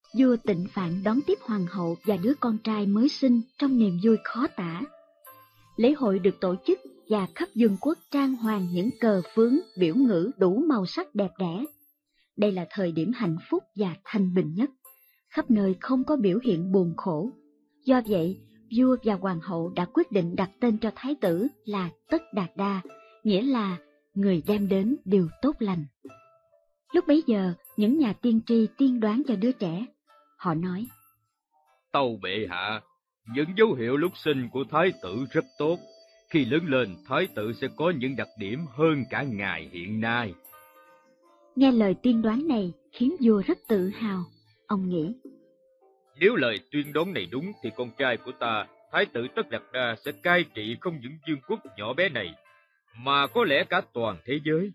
Vua Tịnh Phạn đón tiếp hoàng hậu và đứa con trai mới sinh trong niềm vui khó tả. Lễ hội được tổ chức và khắp vương quốc trang hoàng những cờ phướng, biểu ngữ đủ màu sắc đẹp đẽ. Đây là thời điểm hạnh phúc và thanh bình nhất. Khắp nơi không có biểu hiện buồn khổ. Do vậy, vua và hoàng hậu đã quyết định đặt tên cho thái tử là Tất Đạt Đa, nghĩa là người đem đến điều tốt lành. Lúc bấy giờ, những nhà tiên tri tiên đoán cho đứa trẻ. Họ nói: Tâu bệ hạ, những dấu hiệu lúc sinh của thái tử rất tốt. Khi lớn lên, thái tử sẽ có những đặc điểm hơn cả ngài hiện nay. Nghe lời tiên đoán này khiến vua rất tự hào. Ông nghĩ: Nếu lời tuyên đoán này đúng thì con trai của ta, thái tử Tất Đạt Đa, sẽ cai trị không những vương quốc nhỏ bé này, mà có lẽ cả toàn thế giới.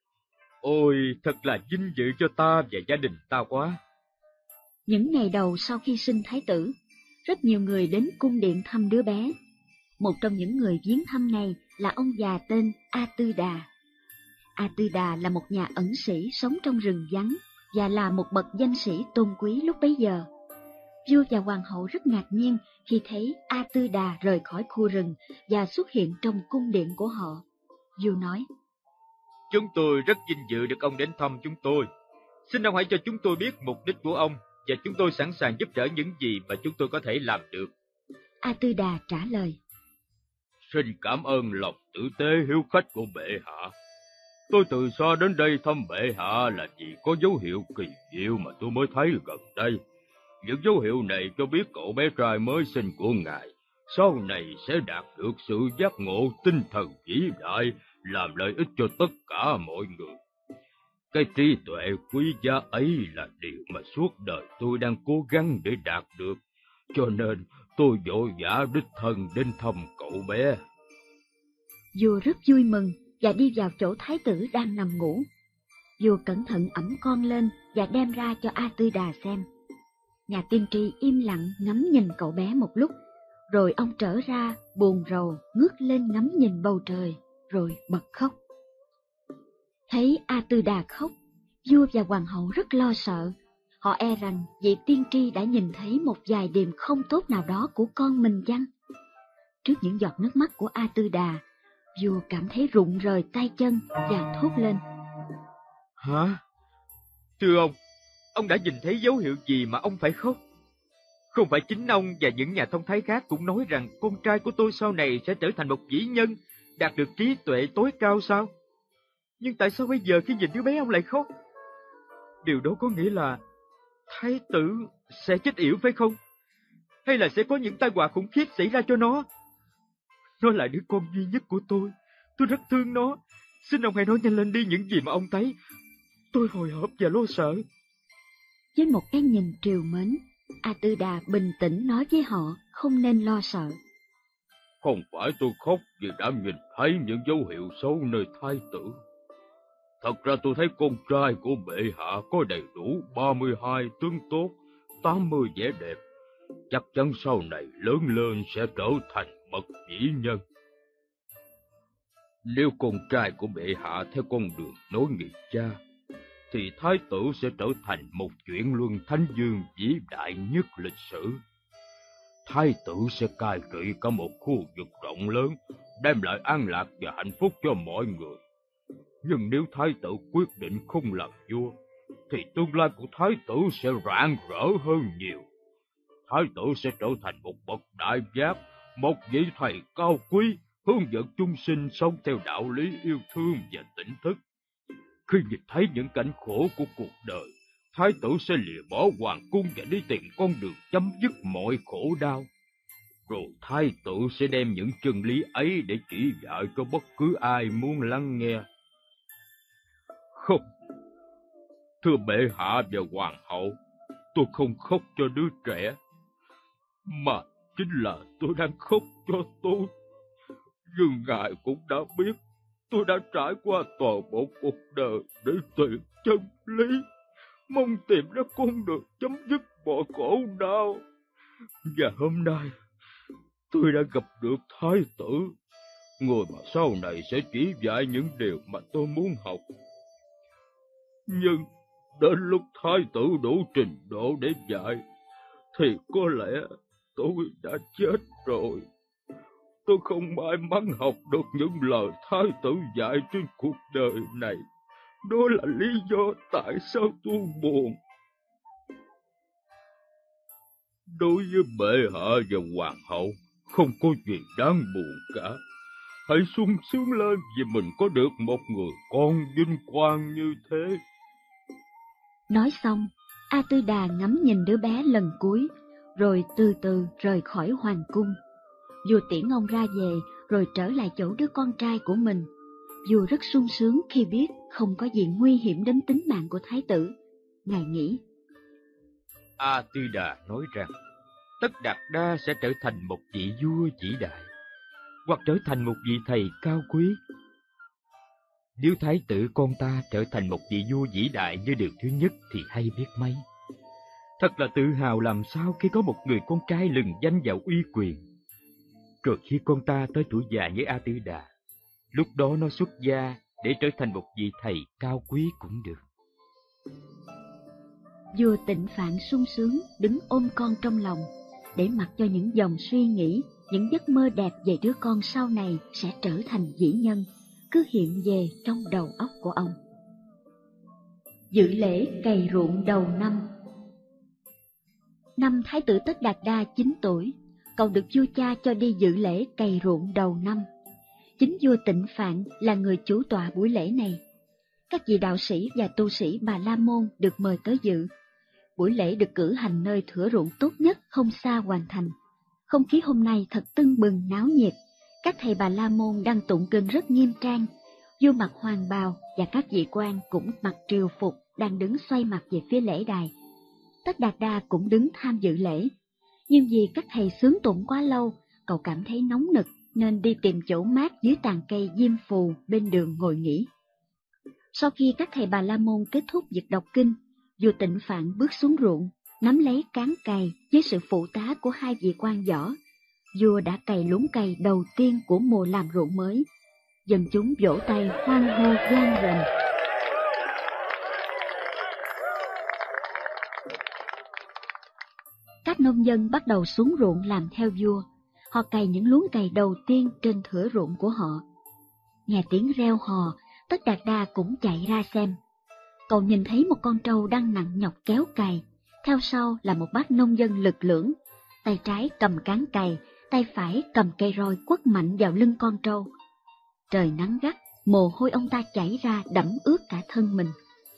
Ôi, thật là vinh dự cho ta và gia đình ta quá. Những ngày đầu sau khi sinh thái tử, rất nhiều người đến cung điện thăm đứa bé. Một trong những người viếng thăm này là ông già tên A Tư Đà. A Tư Đà là một nhà ẩn sĩ sống trong rừng vắng và là một bậc danh sĩ tôn quý lúc bấy giờ. Vua và hoàng hậu rất ngạc nhiên khi thấy A Tư Đà rời khỏi khu rừng và xuất hiện trong cung điện của họ. Vua nói: Chúng tôi rất vinh dự được ông đến thăm chúng tôi. Xin ông hãy cho chúng tôi biết mục đích của ông, và chúng tôi sẵn sàng giúp đỡ những gì mà chúng tôi có thể làm được. A Tư Đà trả lời: Xin cảm ơn lòng tử tế hiếu khách của bệ hạ. Tôi từ xa đến đây thăm bệ hạ là vì có dấu hiệu kỳ diệu mà tôi mới thấy gần đây. Những dấu hiệu này cho biết cậu bé trai mới sinh của ngài sau này sẽ đạt được sự giác ngộ tinh thần vĩ đại, làm lợi ích cho tất cả mọi người. Cái trí tuệ quý giá ấy là điều mà suốt đời tôi đang cố gắng để đạt được, cho nên tôi vội vã đích thân đến thăm cậu bé. Vua rất vui mừng và đi vào chỗ thái tử đang nằm ngủ. Vua cẩn thận ẵm con lên và đem ra cho A Tư Đà xem. Nhà tiên tri im lặng ngắm nhìn cậu bé một lúc, rồi ông trở ra buồn rầu ngước lên ngắm nhìn bầu trời, rồi bật khóc. Thấy A Tư Đà khóc, vua và hoàng hậu rất lo sợ. Họ e rằng vị tiên tri đã nhìn thấy một vài điểm không tốt nào đó của con mình chăng? Trước những giọt nước mắt của A Tư Đà, vua cảm thấy rụng rời tay chân và thốt lên: Hả? Thưa ông đã nhìn thấy dấu hiệu gì mà ông phải khóc? Không phải chính ông và những nhà thông thái khác cũng nói rằng con trai của tôi sau này sẽ trở thành một vĩ nhân, đạt được trí tuệ tối cao sao? Nhưng tại sao bây giờ khi nhìn đứa bé ông lại khóc? Điều đó có nghĩa là thái tử sẽ chết yểu phải không? Hay là sẽ có những tai họa khủng khiếp xảy ra cho nó? Nó là đứa con duy nhất của tôi rất thương nó. Xin ông hãy nói nhanh lên đi những gì mà ông thấy. Tôi hồi hộp và lo sợ. Với một cái nhìn trìu mến, A Tư Đà bình tĩnh nói với họ không nên lo sợ. Không phải tôi khóc vì đã nhìn thấy những dấu hiệu xấu nơi thái tử. Thật ra tôi thấy con trai của bệ hạ có đầy đủ 32 tướng tốt, 80 vẻ đẹp. Chắc chắn sau này lớn lên sẽ trở thành bậc vĩ nhân. Nếu con trai của bệ hạ theo con đường nối nghiệp cha, thì thái tử sẽ trở thành một chuyển luân thánh vương vĩ đại nhất lịch sử. Thái tử sẽ cai trị cả một khu vực rộng lớn, đem lại an lạc và hạnh phúc cho mọi người. Nhưng nếu thái tử quyết định không làm vua, thì tương lai của thái tử sẽ rạng rỡ hơn nhiều. Thái tử sẽ trở thành một bậc đại giác, một vị thầy cao quý, hướng dẫn chúng sinh sống theo đạo lý yêu thương và tỉnh thức. Khi nhìn thấy những cảnh khổ của cuộc đời, thái tử sẽ lìa bỏ hoàng cung và đi tìm con đường chấm dứt mọi khổ đau. Rồi thái tử sẽ đem những chân lý ấy để chỉ dạy cho bất cứ ai muốn lắng nghe. Không, thưa bệ hạ và hoàng hậu, tôi không khóc cho đứa trẻ, mà chính là tôi đang khóc cho tôi. Nhưng ngài cũng đã biết, tôi đã trải qua toàn bộ cuộc đời để tìm chân lý, mong tìm ra con đường chấm dứt mọi khổ đau. Và hôm nay, tôi đã gặp được thái tử, người mà sau này sẽ chỉ dạy những điều mà tôi muốn học. Nhưng Đến lúc thái tử đủ trình độ để dạy, thì có lẽ tôi đã chết rồi. Tôi không may mắn học được những lời thái tử dạy trên cuộc đời này. Đó là lý do tại sao tôi buồn. Đối với bệ hạ và hoàng hậu, không có gì đáng buồn cả. Hãy sung sướng lên vì mình có được một người con vinh quang như thế. Nói xong, A Tư Đà ngắm nhìn đứa bé lần cuối, rồi từ từ rời khỏi hoàng cung. Vua tiễn ông ra về, rồi trở lại chỗ đứa con trai của mình. Vua rất sung sướng khi biết không có gì nguy hiểm đến tính mạng của thái tử. Ngài nghĩ, A Tư Đà nói rằng Tất Đạt Đa sẽ trở thành một vị vua vĩ đại, hoặc trở thành một vị thầy cao quý. Nếu thái tử con ta trở thành một vị vua vĩ đại như điều thứ nhất thì hay biết mấy. Thật là tự hào làm sao khi có một người con trai lừng danh và uy quyền. Rồi khi con ta tới tuổi già như A Tư Đà, lúc đó nó xuất gia để trở thành một vị thầy cao quý cũng được. vua Tịnh Phạn sung sướng đứng ôm con trong lòng, để mặc cho những dòng suy nghĩ, những giấc mơ đẹp về đứa con sau này sẽ trở thành vĩ nhân, cứ hiện về trong đầu óc của ông. Dự lễ cày ruộng đầu năm. Năm thái tử Tất Đạt Đa 9 tuổi, cậu được vua cha cho đi dự lễ cày ruộng đầu năm. Chính vua Tịnh Phạn là người chủ tọa buổi lễ này. Các vị đạo sĩ và tu sĩ Bà La Môn được mời tới dự. Buổi lễ được cử hành nơi thửa ruộng tốt nhất không xa hoàn thành. Không khí hôm nay thật tưng bừng náo nhiệt. Các thầy Bà La Môn đang tụng kinh rất nghiêm trang. Vua mặc hoàng bào và các vị quan cũng mặc triều phục đang đứng xoay mặt về phía lễ đài. Tất Đạt Đa cũng đứng tham dự lễ. Nhưng vì các thầy xướng tụng quá lâu, cậu cảm thấy nóng nực nên đi tìm chỗ mát dưới tàn cây diêm phù bên đường ngồi nghỉ. Sau khi các thầy Bà La Môn kết thúc việc đọc kinh, vua Tịnh Phạn bước xuống ruộng, nắm lấy cán cày với sự phụ tá của hai vị quan võ. Vua đã cày luống cày đầu tiên của mùa làm ruộng mới. Dân chúng vỗ tay hoan hô vang rền. Các nông dân bắt đầu xuống ruộng làm theo vua. Họ cày những luống cày đầu tiên trên thửa ruộng của họ. Nghe tiếng reo hò, Tất Đạt Đa cũng chạy ra xem. Cậu nhìn thấy một con trâu đang nặng nhọc kéo cày, theo sau là một bác nông dân lực lưỡng, tay trái cầm cán cày, tay phải cầm cây roi quất mạnh vào lưng con trâu. Trời nắng gắt, mồ hôi ông ta chảy ra đẫm ướt cả thân mình.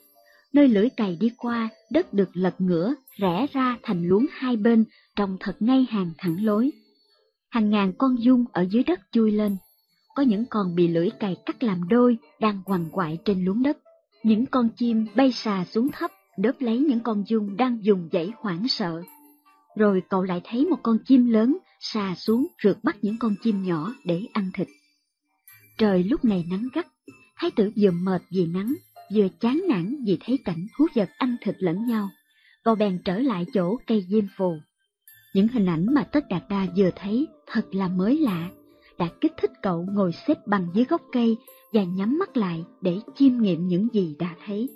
Nơi lưỡi cày đi qua, đất được lật ngửa, rẽ ra thành luống hai bên, trông thật ngay hàng thẳng lối. Hàng ngàn con giun ở dưới đất chui lên. Có những con bị lưỡi cày cắt làm đôi đang quằn quại trên luống đất. Những con chim bay xà xuống thấp, đớp lấy những con giun đang dùng dãy hoảng sợ. Rồi cậu lại thấy một con chim lớn xà xuống rượt bắt những con chim nhỏ để ăn thịt. Trời lúc này nắng gắt, thái tử vừa mệt vì nắng, vừa chán nản vì thấy cảnh thú vật ăn thịt lẫn nhau. Cậu bèn trở lại chỗ cây diêm phù. Những hình ảnh mà Tất Đạt Đa vừa thấy thật là mới lạ, đã kích thích cậu ngồi xếp bằng dưới gốc cây và nhắm mắt lại để chiêm nghiệm những gì đã thấy.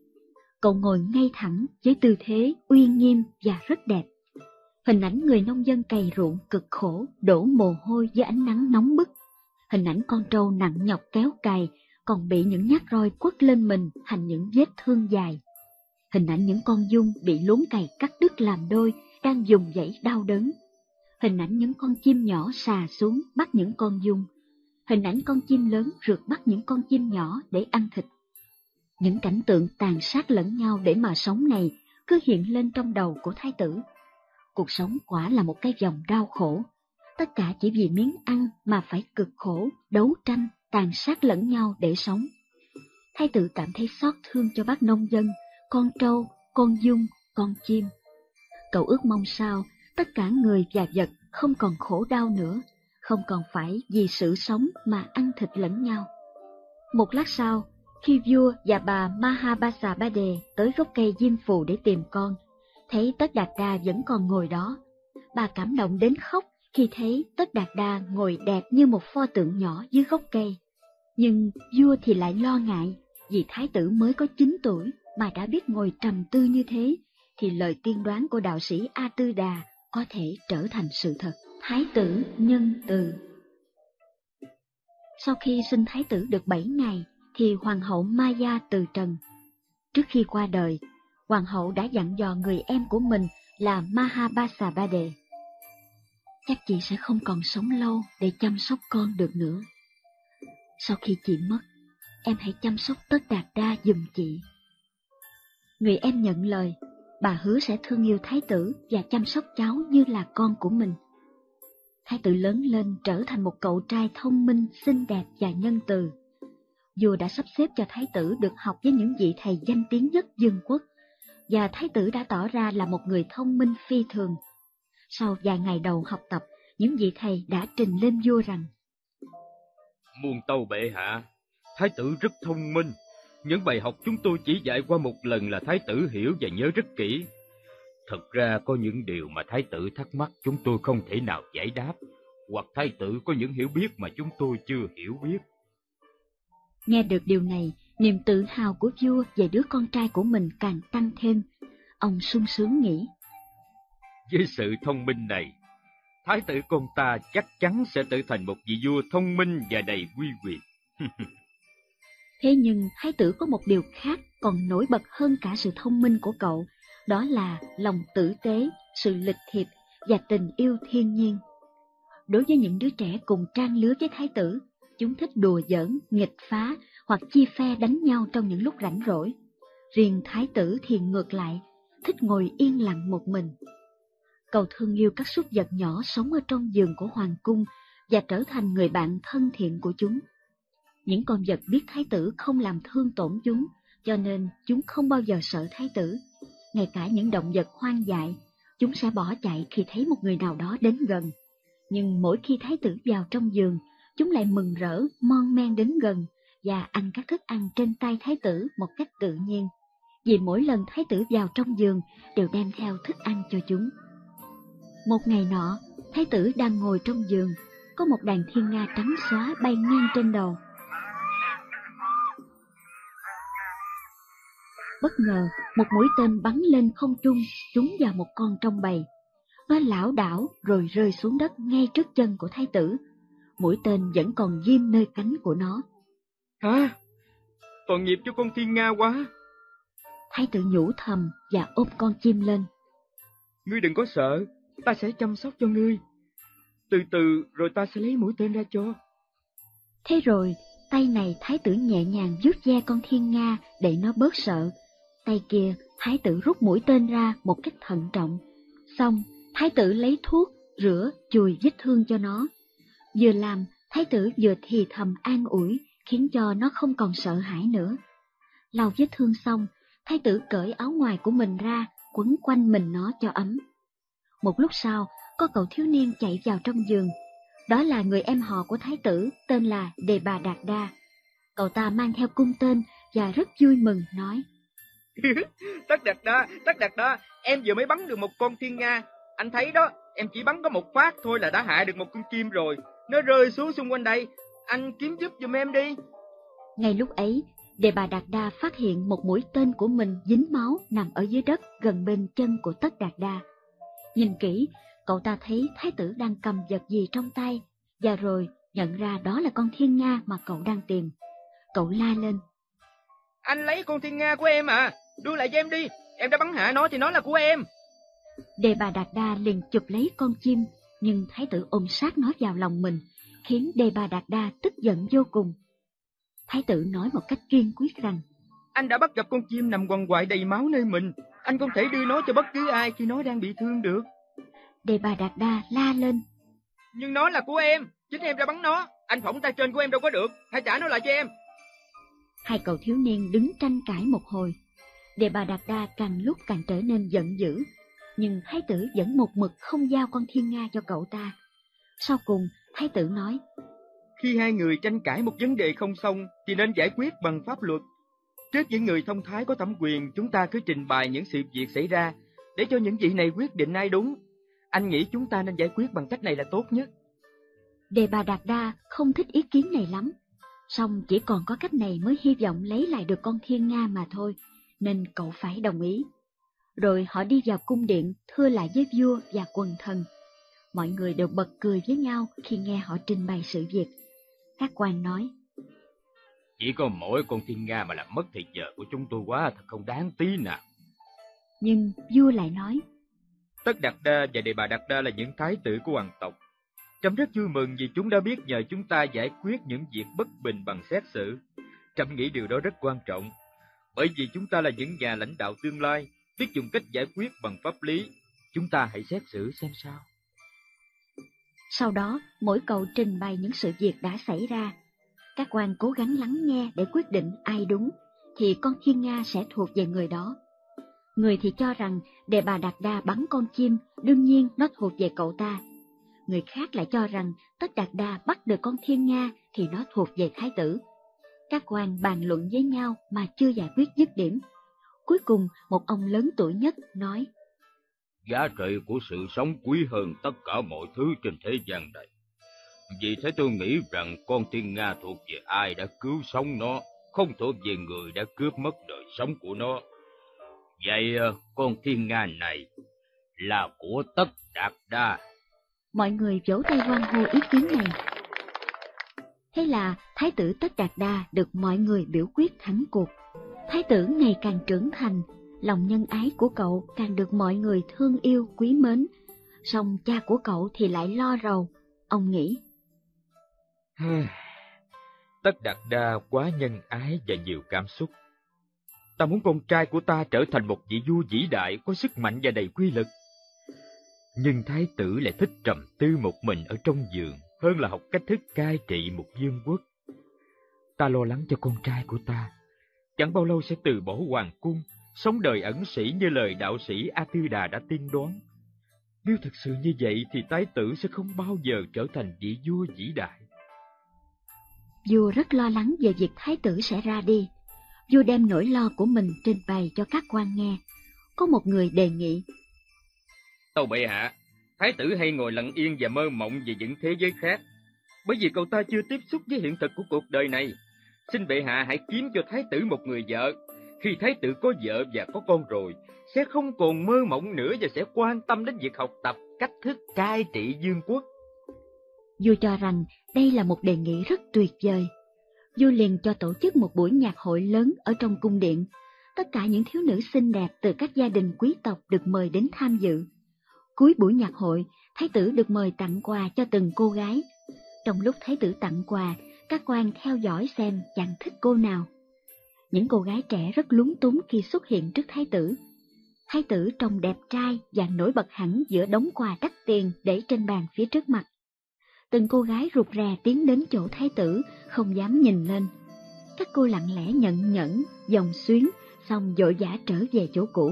Cậu ngồi ngay thẳng với tư thế uy nghiêm và rất đẹp. Hình ảnh người nông dân cày ruộng cực khổ, đổ mồ hôi dưới ánh nắng nóng bức. Hình ảnh con trâu nặng nhọc kéo cày, còn bị những nhát roi quất lên mình thành những vết thương dài. Hình ảnh những con giun bị luống cày cắt đứt làm đôi, đang dùng dãy đau đớn. Hình ảnh những con chim nhỏ xà xuống bắt những con giun. Hình ảnh con chim lớn rượt bắt những con chim nhỏ để ăn thịt. Những cảnh tượng tàn sát lẫn nhau để mà sống này cứ hiện lên trong đầu của thái tử. Cuộc sống quả là một cái vòng đau khổ. Tất cả chỉ vì miếng ăn mà phải cực khổ, đấu tranh, tàn sát lẫn nhau để sống. Thái tử cảm thấy xót thương cho bác nông dân, con trâu, con giun, con chim. Cậu ước mong sao tất cả người và vật không còn khổ đau nữa, không còn phải vì sự sống mà ăn thịt lẫn nhau. Một lát sau, khi vua và bà Mahabasabade tới gốc cây diêm phù để tìm con, thấy Tất Đạt Đa vẫn còn ngồi đó. Bà cảm động đến khóc khi thấy Tất Đạt Đa ngồi đẹp như một pho tượng nhỏ dưới gốc cây. Nhưng vua thì lại lo ngại vì thái tử mới có 9 tuổi, mà đã biết ngồi trầm tư như thế, thì lời tiên đoán của đạo sĩ A Tư Đà có thể trở thành sự thật. Thái tử nhân từ. Sau khi sinh thái tử được 7 ngày, thì hoàng hậu Maya từ trần. Trước khi qua đời, hoàng hậu đã dặn dò người em của mình là Mahabasabade: chắc chị sẽ không còn sống lâu để chăm sóc con được nữa. Sau khi chị mất, em hãy chăm sóc Tất Đạt Đa giùm chị. Người em nhận lời, bà hứa sẽ thương yêu thái tử và chăm sóc cháu như là con của mình. Thái tử lớn lên trở thành một cậu trai thông minh, xinh đẹp và nhân từ. Vua đã sắp xếp cho thái tử được học với những vị thầy danh tiếng nhất Dương quốc, và thái tử đã tỏ ra là một người thông minh phi thường. Sau vài ngày đầu học tập, những vị thầy đã trình lên vua rằng: Muôn tâu bệ hạ, thái tử rất thông minh. Những bài học chúng tôi chỉ dạy qua một lần là thái tử hiểu và nhớ rất kỹ. Thật ra có những điều mà thái tử thắc mắc chúng tôi không thể nào giải đáp, hoặc thái tử có những hiểu biết mà chúng tôi chưa hiểu biết. Nghe được điều này, niềm tự hào của vua về đứa con trai của mình càng tăng thêm. Ông sung sướng nghĩ: với sự thông minh này, thái tử con ta chắc chắn sẽ trở thành một vị vua thông minh và đầy uy quyền. Thế nhưng thái tử có một điều khác còn nổi bật hơn cả sự thông minh của cậu, đó là lòng tử tế, sự lịch thiệp và tình yêu thiên nhiên. Đối với những đứa trẻ cùng trang lứa với thái tử, chúng thích đùa giỡn, nghịch phá hoặc chia phe đánh nhau trong những lúc rảnh rỗi. Riêng thái tử thì ngược lại, thích ngồi yên lặng một mình. Cậu thương yêu các súc vật nhỏ sống ở trong vườn của hoàng cung và trở thành người bạn thân thiện của chúng. Những con vật biết thái tử không làm thương tổn chúng, cho nên chúng không bao giờ sợ thái tử. Ngay cả những động vật hoang dại, chúng sẽ bỏ chạy khi thấy một người nào đó đến gần. Nhưng mỗi khi thái tử vào trong vườn, chúng lại mừng rỡ mon men đến gần và ăn các thức ăn trên tay thái tử một cách tự nhiên, vì mỗi lần thái tử vào trong vườn đều đem theo thức ăn cho chúng. Một ngày nọ, thái tử đang ngồi trong vườn, có một đàn thiên nga trắng xóa bay ngang trên đầu. Bất ngờ, một mũi tên bắn lên không trung, trúng vào một con trong bầy. Nó lảo đảo rồi rơi xuống đất ngay trước chân của thái tử. Mũi tên vẫn còn ghim nơi cánh của nó. Hả? Tội nghiệp cho con thiên nga quá. Thái tử nhủ thầm và ôm con chim lên. Ngươi đừng có sợ, ta sẽ chăm sóc cho ngươi. Từ từ rồi ta sẽ lấy mũi tên ra cho. Thế rồi, tay này thái tử nhẹ nhàng vuốt ve con thiên nga để nó bớt sợ. Tay kia, thái tử rút mũi tên ra một cách thận trọng. Xong, thái tử lấy thuốc, rửa, chùi vết thương cho nó. Vừa làm, thái tử vừa thì thầm an ủi, khiến cho nó không còn sợ hãi nữa. Lau vết thương xong, thái tử cởi áo ngoài của mình ra, quấn quanh mình nó cho ấm. Một lúc sau, có cậu thiếu niên chạy vào trong vườn. Đó là người em họ của thái tử, tên là Đề Bà Đạt Đa. Cậu ta mang theo cung tên và rất vui mừng nói: Tất Đạt Đa, em vừa mới bắn được một con thiên nga. Anh thấy đó, em chỉ bắn có một phát thôi là đã hạ được một con chim rồi. Nó rơi xuống xung quanh đây, anh kiếm giúp giùm em đi. Ngay lúc ấy, Đề Bà Đạt Đa phát hiện một mũi tên của mình dính máu nằm ở dưới đất gần bên chân của Tất Đạt Đa. Nhìn kỹ, cậu ta thấy thái tử đang cầm vật gì trong tay, và rồi nhận ra đó là con thiên nga mà cậu đang tìm. Cậu la lên: Anh lấy con thiên nga của em à, đưa lại cho em đi, em đã bắn hạ nó thì nó là của em. Đề Bà Đạt Đa liền chụp lấy con chim, nhưng thái tử ôm sát nó vào lòng mình, khiến Đề Bà Đạt Đa tức giận vô cùng. Thái tử nói một cách kiên quyết rằng: Anh đã bắt gặp con chim nằm quằn quại đầy máu nơi mình, anh không thể đưa nó cho bất cứ ai khi nó đang bị thương được. Đề Bà Đạt Đa la lên: Nhưng nó là của em, chính em đã bắn nó, anh phỏng tay trên của em đâu có được, hãy trả nó lại cho em. Hai cậu thiếu niên đứng tranh cãi một hồi. Đề Bà Đạt Đa càng lúc càng trở nên giận dữ, nhưng thái tử vẫn một mực không giao con thiên nga cho cậu ta. Sau cùng, thái tử nói: Khi hai người tranh cãi một vấn đề không xong thì nên giải quyết bằng pháp luật. Trước những người thông thái có thẩm quyền, chúng ta cứ trình bày những sự việc xảy ra để cho những vị này quyết định ai đúng. Anh nghĩ chúng ta nên giải quyết bằng cách này là tốt nhất. Đề Bà Đạt Đa không thích ý kiến này lắm, song chỉ còn có cách này mới hy vọng lấy lại được con thiên nga mà thôi. nên cậu phải đồng ý. Rồi họ đi vào cung điện thưa lại với vua và quần thần. Mọi người đều bật cười với nhau khi nghe họ trình bày sự việc. Các quan nói: Chỉ có mỗi con thiên nga mà làm mất thì giờ của chúng tôi quá, thật không đáng tí nào. Nhưng vua lại nói: Tất Đạt Đa và Đề Bà Đạt Đa là những thái tử của hoàng tộc. Trẫm rất vui mừng vì chúng đã biết nhờ chúng ta giải quyết những việc bất bình bằng xét xử. Trẫm nghĩ điều đó rất quan trọng, bởi vì chúng ta là những nhà lãnh đạo tương lai, biết dùng cách giải quyết bằng pháp lý. Chúng ta hãy xét xử xem sao. Sau đó, mỗi cậu trình bày những sự việc đã xảy ra. Các quan cố gắng lắng nghe để quyết định ai đúng, thì con thiên nga sẽ thuộc về người đó. Người thì cho rằng Đề Bà Đạt Đa bắn con chim, đương nhiên nó thuộc về cậu ta. Người khác lại cho rằng Tất Đạt Đa bắt được con thiên nga thì nó thuộc về thái tử. Các quan bàn luận với nhau mà chưa giải quyết dứt điểm. Cuối cùng, một ông lớn tuổi nhất nói: Giá trị của sự sống quý hơn tất cả mọi thứ trên thế gian này. Vì thế tôi nghĩ rằng con thiên nga thuộc về ai đã cứu sống nó, không thuộc về người đã cướp mất đời sống của nó. Vậy con thiên nga này là của Tất Đạt Đa. Mọi người vỗ tay hoan hô ý kiến này. Thế là thái tử Tất Đạt Đa được mọi người biểu quyết thắng cuộc. Thái tử ngày càng trưởng thành, lòng nhân ái của cậu càng được mọi người thương yêu quý mến. Song cha của cậu thì lại lo rầu. Ông nghĩ: Tất Đạt Đa quá nhân ái và nhiều cảm xúc. Ta muốn con trai của ta trở thành một vị vua vĩ đại, có sức mạnh và đầy quy lực. Nhưng thái tử lại thích trầm tư một mình ở trong vườn hơn là học cách thức cai trị một vương quốc. Ta lo lắng cho con trai của ta, chẳng bao lâu sẽ từ bỏ hoàng cung, sống đời ẩn sĩ như lời đạo sĩ A Tư Đà đã tiên đoán. Nếu thực sự như vậy thì thái tử sẽ không bao giờ trở thành vị vua vĩ đại. Vua rất lo lắng về việc thái tử sẽ ra đi. Vua đem nỗi lo của mình trình bày cho các quan nghe. Có một người đề nghị: Tâu bệ hạ, thái tử hay ngồi lặng yên và mơ mộng về những thế giới khác, bởi vì cậu ta chưa tiếp xúc với hiện thực của cuộc đời này. Xin bệ hạ hãy kiếm cho thái tử một người vợ. Khi thái tử có vợ và có con rồi, sẽ không còn mơ mộng nữa và sẽ quan tâm đến việc học tập cách thức cai trị vương quốc. Vua cho rằng đây là một đề nghị rất tuyệt vời. Vua liền cho tổ chức một buổi nhạc hội lớn ở trong cung điện. Tất cả những thiếu nữ xinh đẹp từ các gia đình quý tộc được mời đến tham dự. Cuối buổi nhạc hội, thái tử được mời tặng quà cho từng cô gái. Trong lúc thái tử tặng quà, các quan theo dõi xem chàng thích cô nào. Những cô gái trẻ rất lúng túng khi xuất hiện trước thái tử. Thái tử trông đẹp trai và nổi bật hẳn giữa đống quà đắt tiền để trên bàn phía trước mặt. Từng cô gái rụt rè tiến đến chỗ thái tử, không dám nhìn lên. Các cô lặng lẽ nhận nhẫn, vòng xuyến, xong vội vã trở về chỗ cũ.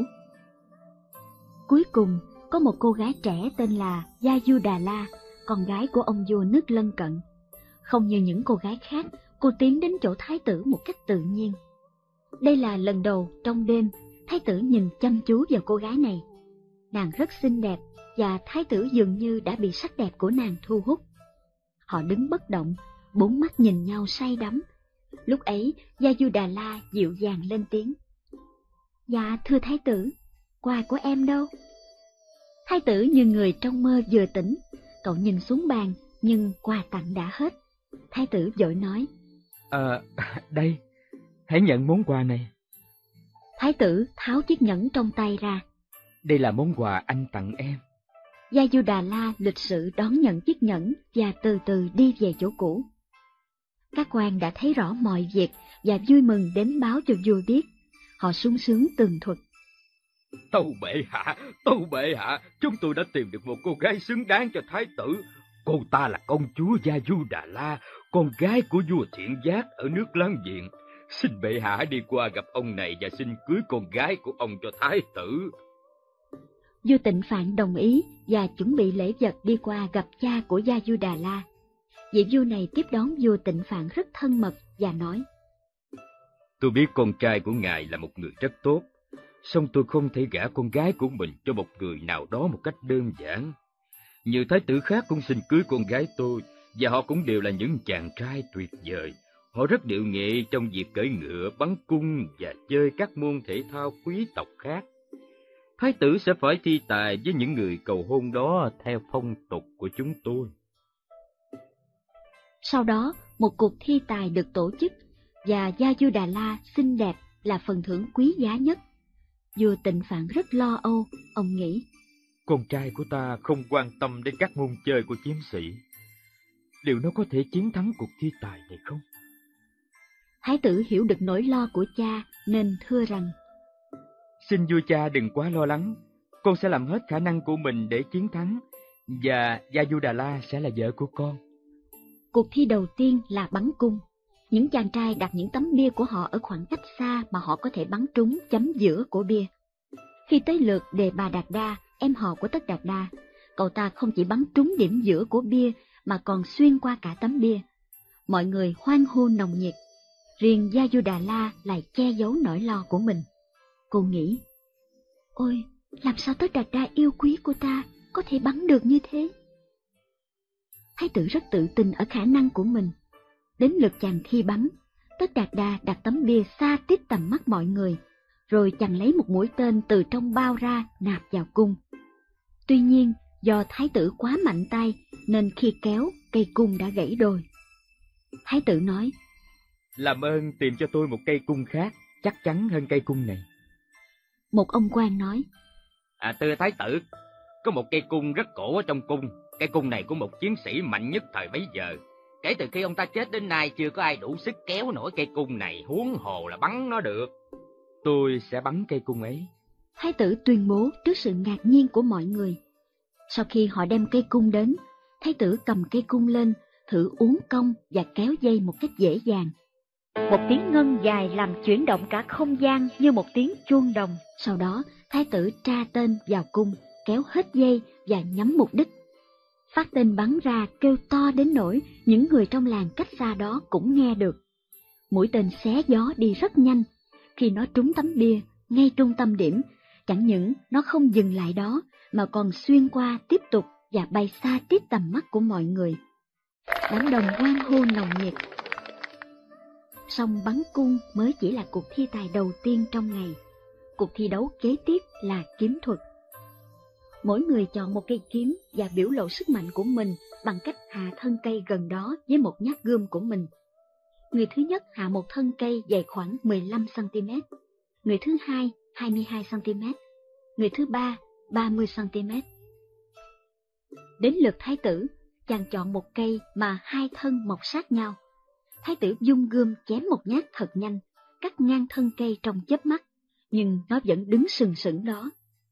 Cuối cùng, có một cô gái trẻ tên là Yajudala, con gái của ông vua nước lân cận. Không như những cô gái khác, cô tiến đến chỗ thái tử một cách tự nhiên. Đây là lần đầu trong đêm, thái tử nhìn chăm chú vào cô gái này. Nàng rất xinh đẹp, và thái tử dường như đã bị sắc đẹp của nàng thu hút. Họ đứng bất động, bốn mắt nhìn nhau say đắm. Lúc ấy, Yajudala dịu dàng lên tiếng: Dạ, thưa thái tử, quà của em đâu? Thái tử như người trong mơ vừa tỉnh, cậu nhìn xuống bàn, nhưng quà tặng đã hết. Thái tử vội nói: Đây, hãy nhận món quà này. Thái tử tháo chiếc nhẫn trong tay ra. Đây là món quà anh tặng em. Yajudala lịch sự đón nhận chiếc nhẫn và từ từ đi về chỗ cũ. Các quan đã thấy rõ mọi việc và vui mừng đến báo cho vua biết. Họ sung sướng tường thuật: Tâu bệ hạ, chúng tôi đã tìm được một cô gái xứng đáng cho thái tử. Cô ta là công chúa Yajudala, con gái của vua Thiện Giác ở nước láng giềng. Xin bệ hạ hãy đi qua gặp ông này và xin cưới con gái của ông cho thái tử. Vua Tịnh Phạn đồng ý và chuẩn bị lễ vật đi qua gặp cha của Yajudala. Vị vua này tiếp đón vua Tịnh Phạn rất thân mật và nói: Tôi biết con trai của ngài là một người rất tốt, song tôi không thể gả con gái của mình cho một người nào đó một cách đơn giản. Nhiều thái tử khác cũng xin cưới con gái tôi, và họ cũng đều là những chàng trai tuyệt vời. Họ rất điệu nghệ trong việc cưỡi ngựa, bắn cung và chơi các môn thể thao quý tộc khác. Thái tử sẽ phải thi tài với những người cầu hôn đó theo phong tục của chúng tôi. Sau đó, một cuộc thi tài được tổ chức, và Gia Du Đà La xinh đẹp là phần thưởng quý giá nhất. Vua Tịnh Phạn rất lo âu, ông nghĩ: Con trai của ta không quan tâm đến các môn chơi của chiến sĩ. Liệu nó có thể chiến thắng cuộc thi tài này không? Thái tử hiểu được nỗi lo của cha nên thưa rằng: Xin vua cha đừng quá lo lắng, con sẽ làm hết khả năng của mình để chiến thắng, và Gia Du Đà La sẽ là vợ của con. Cuộc thi đầu tiên là bắn cung. Những chàng trai đặt những tấm bia của họ ở khoảng cách xa mà họ có thể bắn trúng chấm giữa của bia. Khi tới lượt Đề Bà Đạt Đa, em họ của Tất Đạt Đa, cậu ta không chỉ bắn trúng điểm giữa của bia mà còn xuyên qua cả tấm bia. Mọi người hoan hô nồng nhiệt. Riêng Gia Du Đà La lại che giấu nỗi lo của mình. Cô nghĩ: ôi, làm sao Tất Đạt Đa yêu quý của ta có thể bắn được như thế? Thái tử rất tự tin ở khả năng của mình. Đến lượt chàng thi bắn, Tất Đạt Đa đặt tấm bia xa tít tầm mắt mọi người, rồi chàng lấy một mũi tên từ trong bao ra nạp vào cung. Tuy nhiên, do thái tử quá mạnh tay nên khi kéo, cây cung đã gãy đôi. Thái tử nói: Làm ơn tìm cho tôi một cây cung khác, chắc chắn hơn cây cung này. Một ông quan nói: Thưa thái tử, có một cây cung rất cổ ở trong cung. Cây cung này của một chiến sĩ mạnh nhất thời bấy giờ. Kể từ khi ông ta chết đến nay chưa có ai đủ sức kéo nổi cây cung này, huống hồ là bắn nó được. Tôi sẽ bắn cây cung ấy. Thái tử tuyên bố trước sự ngạc nhiên của mọi người. Sau khi họ đem cây cung đến, thái tử cầm cây cung lên, thử uốn cong và kéo dây một cách dễ dàng. Một tiếng ngân dài làm chuyển động cả không gian như một tiếng chuông đồng. Sau đó, thái tử tra tên vào cung, kéo hết dây và nhắm mục đích. Phát tên bắn ra kêu to đến nỗi những người trong làng cách xa đó cũng nghe được. Mũi tên xé gió đi rất nhanh. Khi nó trúng tấm bia, ngay trung tâm điểm, chẳng những nó không dừng lại đó, mà còn xuyên qua tiếp tục và bay xa tít tầm mắt của mọi người. Đám đông hoan hô nồng nhiệt. Song bắn cung mới chỉ là cuộc thi tài đầu tiên trong ngày. Cuộc thi đấu kế tiếp là kiếm thuật. Mỗi người chọn một cây kiếm và biểu lộ sức mạnh của mình bằng cách hạ thân cây gần đó với một nhát gươm của mình. Người thứ nhất hạ một thân cây dài khoảng 15cm, người thứ hai 22cm, người thứ ba 30cm. Đến lượt thái tử, chàng chọn một cây mà hai thân mọc sát nhau. Thái tử vung gươm chém một nhát thật nhanh, cắt ngang thân cây trong chớp mắt, nhưng nó vẫn đứng sừng sững đó.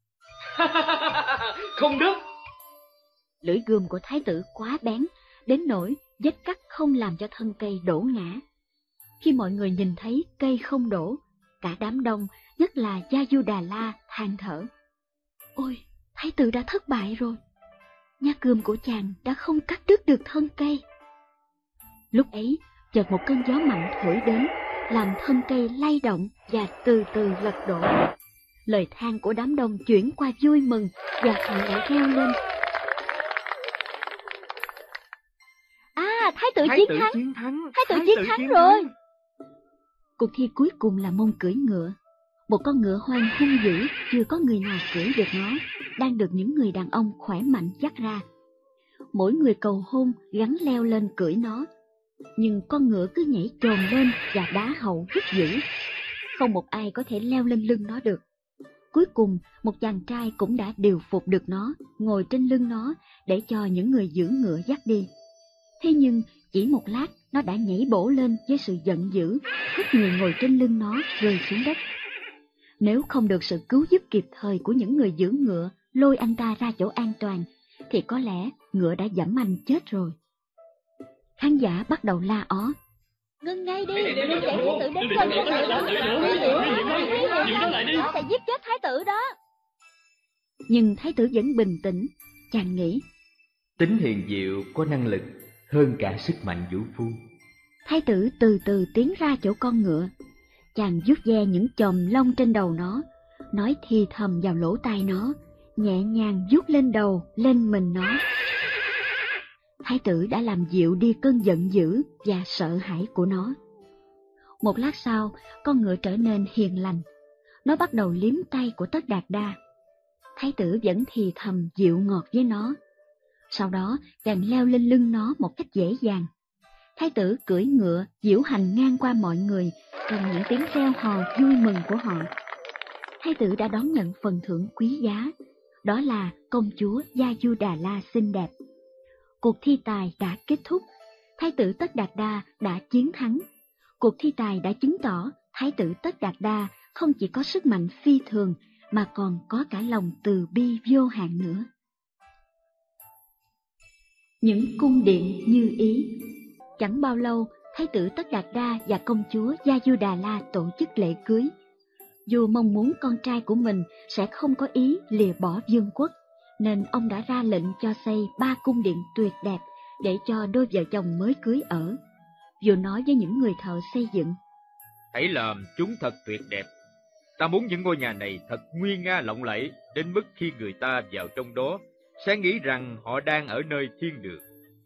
Không được! Lưỡi gươm của thái tử quá bén, đến nỗi vết cắt không làm cho thân cây đổ ngã. Khi mọi người nhìn thấy cây không đổ, cả đám đông, nhất là Gia Du Đà La, than thở: ôi, thái tử đã thất bại rồi. Nhát gươm của chàng đã không cắt đứt được thân cây. Lúc ấy, chợt một cơn gió mạnh thổi đến, làm thân cây lay động và từ từ lật đổ. Lời than của đám đông chuyển qua vui mừng và họ lại reo lên: thái tử chiến thắng! Thái tử chiến thắng rồi! Cuộc thi cuối cùng là môn cưỡi ngựa. Một con ngựa hoang hung dữ, chưa có người nào cưỡi được nó, đang được những người đàn ông khỏe mạnh dắt ra. Mỗi người cầu hôn gắn leo lên cưỡi nó, nhưng con ngựa cứ nhảy chồm lên và đá hậu rất dữ. Không một ai có thể leo lên lưng nó được. Cuối cùng, một chàng trai cũng đã điều phục được nó, ngồi trên lưng nó để cho những người giữ ngựa dắt đi. Thế nhưng, chỉ một lát, nó đã nhảy bổ lên với sự giận dữ, hất người ngồi trên lưng nó rơi xuống đất. Nếu không được sự cứu giúp kịp thời của những người giữ ngựa lôi anh ta ra chỗ an toàn, thì có lẽ ngựa đã giẫm anh chết rồi. Khán giả bắt đầu la ó: ngưng ngay đi, đừng để thái tử đến gần con ngựa đó, nó sẽ giết chết thái tử đó. Nhưng thái tử vẫn bình tĩnh, chàng nghĩ: Tính hiền diệu có năng lực hơn cả sức mạnh vũ phu. Thái tử từ từ tiến ra chỗ con ngựa, chàng vuốt ve những chòm lông trên đầu nó, nói thì thầm vào lỗ tai nó, nhẹ nhàng vuốt lên đầu, lên mình nó. Thái tử đã làm dịu đi cơn giận dữ và sợ hãi của nó. Một lát sau, con ngựa trở nên hiền lành. Nó bắt đầu liếm tay của Tất Đạt Đa. Thái tử vẫn thì thầm dịu ngọt với nó. Sau đó, chàng leo lên lưng nó một cách dễ dàng. Thái tử cưỡi ngựa diễu hành ngang qua mọi người trong những tiếng reo hò vui mừng của họ. Thái tử đã đón nhận phần thưởng quý giá, đó là công chúa Gia Du Đà La xinh đẹp. Cuộc thi tài đã kết thúc, Thái tử Tất Đạt Đa đã chiến thắng. Cuộc thi tài đã chứng tỏ Thái tử Tất Đạt Đa không chỉ có sức mạnh phi thường mà còn có cả lòng từ bi vô hạn nữa. Những cung điện như ý. Chẳng bao lâu, Thái tử Tất Đạt Đa và công chúa Gia Du Đà La tổ chức lễ cưới. Vua mong muốn con trai của mình sẽ không có ý lìa bỏ vương quốc, nên ông đã ra lệnh cho xây 3 cung điện tuyệt đẹp để cho đôi vợ chồng mới cưới ở. Vua nói với những người thợ xây dựng: Hãy làm chúng thật tuyệt đẹp. Ta muốn những ngôi nhà này thật nguy nga lộng lẫy, đến mức khi người ta vào trong đó sẽ nghĩ rằng họ đang ở nơi thiên đường.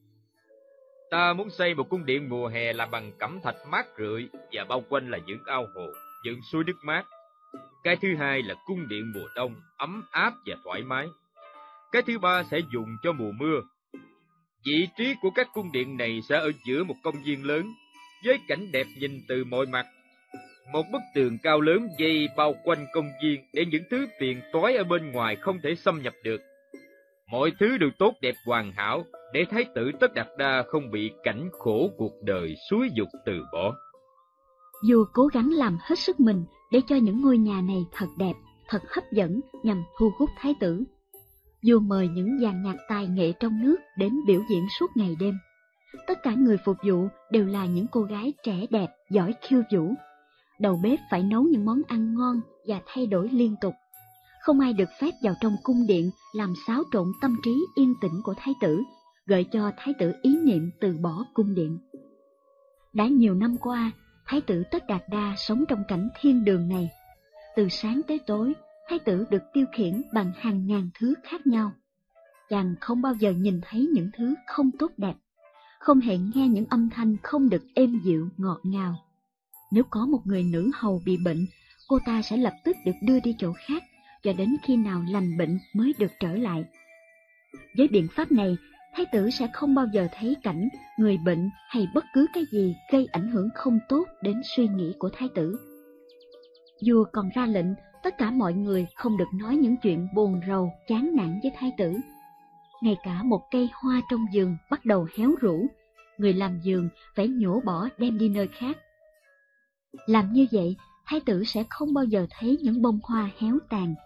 Ta muốn xây một cung điện mùa hè làm bằng cẩm thạch mát rượi và bao quanh là những ao hồ, những suối nước mát. Cái thứ hai là cung điện mùa đông, ấm áp và thoải mái. Cái thứ ba sẽ dùng cho mùa mưa. Vị trí của các cung điện này sẽ ở giữa một công viên lớn, với cảnh đẹp nhìn từ mọi mặt. Một bức tường cao lớn dây bao quanh công viên để những thứ phiền toái ở bên ngoài không thể xâm nhập được. Mọi thứ đều tốt đẹp hoàn hảo để Thái tử Tất Đạt Đa không bị cảnh khổ cuộc đời xúi giục từ bỏ. Vua cố gắng làm hết sức mình để cho những ngôi nhà này thật đẹp, thật hấp dẫn nhằm thu hút thái tử. Vua mời những dàn nhạc tài nghệ trong nước đến biểu diễn suốt ngày đêm. Tất cả người phục vụ đều là những cô gái trẻ đẹp, giỏi khiêu vũ. Đầu bếp phải nấu những món ăn ngon và thay đổi liên tục. Không ai được phép vào trong cung điện làm xáo trộn tâm trí yên tĩnh của thái tử, gợi cho thái tử ý niệm từ bỏ cung điện. Đã nhiều năm qua, Thái tử Tất Đạt Đa sống trong cảnh thiên đường này. Từ sáng tới tối, thái tử được tiêu khiển bằng hàng ngàn thứ khác nhau. Chàng không bao giờ nhìn thấy những thứ không tốt đẹp, không hề nghe những âm thanh không được êm dịu ngọt ngào. Nếu có một người nữ hầu bị bệnh, cô ta sẽ lập tức được đưa đi chỗ khác, cho đến khi nào lành bệnh mới được trở lại. Với biện pháp này, thái tử sẽ không bao giờ thấy cảnh người bệnh hay bất cứ cái gì gây ảnh hưởng không tốt đến suy nghĩ của thái tử. Vua còn ra lệnh tất cả mọi người không được nói những chuyện buồn rầu, chán nản với thái tử. Ngay cả một cây hoa trong vườn bắt đầu héo rũ, người làm vườn phải nhổ bỏ đem đi nơi khác. Làm như vậy, thái tử sẽ không bao giờ thấy những bông hoa héo tàn.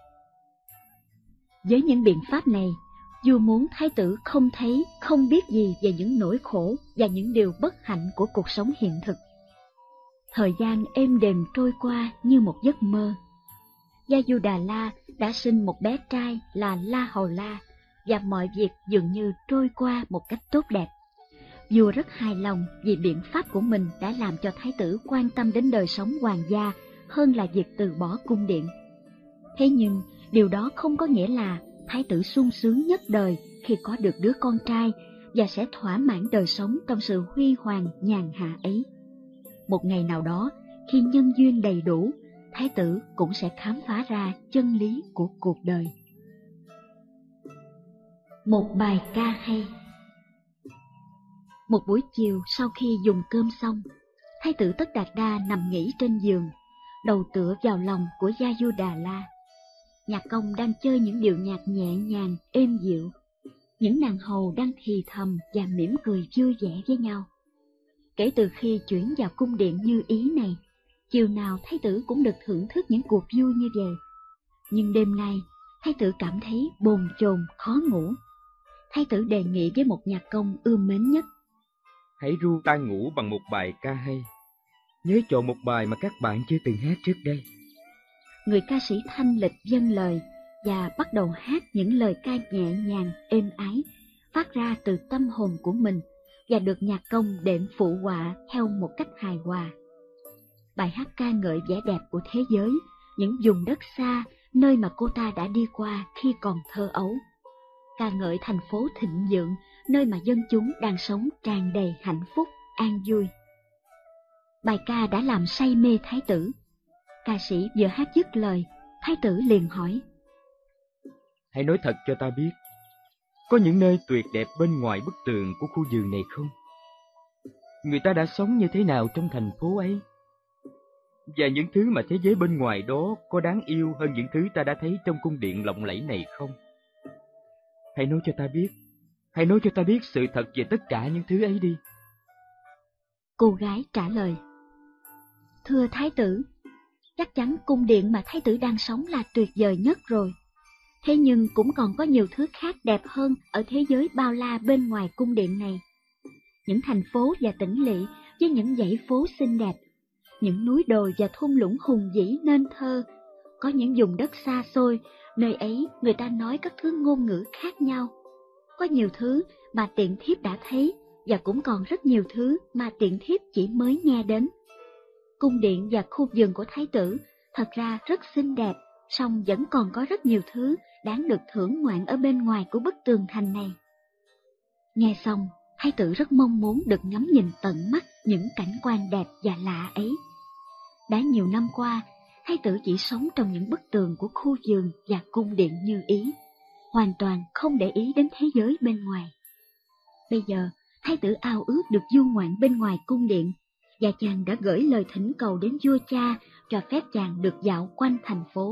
Với những biện pháp này, vua muốn thái tử không thấy, không biết gì về những nỗi khổ và những điều bất hạnh của cuộc sống hiện thực. Thời gian êm đềm trôi qua như một giấc mơ. Gia Du Đà La đã sinh một bé trai là La Hầu La, và mọi việc dường như trôi qua một cách tốt đẹp. Vua rất hài lòng vì biện pháp của mình đã làm cho thái tử quan tâm đến đời sống hoàng gia hơn là việc từ bỏ cung điện. Thế nhưng, điều đó không có nghĩa là thái tử sung sướng nhất đời khi có được đứa con trai và sẽ thỏa mãn đời sống trong sự huy hoàng nhàn hạ ấy. Một ngày nào đó, khi nhân duyên đầy đủ, thái tử cũng sẽ khám phá ra chân lý của cuộc đời. Một bài ca hay. Một buổi chiều sau khi dùng cơm xong, thái tử Tất Đạt Đa nằm nghỉ trên giường, đầu tựa vào lòng của Gia Du Đà La. Nhạc công đang chơi những điệu nhạc nhẹ nhàng, êm dịu. Những nàng hầu đang thì thầm và mỉm cười vui vẻ với nhau. Kể từ khi chuyển vào cung điện như ý này, chiều nào thái tử cũng được thưởng thức những cuộc vui như vậy. Nhưng đêm nay, thái tử cảm thấy bồn chồn, khó ngủ. Thái tử đề nghị với một nhạc công ưa mến nhất: Hãy ru ta ngủ bằng một bài ca hay. Nhớ chọn một bài mà các bạn chưa từng hát trước đây. Người ca sĩ thanh lịch dâng lời và bắt đầu hát những lời ca nhẹ nhàng, êm ái, phát ra từ tâm hồn của mình và được nhạc công đệm phụ họa theo một cách hài hòa. Bài hát ca ngợi vẻ đẹp của thế giới, những vùng đất xa, nơi mà cô ta đã đi qua khi còn thơ ấu. Ca ngợi thành phố thịnh vượng, nơi mà dân chúng đang sống tràn đầy hạnh phúc, an vui. Bài ca đã làm say mê thái tử. Ca sĩ vừa hát dứt lời, thái tử liền hỏi: Hãy nói thật cho ta biết, có những nơi tuyệt đẹp bên ngoài bức tường của khu vườn này không? Người ta đã sống như thế nào trong thành phố ấy? Và những thứ mà thế giới bên ngoài đó có đáng yêu hơn những thứ ta đã thấy trong cung điện lộng lẫy này không? Hãy nói cho ta biết, hãy nói cho ta biết sự thật về tất cả những thứ ấy đi. Cô gái trả lời: Thưa thái tử, chắc chắn cung điện mà thái tử đang sống là tuyệt vời nhất rồi. Thế nhưng cũng còn có nhiều thứ khác đẹp hơn ở thế giới bao la bên ngoài cung điện này. Những thành phố và tỉnh lỵ với những dãy phố xinh đẹp, những núi đồi và thung lũng hùng vĩ nên thơ. Có những vùng đất xa xôi, nơi ấy người ta nói các thứ ngôn ngữ khác nhau. Có nhiều thứ mà tiện thiếp đã thấy, và cũng còn rất nhiều thứ mà tiện thiếp chỉ mới nghe đến. Cung điện và khu vườn của thái tử thật ra rất xinh đẹp, song vẫn còn có rất nhiều thứ đáng được thưởng ngoạn ở bên ngoài của bức tường thành này. Nghe xong, thái tử rất mong muốn được ngắm nhìn tận mắt những cảnh quan đẹp và lạ ấy. Đã nhiều năm qua, thái tử chỉ sống trong những bức tường của khu vườn và cung điện như ý, hoàn toàn không để ý đến thế giới bên ngoài. Bây giờ, thái tử ao ước được du ngoạn bên ngoài cung điện, và chàng đã gửi lời thỉnh cầu đến vua cha cho phép chàng được dạo quanh thành phố.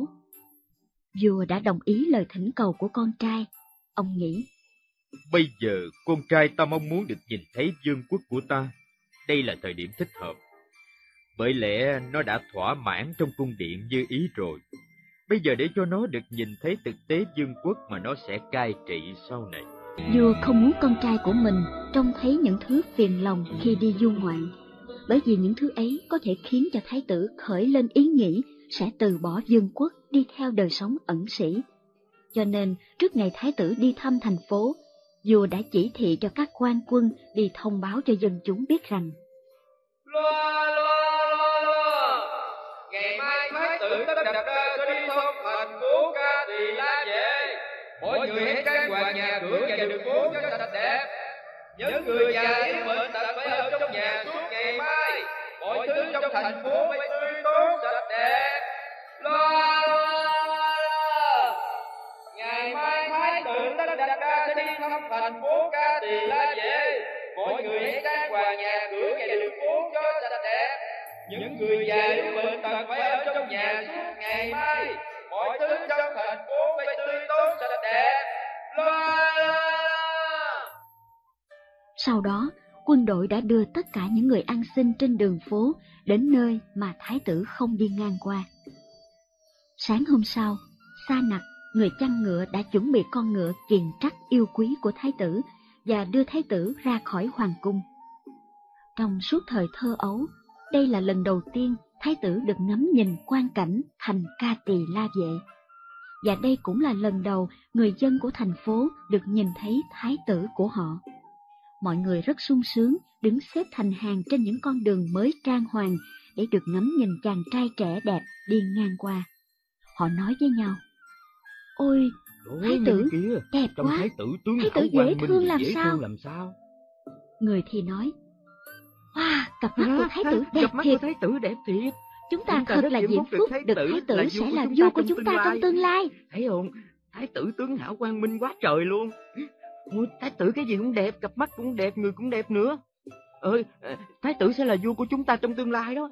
Vua đã đồng ý lời thỉnh cầu của con trai. Ông nghĩ: Bây giờ con trai ta mong muốn được nhìn thấy vương quốc của ta. Đây là thời điểm thích hợp. Bởi lẽ nó đã thỏa mãn trong cung điện như ý rồi. Bây giờ để cho nó được nhìn thấy thực tế vương quốc mà nó sẽ cai trị sau này. Vua không muốn con trai của mình trông thấy những thứ phiền lòng khi đi du ngoạn, bởi vì những thứ ấy có thể khiến cho thái tử khởi lên ý nghĩ sẽ từ bỏ vương quốc đi theo đời sống ẩn sĩ. Cho nên, trước ngày thái tử đi thăm thành phố, vua đã chỉ thị cho các quan quân đi thông báo cho dân chúng biết rằng: Loa loa loa loa, ngày mai thái tử tất đặt ra cho đi thăm thành phố Ca Tỳ La về. Mọi người hãy trang hoàng nhà cửa và đường phố cho sạch đẹp. Những người già yếu bệnh tật phải ở trong nhà suốt ngày mai. Mọi thứ trong thành phố phải tươi tốt sạch đẹp. Loa loa loa, ngày mai thái tử tất đặt ra sẽ đi thăm thành phố Ca Tỳ La về. Mọi người hãy trang hoàng nhà cửa và đường phố cho sạch đẹp. Những người già yếu bệnh tật phải ở trong nhà suốt ngày mai. Mọi thứ trong thành phố phải tươi tốt sạch đẹp. Loa loa. Sau đó, quân đội đã đưa tất cả những người ăn xin trên đường phố đến nơi mà thái tử không đi ngang qua. Sáng hôm sau, Sa Nặc, người chăn ngựa, đã chuẩn bị con ngựa kiền trắc yêu quý của thái tử và đưa thái tử ra khỏi hoàng cung. Trong suốt thời thơ ấu, đây là lần đầu tiên thái tử được ngắm nhìn quang cảnh thành Ca Tỳ La Vệ. Và đây cũng là lần đầu người dân của thành phố được nhìn thấy thái tử của họ. Mọi người rất sung sướng đứng xếp thành hàng trên những con đường mới trang hoàng để được ngắm nhìn chàng trai trẻ đẹp đi ngang qua. Họ nói với nhau: Ôi, thái tử đẹp quá, thái tử tướng thái tử dễ thương làm sao? Người thì nói: Wow, cặp mắt của thái tử đẹp thiệt. Thái tử đẹp thiệt. Chúng ta thật là diễm phúc được thái tử sẽ là vua của chúng ta trong tương lai. Thấy không? Thái tử tướng hảo quang minh quá trời luôn. Ôi, thái tử cái gì cũng đẹp, cặp mắt cũng đẹp, người cũng đẹp nữa. Thái tử sẽ là vua của chúng ta trong tương lai đó.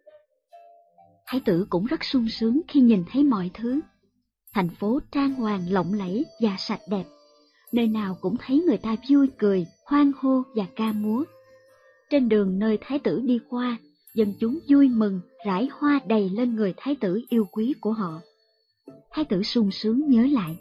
Thái tử cũng rất sung sướng khi nhìn thấy mọi thứ. Thành phố trang hoàng lộng lẫy và sạch đẹp. Nơi nào cũng thấy người ta vui cười, hoan hô và ca múa. Trên đường nơi thái tử đi qua, dân chúng vui mừng rải hoa đầy lên người thái tử yêu quý của họ. Thái tử sung sướng nhớ lại: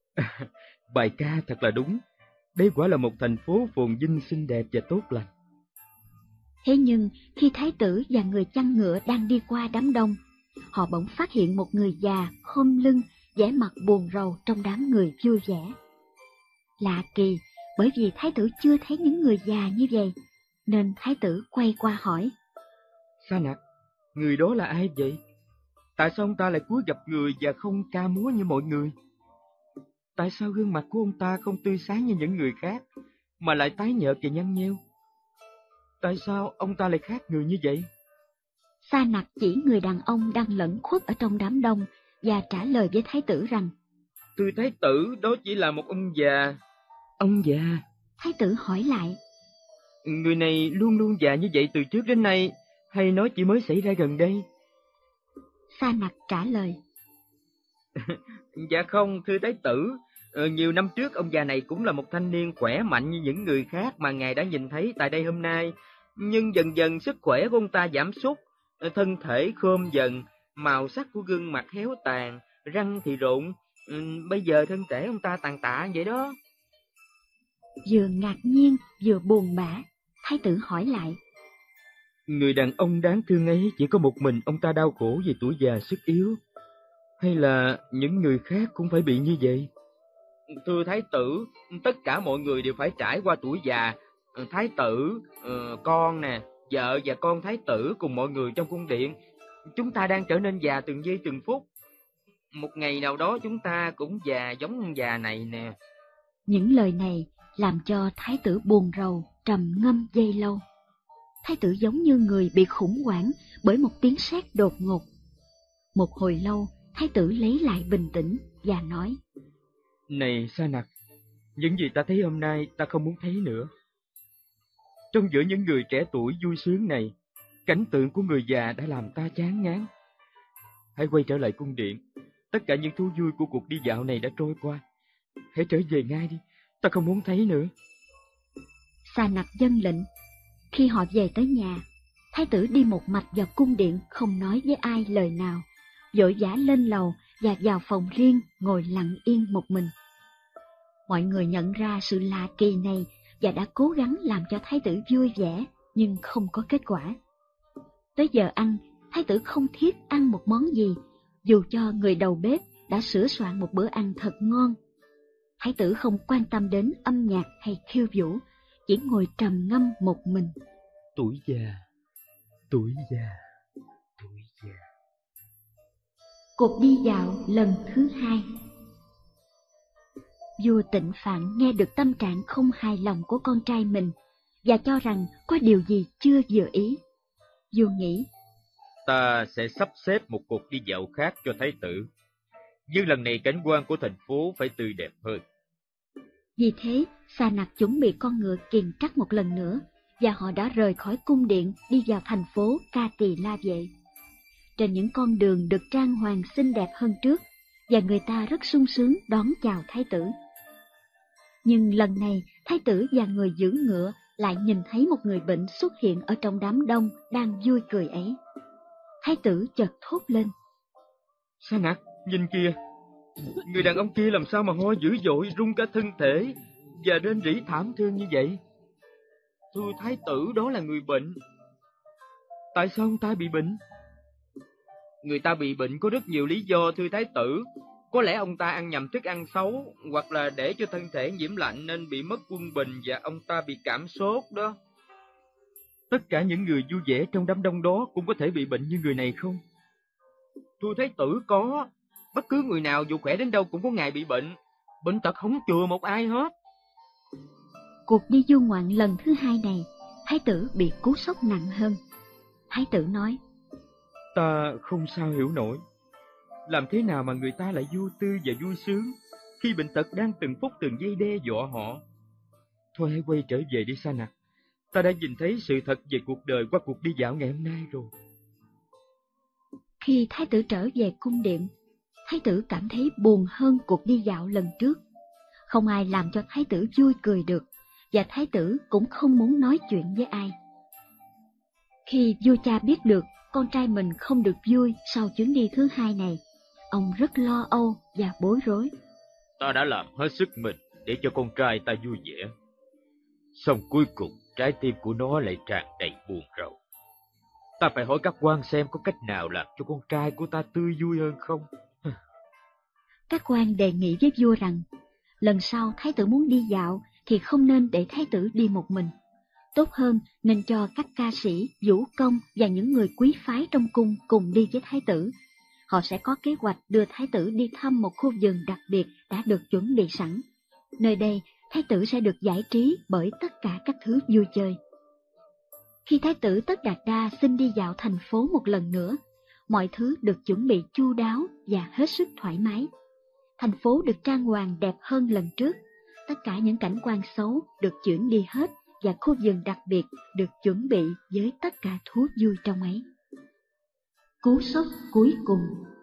Bài ca thật là đúng. Đây quả là một thành phố phồn vinh xinh đẹp và tốt lành. Thế nhưng khi thái tử và người chăn ngựa đang đi qua đám đông, họ bỗng phát hiện một người già khom lưng, vẻ mặt buồn rầu trong đám người vui vẻ. Lạ kỳ, bởi vì thái tử chưa thấy những người già như vậy, nên thái tử quay qua hỏi: Sa Nặc, người đó là ai vậy? Tại sao ông ta lại cúi gập người và không ca múa như mọi người? Tại sao gương mặt của ông ta không tươi sáng như những người khác, mà lại tái nhợt và nhăn nheo? Tại sao ông ta lại khác người như vậy? Sa Nặc chỉ người đàn ông đang lẫn khuất ở trong đám đông và trả lời với thái tử rằng: Thưa thái tử, đó chỉ là một ông già. Ông già? Thái tử hỏi lại: Người này luôn luôn già như vậy từ trước đến nay, hay nói chỉ mới xảy ra gần đây? Sa Nặc trả lời: Dạ không, thưa thái tử. Nhiều năm trước ông già này cũng là một thanh niên khỏe mạnh như những người khác mà ngài đã nhìn thấy tại đây hôm nay. Nhưng dần dần sức khỏe của ông ta giảm sút, thân thể khom dần, màu sắc của gương mặt héo tàn, răng thì rụng. Bây giờ thân thể ông ta tàn tạ vậy đó. Vừa ngạc nhiên vừa buồn bã, thái tử hỏi lại: Người đàn ông đáng thương ấy chỉ có một mình ông ta đau khổ vì tuổi già sức yếu, hay là những người khác cũng phải bị như vậy? Thưa thái tử, tất cả mọi người đều phải trải qua tuổi già. Thái tử, con nè, vợ và con thái tử cùng mọi người trong cung điện, chúng ta đang trở nên già từng giây từng phút. Một ngày nào đó chúng ta cũng già giống ông già này nè. Những lời này làm cho thái tử buồn rầu, trầm ngâm giây lâu. Thái tử giống như người bị khủng hoảng bởi một tiếng sét đột ngột. Một hồi lâu, thái tử lấy lại bình tĩnh và nói: Này Sa Nặc, những gì ta thấy hôm nay ta không muốn thấy nữa. Trong giữa những người trẻ tuổi vui sướng này, cảnh tượng của người già đã làm ta chán ngán. Hãy quay trở lại cung điện. Tất cả những thú vui của cuộc đi dạo này đã trôi qua. Hãy trở về ngay đi, ta không muốn thấy nữa. Sa Nặc vâng lệnh. Khi họ về tới nhà, thái tử đi một mạch vào cung điện, không nói với ai lời nào, vội vã lên lầu và vào phòng riêng ngồi lặng yên một mình. Mọi người nhận ra sự lạ kỳ này và đã cố gắng làm cho thái tử vui vẻ, nhưng không có kết quả. Tới giờ ăn, thái tử không thiết ăn một món gì, dù cho người đầu bếp đã sửa soạn một bữa ăn thật ngon. Thái tử không quan tâm đến âm nhạc hay khiêu vũ, chỉ ngồi trầm ngâm một mình. Tuổi già, tuổi già, tuổi già. Cuộc đi dạo lần thứ 2. Vua Tịnh Phạn nghe được tâm trạng không hài lòng của con trai mình và cho rằng có điều gì chưa vừa ý. Vua nghĩ: Ta sẽ sắp xếp một cuộc đi dạo khác cho thái tử, nhưng lần này cảnh quan của thành phố phải tươi đẹp hơn. Vì thế, Sa Nặc chuẩn bị con ngựa kiền trắc một lần nữa, và họ đã rời khỏi cung điện đi vào thành phố Ca Tỳ La Vệ. Trên những con đường được trang hoàng xinh đẹp hơn trước, và người ta rất sung sướng đón chào thái tử. Nhưng lần này, thái tử và người giữ ngựa lại nhìn thấy một người bệnh xuất hiện ở trong đám đông đang vui cười ấy. Thái tử chợt thốt lên: Sa Nặc, nhìn kìa, người đàn ông kia làm sao mà ho dữ dội, run cả thân thể và rên rỉ thảm thương như vậy? Thưa thái tử, đó là người bệnh. Tại sao ông ta bị bệnh? Người ta bị bệnh có rất nhiều lý do, thưa thái tử. Có lẽ ông ta ăn nhầm thức ăn xấu, hoặc là để cho thân thể nhiễm lạnh nên bị mất quân bình và ông ta bị cảm sốt đó. Tất cả những người vui vẻ trong đám đông đó cũng có thể bị bệnh như người này không? Thưa thái tử, có. Bất cứ người nào dù khỏe đến đâu cũng có ngày bị bệnh. Bệnh tật không chừa một ai hết. Cuộc đi du ngoạn lần thứ 2 này, thái tử bị cú sốc nặng hơn. Thái tử nói: Ta không sao hiểu nổi. Làm thế nào mà người ta lại vô tư và vui sướng khi bệnh tật đang từng phút từng giây đe dọa họ? Thôi hãy quay trở về đi Sa Nặc. Ta đã nhìn thấy sự thật về cuộc đời qua cuộc đi dạo ngày hôm nay rồi. Khi thái tử trở về cung điện, thái tử cảm thấy buồn hơn cuộc đi dạo lần trước. Không ai làm cho thái tử vui cười được, và thái tử cũng không muốn nói chuyện với ai. Khi vua cha biết được con trai mình không được vui sau chuyến đi thứ 2 này, ông rất lo âu và bối rối. Ta đã làm hết sức mình để cho con trai ta vui vẻ, song cuối cùng trái tim của nó lại tràn đầy buồn rầu. Ta phải hỏi các quan xem có cách nào làm cho con trai của ta tươi vui hơn không. Các quan đề nghị với vua rằng lần sau thái tử muốn đi dạo thì không nên để thái tử đi một mình. Tốt hơn nên cho các ca sĩ, vũ công và những người quý phái trong cung cùng đi với thái tử. Họ sẽ có kế hoạch đưa thái tử đi thăm một khu vườn đặc biệt đã được chuẩn bị sẵn. Nơi đây, thái tử sẽ được giải trí bởi tất cả các thứ vui chơi. Khi Thái tử Tất Đạt Đa xin đi dạo thành phố một lần nữa, mọi thứ được chuẩn bị chu đáo và hết sức thoải mái. Thành phố được trang hoàng đẹp hơn lần trước, tất cả những cảnh quan xấu được chuyển đi hết và khu vườn đặc biệt được chuẩn bị với tất cả thú vui trong ấy. Cú sốc cuối cùng.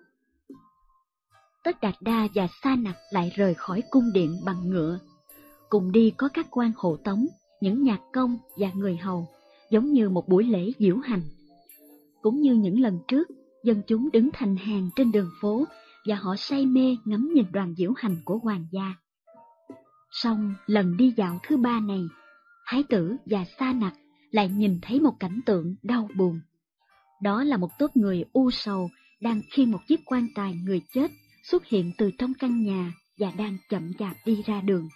Tất Đạt Đa và Sa Nặc lại rời khỏi cung điện bằng ngựa. Cùng đi có các quan hộ tống, những nhạc công và người hầu, giống như một buổi lễ diễu hành. Cũng như những lần trước, dân chúng đứng thành hàng trên đường phố và họ say mê ngắm nhìn đoàn diễu hành của hoàng gia. Song lần đi dạo thứ ba này, Thái tử và Sa Nặc lại nhìn thấy một cảnh tượng đau buồn. Đó là một tốp người u sầu đang khiêng một chiếc quan tài người chết xuất hiện từ trong căn nhà và đang chậm chạp đi ra đường.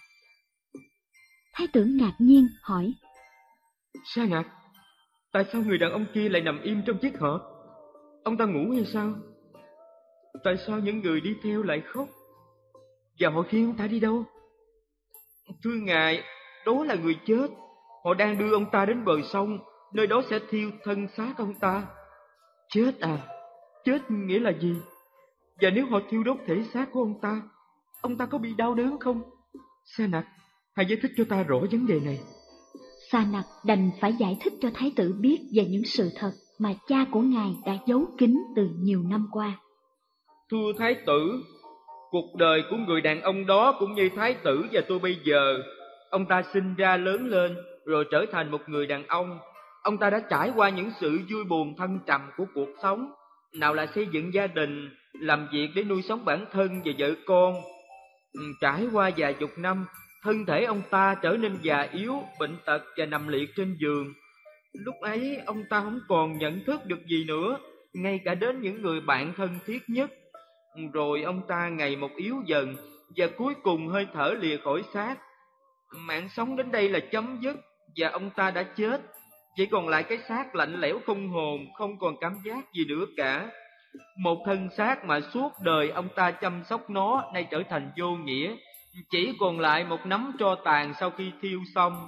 Thái tử ngạc nhiên hỏi: Sa Nặc, tại sao người đàn ông kia lại nằm im trong chiếc hộp? Ông ta ngủ hay sao? Tại sao những người đi theo lại khóc? Và họ khiêng ông ta đi đâu? Thưa ngài, đó là người chết. Họ đang đưa ông ta đến bờ sông, nơi đó sẽ thiêu thân xác ông ta. Chết à? Chết nghĩa là gì? Và nếu họ thiêu đốt thể xác của ông ta có bị đau đớn không? Sa Nặc, hãy giải thích cho ta rõ vấn đề này. Sa Nặc đành phải giải thích cho Thái tử biết về những sự thật mà cha của ngài đã giấu kín từ nhiều năm qua. Thưa Thái tử, cuộc đời của người đàn ông đó cũng như Thái tử và tôi bây giờ. Ông ta sinh ra lớn lên rồi trở thành một người đàn ông. Ông ta đã trải qua những sự vui buồn thăng trầm của cuộc sống. Nào là xây dựng gia đình, làm việc để nuôi sống bản thân và vợ con. Trải qua vài chục năm, thân thể ông ta trở nên già yếu, bệnh tật và nằm liệt trên giường. Lúc ấy ông ta không còn nhận thức được gì nữa, ngay cả đến những người bạn thân thiết nhất. Rồi ông ta ngày một yếu dần và cuối cùng hơi thở lìa khỏi xác. Mạng sống đến đây là chấm dứt và ông ta đã chết. Chỉ còn lại cái xác lạnh lẽo không hồn, không còn cảm giác gì nữa cả. Một thân xác mà suốt đời ông ta chăm sóc nó nay trở thành vô nghĩa, chỉ còn lại một nắm tro tàn sau khi thiêu xong.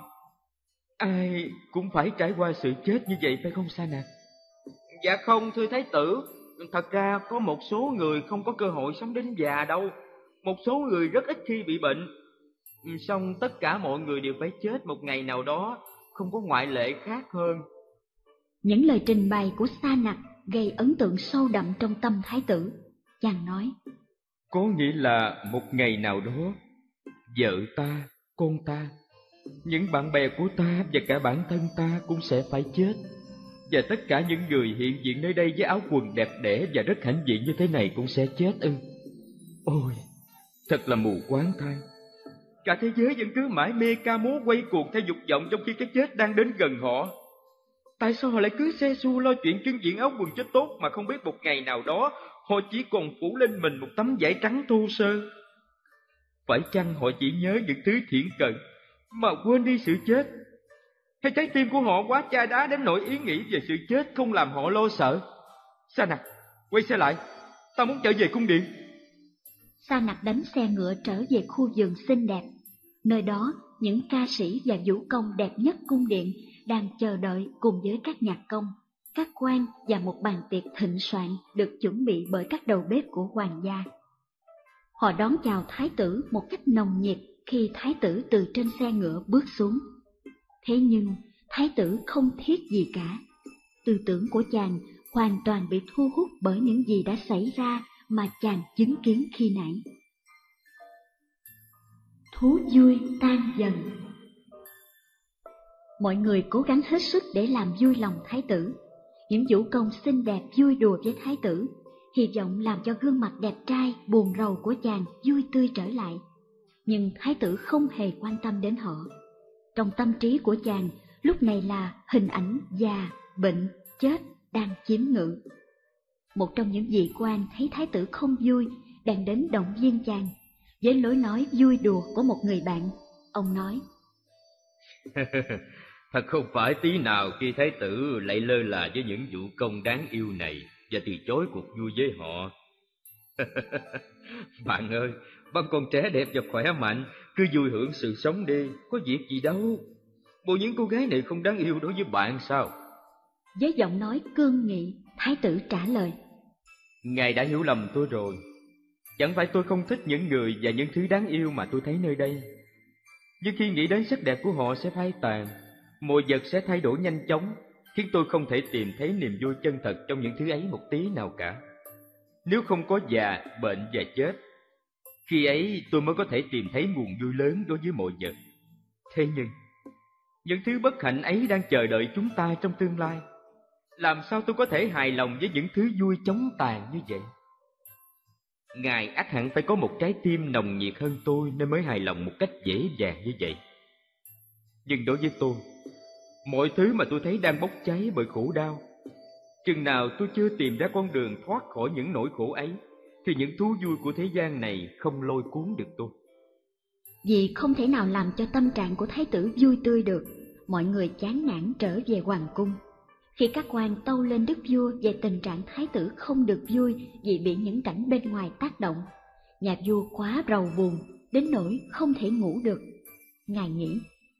Ai cũng phải trải qua sự chết như vậy phải không Sa Nặc? Dạ không thưa Thái tử, thật ra có một số người không có cơ hội sống đến già đâu. Một số người rất ít khi bị bệnh. Song tất cả mọi người đều phải chết một ngày nào đó, không có ngoại lệ khác hơn. Những lời trình bày của Sa Nặc gây ấn tượng sâu đậm trong tâm Thái tử. Chàng nói: Có nghĩa là một ngày nào đó, vợ ta, con ta, những bạn bè của ta và cả bản thân ta cũng sẽ phải chết. Và tất cả những người hiện diện nơi đây với áo quần đẹp đẽ và rất hãnh diện như thế này cũng sẽ chết ư? Ôi, thật là mù quáng thay. Cả thế giới vẫn cứ mãi mê ca múa quay cuồng theo dục vọng trong khi cái chết đang đến gần họ. Tại sao họ lại cứ se su lo chuyện trưng diện áo quần cho tốt mà không biết một ngày nào đó họ chỉ còn phủ lên mình một tấm vải trắng thô sơ? Phải chăng họ chỉ nhớ những thứ thiển cận mà quên đi sự chết? Hay trái tim của họ quá chai đá đến nỗi ý nghĩ về sự chết không làm họ lo sợ? Sa Nặc, quay xe lại, ta muốn trở về cung điện. Sa Nặc đánh xe ngựa trở về khu vườn xinh đẹp. Nơi đó, những ca sĩ và vũ công đẹp nhất cung điện đang chờ đợi cùng với các nhạc công, các quan và một bàn tiệc thịnh soạn được chuẩn bị bởi các đầu bếp của hoàng gia. Họ đón chào Thái tử một cách nồng nhiệt khi Thái tử từ trên xe ngựa bước xuống. Thế nhưng, Thái tử không thiết gì cả. Tư tưởng của chàng hoàn toàn bị thu hút bởi những gì đã xảy ra mà chàng chứng kiến khi nãy. Thú vui tan dần. Mọi người cố gắng hết sức để làm vui lòng Thái tử. Những vũ công xinh đẹp vui đùa với Thái tử, hy vọng làm cho gương mặt đẹp trai buồn rầu của chàng vui tươi trở lại. Nhưng Thái tử không hề quan tâm đến họ. Trong tâm trí của chàng lúc này là hình ảnh già, bệnh, chết đang chiếm ngự. Một trong những vị quan thấy Thái tử không vui, đang đến động viên chàng. Với lối nói vui đùa của một người bạn, ông nói: Thật không phải tí nào khi Thái tử lại lơ là với những vũ công đáng yêu này và từ chối cuộc vui với họ. Bạn ơi, bạn còn trẻ đẹp và khỏe mạnh, cứ vui hưởng sự sống đi, có việc gì đâu. Bộ những cô gái này không đáng yêu đối với bạn sao? Với giọng nói cương nghị, thái tử trả lời: Ngài đã hiểu lầm tôi rồi. Chẳng phải tôi không thích những người và những thứ đáng yêu mà tôi thấy nơi đây. Nhưng khi nghĩ đến sắc đẹp của họ sẽ phai tàn, mọi vật sẽ thay đổi nhanh chóng, khiến tôi không thể tìm thấy niềm vui chân thật trong những thứ ấy một tí nào cả. Nếu không có già, bệnh và chết, khi ấy tôi mới có thể tìm thấy nguồn vui lớn đối với mọi vật. Thế nhưng, những thứ bất hạnh ấy đang chờ đợi chúng ta trong tương lai. Làm sao tôi có thể hài lòng với những thứ vui chóng tàn như vậy? Ngài ắt hẳn phải có một trái tim nồng nhiệt hơn tôi nên mới hài lòng một cách dễ dàng như vậy. Nhưng đối với tôi, mọi thứ mà tôi thấy đang bốc cháy bởi khổ đau, chừng nào tôi chưa tìm ra con đường thoát khỏi những nỗi khổ ấy, thì những thú vui của thế gian này không lôi cuốn được tôi. Vì không thể nào làm cho tâm trạng của thái tử vui tươi được, mọi người chán nản trở về hoàng cung. Khi các quan tâu lên đức vua về tình trạng thái tử không được vui vì bị những cảnh bên ngoài tác động, nhà vua quá rầu buồn đến nỗi không thể ngủ được. Ngài nghĩ: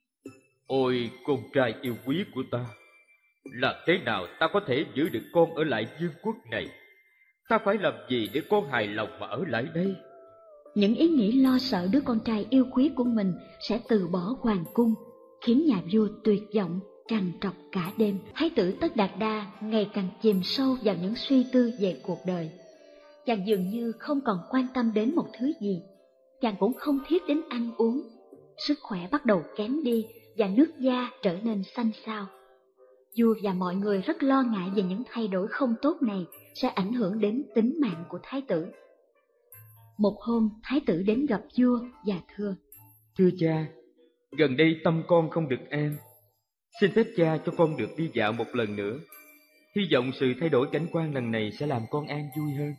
Ôi con trai yêu quý của ta, làm thế nào ta có thể giữ được con ở lại vương quốc này? Ta phải làm gì để con hài lòng mà ở lại đây? Những ý nghĩ lo sợ đứa con trai yêu quý của mình sẽ từ bỏ hoàng cung khiến nhà vua tuyệt vọng, trằn trọc cả đêm. Thái tử Tất Đạt Đa ngày càng chìm sâu vào những suy tư về cuộc đời. Chàng dường như không còn quan tâm đến một thứ gì. Chàng cũng không thiết đến ăn uống. Sức khỏe bắt đầu kém đi và nước da trở nên xanh xao. Vua và mọi người rất lo ngại về những thay đổi không tốt này sẽ ảnh hưởng đến tính mạng của thái tử. Một hôm, thái tử đến gặp vua và thưa: Thưa cha, gần đây tâm con không được an. Xin phép cha cho con được đi dạo một lần nữa. Hy vọng sự thay đổi cảnh quan lần này sẽ làm con an vui hơn.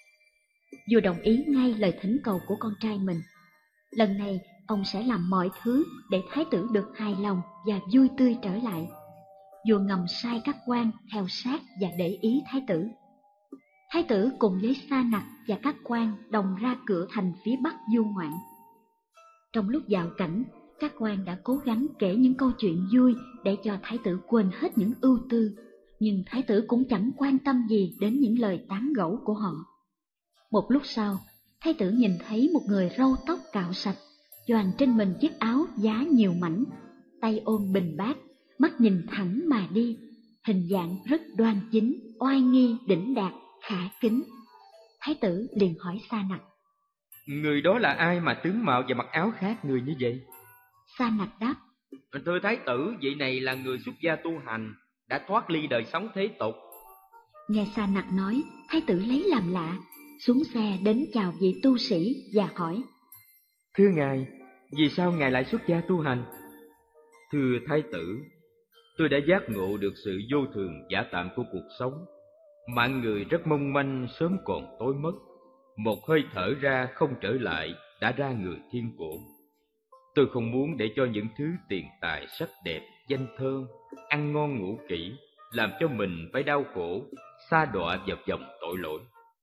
Vua đồng ý ngay lời thỉnh cầu của con trai mình. Lần này, ông sẽ làm mọi thứ để thái tử được hài lòng và vui tươi trở lại. Vua ngầm sai các quan theo sát và để ý thái tử. Thái tử cùng với Sa Nặc và các quan đồng ra cửa thành phía bắc du ngoạn. Trong lúc dạo cảnh, các quan đã cố gắng kể những câu chuyện vui để cho thái tử quên hết những ưu tư, nhưng thái tử cũng chẳng quan tâm gì đến những lời tán gẫu của họ. Một lúc sau, thái tử nhìn thấy một người râu tóc cạo sạch, choàng trên mình chiếc áo giá nhiều mảnh, tay ôm bình bát, mắt nhìn thẳng mà đi, hình dạng rất đoan chính, oai nghi, đỉnh đạt, khả kính. Thái tử liền hỏi Sa Nặc: Người đó là ai mà tướng mạo và mặc áo khác người như vậy? Sa Nặc đáp: Thưa thái tử, vị này là người xuất gia tu hành, đã thoát ly đời sống thế tục. Nghe Sa Nặc nói, thái tử lấy làm lạ, xuống xe đến chào vị tu sĩ và hỏi: Thưa ngài, vì sao ngài lại xuất gia tu hành? Thưa thái tử, tôi đã giác ngộ được sự vô thường giả tạm của cuộc sống. Mạng người rất mong manh, sớm còn tối mất. Một hơi thở ra không trở lại, đã ra người thiên cổ. Tôi không muốn để cho những thứ tiền tài, sắc đẹp, danh thơm, ăn ngon ngủ kỹ làm cho mình phải đau khổ, sa đọa vào vòng tội lỗi.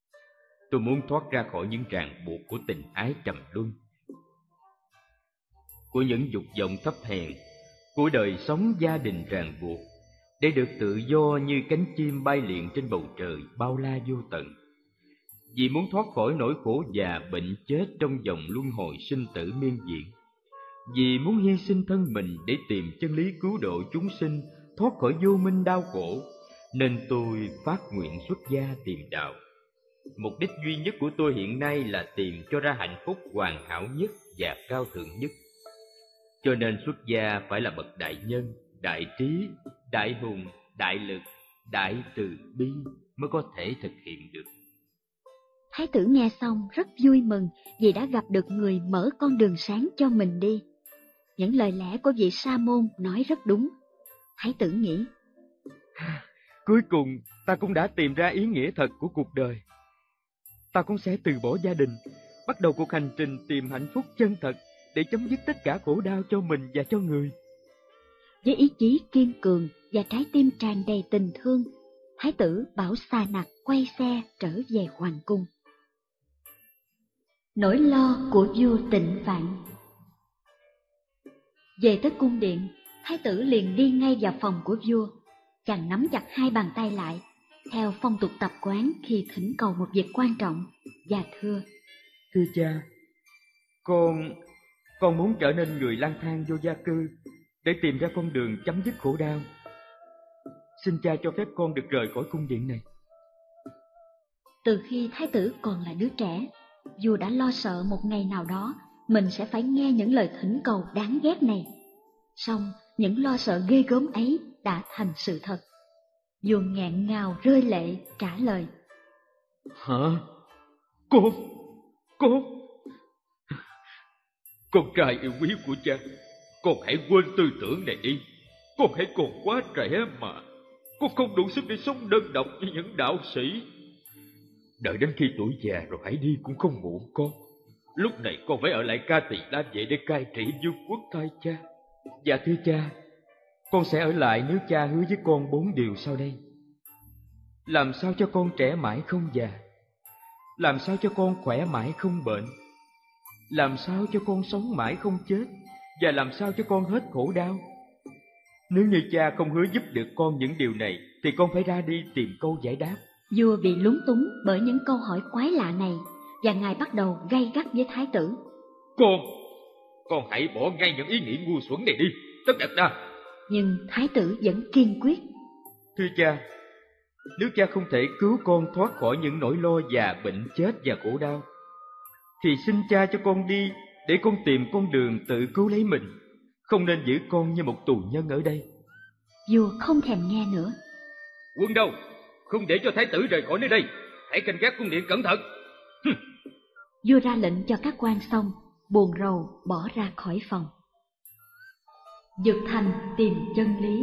Tôi muốn thoát ra khỏi những ràng buộc của tình ái trầm luân, của những dục vọng thấp hèn, của đời sống gia đình ràng buộc, để được tự do như cánh chim bay liệng trên bầu trời bao la vô tận. Vì muốn thoát khỏi nỗi khổ già bệnh chết trong vòng luân hồi sinh tử miên diện, vì muốn hy sinh thân mình để tìm chân lý cứu độ chúng sinh thoát khỏi vô minh đau khổ, nên tôi phát nguyện xuất gia tìm đạo. Mục đích duy nhất của tôi hiện nay là tìm cho ra hạnh phúc hoàn hảo nhất và cao thượng nhất. Cho nên xuất gia phải là bậc đại nhân, đại trí, đại hùng, đại lực, đại từ bi mới có thể thực hiện được. Thái tử nghe xong rất vui mừng vì đã gặp được người mở con đường sáng cho mình đi. Những lời lẽ của vị sa môn nói rất đúng. Thái tử nghĩ: Cuối cùng ta cũng đã tìm ra ý nghĩa thật của cuộc đời. Ta cũng sẽ từ bỏ gia đình, bắt đầu cuộc hành trình tìm hạnh phúc chân thật để chấm dứt tất cả khổ đau cho mình và cho người. Với ý chí kiên cường và trái tim tràn đầy tình thương, thái tử bảo Sa Nặc quay xe trở về hoàng cung. Nỗi lo của vua Tịnh Phạn. Về tới cung điện, thái tử liền đi ngay vào phòng của vua. Chàng nắm chặt hai bàn tay lại, theo phong tục tập quán khi thỉnh cầu một việc quan trọng, và thưa: Thưa cha, con muốn trở nên người lang thang vô gia cư để tìm ra con đường chấm dứt khổ đau. Xin cha cho phép con được rời khỏi cung điện này. Từ khi thái tử còn là đứa trẻ, vua đã lo sợ một ngày nào đó mình sẽ phải nghe những lời thỉnh cầu đáng ghét này. Song những lo sợ ghê gớm ấy đã thành sự thật. Vua nghẹn ngào rơi lệ trả lời: Hả? Con trai yêu quý của cha, con hãy quên tư tưởng này đi. Con hãy còn quá trẻ mà. Con không đủ sức để sống đơn độc như những đạo sĩ. Đợi đến khi tuổi già rồi hãy đi cũng không muộn con. Lúc này con phải ở lại Ca Tỳ La Vệ để cai trị vương quốc thay cha. Dạ thưa cha, con sẽ ở lại nếu cha hứa với con 4 điều sau đây. Làm sao cho con trẻ mãi không già? Làm sao cho con khỏe mãi không bệnh? Làm sao cho con sống mãi không chết? Và làm sao cho con hết khổ đau? Nếu như cha không hứa giúp được con những điều này, thì con phải ra đi tìm câu giải đáp. Vua bị lúng túng bởi những câu hỏi quái lạ này, và ngài bắt đầu gay gắt với thái tử. Con hãy bỏ ngay những ý nghĩ ngu xuẩn này đi, Tất Đạt Đa. Nhưng thái tử vẫn kiên quyết. Thưa cha, nếu cha không thể cứu con thoát khỏi những nỗi lo già, bệnh, chết và khổ đau, thì xin cha cho con đi để con tìm con đường tự cứu lấy mình, không nên giữ con như một tù nhân ở đây. Vua không thèm nghe nữa. Quân đâu? Không để cho thái tử rời khỏi nơi đây. Hãy canh gác cung điện cẩn thận. Vua ra lệnh cho các quan xong, buồn rầu bỏ ra khỏi phòng. Dực Thành tìm chân lý.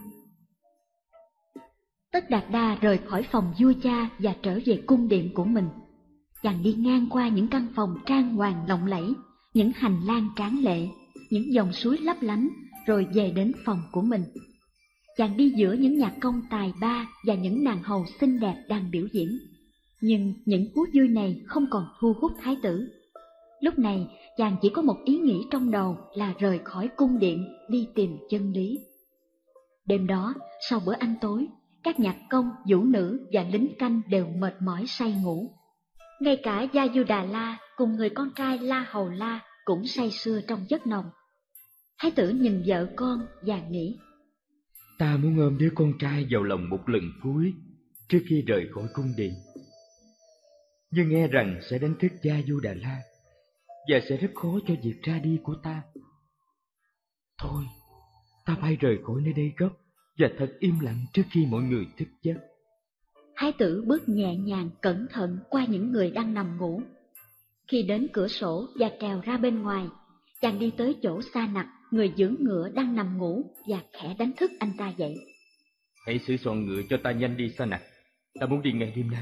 Tất Đạt Đa rời khỏi phòng vua cha và trở về cung điện của mình. Chàng đi ngang qua những căn phòng trang hoàng lộng lẫy, những hành lang tráng lệ, những dòng suối lấp lánh, rồi về đến phòng của mình. Chàng đi giữa những nhạc công tài ba và những nàng hầu xinh đẹp đang biểu diễn. Nhưng những thú vui này không còn thu hút thái tử. Lúc này chàng chỉ có một ý nghĩ trong đầu là rời khỏi cung điện đi tìm chân lý. Đêm đó, sau bữa ăn tối, các nhạc công, vũ nữ và lính canh đều mệt mỏi say ngủ. Ngay cả Gia Du Đà La cùng người con trai La Hầu La cũng say sưa trong giấc nồng. Thái tử nhìn vợ con và nghĩ: Ta muốn ôm đứa con trai vào lòng một lần cuối trước khi rời khỏi cung điện. Nhưng nghe rằng sẽ đánh thức Gia Du Đà La và sẽ rất khó cho việc ra đi của ta. Thôi, ta phải rời khỏi nơi đây gấp và thật im lặng trước khi mọi người thức giấc. Thái tử bước nhẹ nhàng cẩn thận qua những người đang nằm ngủ. Khi đến cửa sổ và trèo ra bên ngoài, chàng đi tới chỗ Sa Nặc, người dưỡng ngựa đang nằm ngủ, và khẽ đánh thức anh ta dậy. Hãy sửa soạn ngựa cho ta nhanh đi, Sa Nặc. Ta muốn đi ngay đêm nay.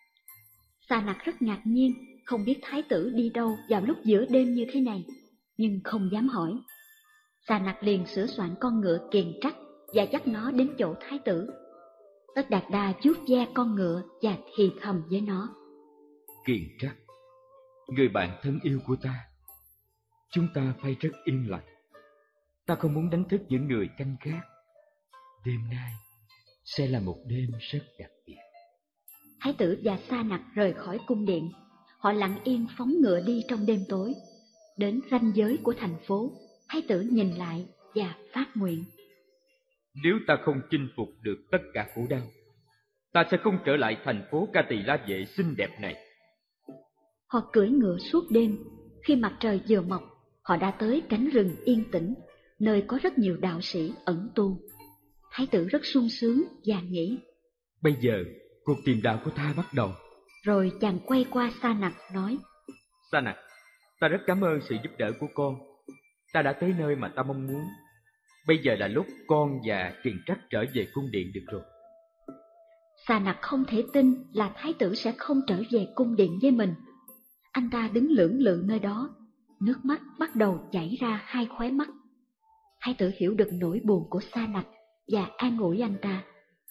Sa Nặc rất ngạc nhiên, không biết thái tử đi đâu vào lúc giữa đêm như thế này, nhưng không dám hỏi. Sa Nặc liền sửa soạn con ngựa kiền trắc và dắt nó đến chỗ thái tử. Tất Đạt Đa vuốt ve con ngựa và thì thầm với nó: Kiền trắc, người bạn thân yêu của ta, chúng ta phải rất yên lặng. Ta không muốn đánh thức những người canh gác. Đêm nay sẽ là một đêm rất đặc biệt. Thái tử và Sa Nặc rời khỏi cung điện. Họ lặng yên phóng ngựa đi trong đêm tối. Đến ranh giới của thành phố, thái tử nhìn lại và phát nguyện: Nếu ta không chinh phục được tất cả khổ đau, ta sẽ không trở lại thành phố Ca Tỳ La Vệ xinh đẹp này. Họ cưỡi ngựa suốt đêm. Khi mặt trời vừa mọc, họ đã tới cánh rừng yên tĩnh, nơi có rất nhiều đạo sĩ ẩn tu. Thái tử rất sung sướng và nghĩ: Bây giờ cuộc tìm đạo của ta bắt đầu. Rồi chàng quay qua Sa Nặc nói: Sa Nặc, ta rất cảm ơn sự giúp đỡ của con. Ta đã tới nơi mà ta mong muốn. Bây giờ là lúc con và Kiền Trắc trở về cung điện được rồi. Sa Nặc không thể tin là thái tử sẽ không trở về cung điện với mình. Anh ta đứng lưỡng lự nơi đó, nước mắt bắt đầu chảy ra hai khóe mắt. Thái tử hiểu được nỗi buồn của Sa Nặc và an ủi anh ta: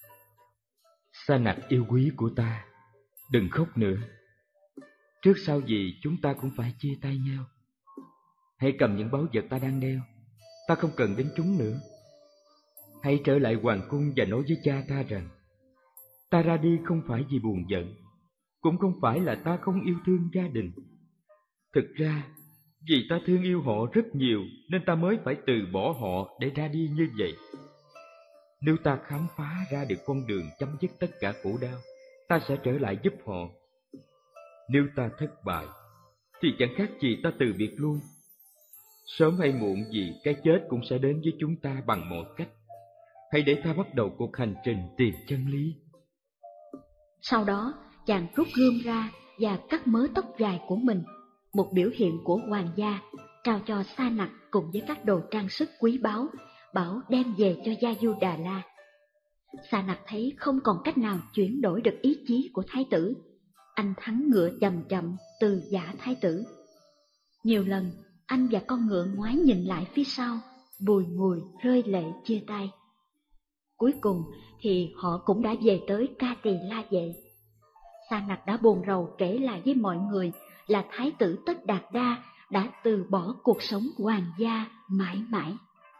Sa Nặc yêu quý của ta, đừng khóc nữa. Trước sau gì chúng ta cũng phải chia tay nhau. Hãy cầm những báu vật ta đang đeo. Ta không cần đến chúng nữa. Hãy trở lại hoàng cung và nói với cha ta rằng ta ra đi không phải vì buồn giận, cũng không phải là ta không yêu thương gia đình. Thực ra, vì ta thương yêu họ rất nhiều nên ta mới phải từ bỏ họ để ra đi như vậy. Nếu ta khám phá ra được con đường chấm dứt tất cả khổ đau, ta sẽ trở lại giúp họ. Nếu ta thất bại, thì chẳng khác gì ta từ biệt luôn. Sớm hay muộn gì cái chết cũng sẽ đến với chúng ta bằng mọi cách. Hãy để ta bắt đầu cuộc hành trình tìm chân lý. Sau đó, chàng rút gươm ra và cắt mớ tóc dài của mình, một biểu hiện của hoàng gia, trao cho Sa Nặc cùng với các đồ trang sức quý báu, bảo đem về cho Gia Du Đà La. Sa Nặc thấy không còn cách nào chuyển đổi được ý chí của thái tử. Anh thắng ngựa chậm chậm từ giả thái tử. Nhiều lần, anh và con ngựa ngoái nhìn lại phía sau, bùi ngùi rơi lệ chia tay. Cuối cùng thì họ cũng đã về tới Ca Tỳ La Vệ. Sa Nặc đã buồn rầu kể lại với mọi người là thái tử Tất Đạt Đa đã từ bỏ cuộc sống hoàng gia mãi mãi.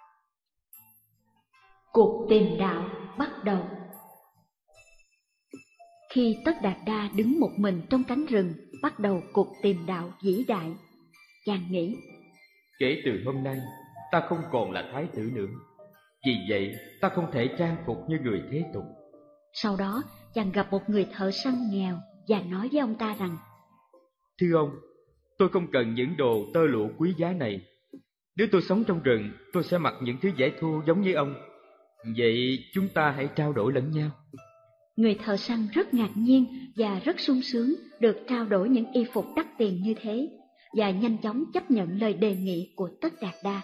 Cuộc tìm đạo bắt đầu. Khi Tất Đạt Đa đứng một mình trong cánh rừng bắt đầu cuộc tìm đạo vĩ đại, chàng nghĩ: kể từ hôm nay, ta không còn là thái tử nữa. Vì vậy, ta không thể trang phục như người thế tục. Sau đó, chàng gặp một người thợ săn nghèo và nói với ông ta rằng: thưa ông, tôi không cần những đồ tơ lụa quý giá này. Nếu tôi sống trong rừng, tôi sẽ mặc những thứ dễ thu giống như ông. Vậy chúng ta hãy trao đổi lẫn nhau. Người thợ săn rất ngạc nhiên và rất sung sướng được trao đổi những y phục đắt tiền như thế, và nhanh chóng chấp nhận lời đề nghị của Tất Đạt Đa.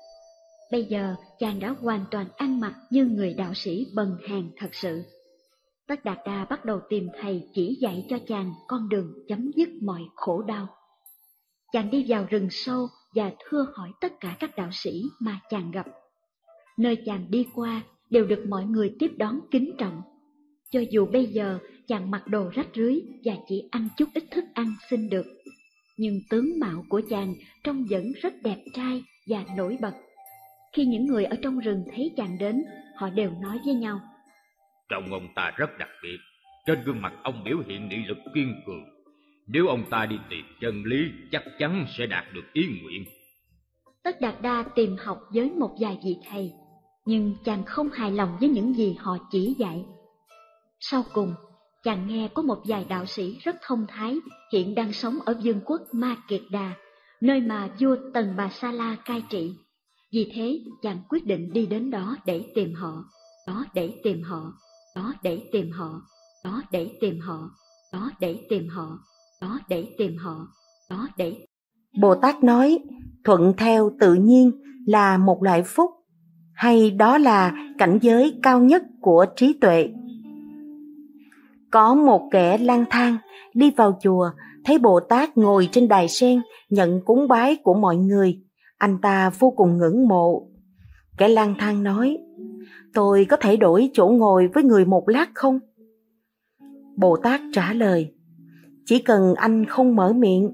Bây giờ chàng đã hoàn toàn ăn mặc như người đạo sĩ bần hàn thật sự. Tất Đạt Đa bắt đầu tìm thầy chỉ dạy cho chàng con đường chấm dứt mọi khổ đau. Chàng đi vào rừng sâu và thưa hỏi tất cả các đạo sĩ mà chàng gặp. Nơi chàng đi qua đều được mọi người tiếp đón kính trọng. Cho dù bây giờ chàng mặc đồ rách rưới và chỉ ăn chút ít thức ăn xin được, nhưng tướng mạo của chàng trông vẫn rất đẹp trai và nổi bật. Khi những người ở trong rừng thấy chàng đến, họ đều nói với nhau: trông ông ta rất đặc biệt, trên gương mặt ông biểu hiện nghị lực kiên cường. Nếu ông ta đi tìm chân lý, chắc chắn sẽ đạt được ý nguyện. Tất Đạt Đa tìm học với một vài vị thầy, nhưng chàng không hài lòng với những gì họ chỉ dạy. Sau cùng, chàng nghe có một vài đạo sĩ rất thông thái hiện đang sống ở vương quốc Ma Kiệt Đà, nơi mà vua Tần Bà Sa La cai trị. Vì thế, chàng quyết định đi đến đó để tìm họ, đó để tìm họ, đó để tìm họ, đó để tìm họ, đó để tìm họ, đó để tìm họ, đó để... Bồ Tát nói, thuận theo tự nhiên là một loại phúc, hay đó là cảnh giới cao nhất của trí tuệ. Có một kẻ lang thang đi vào chùa, thấy Bồ Tát ngồi trên đài sen nhận cúng bái của mọi người. Anh ta vô cùng ngưỡng mộ. Kẻ lang thang nói, tôi có thể đổi chỗ ngồi với người một lát không? Bồ Tát trả lời, chỉ cần anh không mở miệng.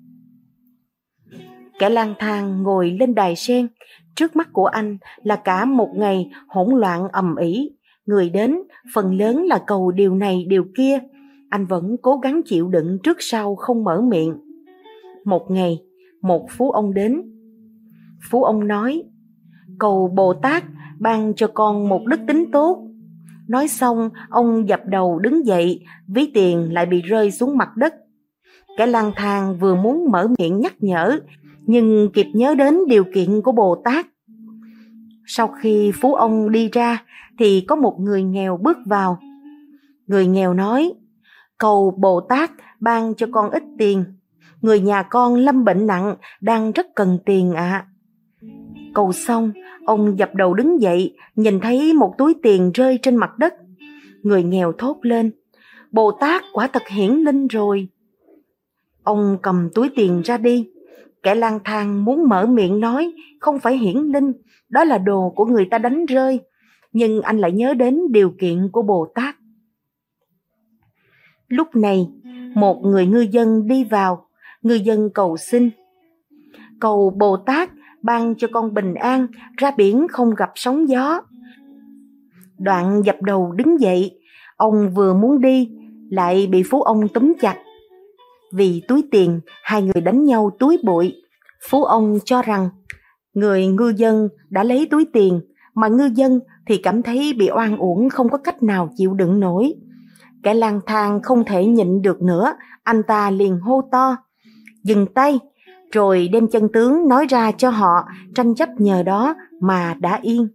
Kẻ lang thang ngồi lên đài sen, trước mắt của anh là cả một ngày hỗn loạn ầm ĩ. Người đến phần lớn là cầu điều này điều kia, anh vẫn cố gắng chịu đựng trước sau không mở miệng. Một ngày, một phú ông đến. Phú ông nói, cầu Bồ Tát ban cho con một đức tính tốt. Nói xong, ông dập đầu đứng dậy, ví tiền lại bị rơi xuống mặt đất. Kẻ lang thang vừa muốn mở miệng nhắc nhở, nhưng kịp nhớ đến điều kiện của Bồ Tát. Sau khi phú ông đi ra, thì có một người nghèo bước vào. Người nghèo nói, cầu Bồ Tát ban cho con ít tiền. Người nhà con lâm bệnh nặng, đang rất cần tiền ạ. Cầu xong, ông dập đầu đứng dậy, nhìn thấy một túi tiền rơi trên mặt đất. Người nghèo thốt lên, Bồ Tát quả thật hiển linh rồi. Ông cầm túi tiền ra đi. Kẻ lang thang muốn mở miệng nói, không phải hiển linh, đó là đồ của người ta đánh rơi. Nhưng anh lại nhớ đến điều kiện của Bồ Tát. Lúc này, một người ngư dân đi vào. Ngư dân cầu xin, cầu Bồ Tát ban cho con bình an, ra biển không gặp sóng gió. Đoạn dập đầu đứng dậy, ông vừa muốn đi, lại bị Phú ông túm chặt. Vì túi tiền, hai người đánh nhau túi bụi. Phú ông cho rằng người ngư dân đã lấy túi tiền, mà ngư dân thì cảm thấy bị oan uổng không có cách nào chịu đựng nổi. Kẻ lang thang không thể nhịn được nữa, anh ta liền hô to: "Dừng tay!" Rồi đem chân tướng nói ra cho họ, tranh chấp nhờ đó mà đã yên.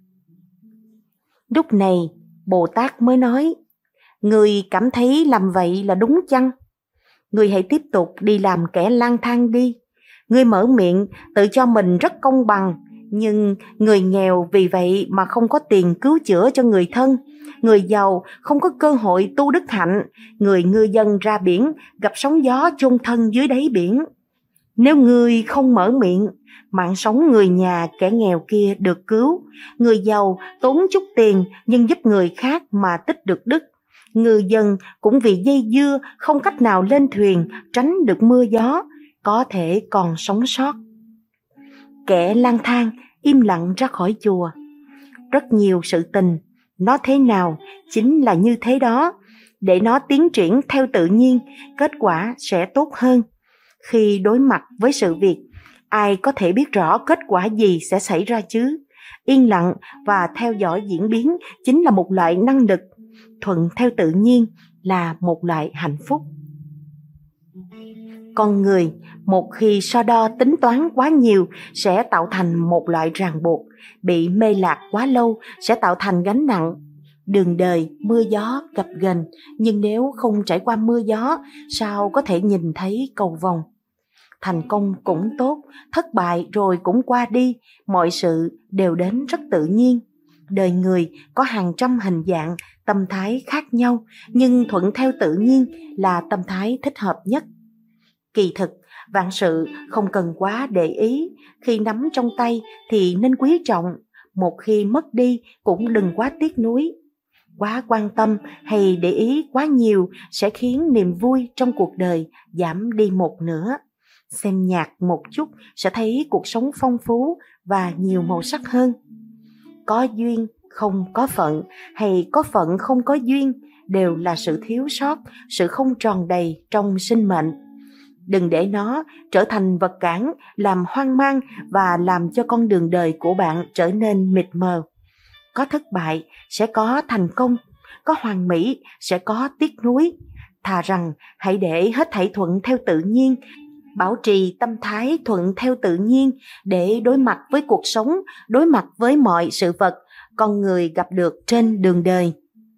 Lúc này Bồ Tát mới nói: "Người cảm thấy làm vậy là đúng chăng? Người hãy tiếp tục đi làm kẻ lang thang đi. Người mở miệng tự cho mình rất công bằng, nhưng người nghèo vì vậy mà không có tiền cứu chữa cho người thân. Người giàu không có cơ hội tu đức hạnh. Người ngư dân ra biển gặp sóng gió chôn thân dưới đáy biển. Nếu người không mở miệng, mạng sống người nhà kẻ nghèo kia được cứu. Người giàu tốn chút tiền nhưng giúp người khác mà tích được đức. Ngư dân cũng vì dây dưa không cách nào lên thuyền tránh được mưa gió, có thể còn sống sót." Kẻ lang thang im lặng ra khỏi chùa. Rất nhiều sự tình, nó thế nào chính là như thế đó. Để nó tiến triển theo tự nhiên, kết quả sẽ tốt hơn. Khi đối mặt với sự việc, ai có thể biết rõ kết quả gì sẽ xảy ra chứ? Yên lặng và theo dõi diễn biến chính là một loại năng lực. Thuận theo tự nhiên là một loại hạnh phúc. Con người một khi so đo tính toán quá nhiều sẽ tạo thành một loại ràng buộc, bị mê lạc quá lâu sẽ tạo thành gánh nặng. Đường đời mưa gió gập ghềnh, nhưng nếu không trải qua mưa gió, sao có thể nhìn thấy cầu vồng? Thành công cũng tốt, thất bại rồi cũng qua đi, mọi sự đều đến rất tự nhiên. Đời người có hàng trăm hình dạng, tâm thái khác nhau, nhưng thuận theo tự nhiên là tâm thái thích hợp nhất. Kỳ thực, vạn sự không cần quá để ý, khi nắm trong tay thì nên quý trọng, một khi mất đi cũng đừng quá tiếc nuối. Quá quan tâm hay để ý quá nhiều sẽ khiến niềm vui trong cuộc đời giảm đi một nửa. Xem nhạt một chút sẽ thấy cuộc sống phong phú và nhiều màu sắc hơn. Có duyên không có phận, hay có phận không có duyên, đều là sự thiếu sót, sự không tròn đầy trong sinh mệnh. Đừng để nó trở thành vật cản, làm hoang mang và làm cho con đường đời của bạn trở nên mịt mờ. Có thất bại sẽ có thành công, có hoàn mỹ sẽ có tiếc nuối. Thà rằng hãy để hết thảy thuận theo tự nhiên, bảo trì tâm thái thuận theo tự nhiên để đối mặt với cuộc sống, đối mặt với mọi sự vật con người gặp được trên đường đời.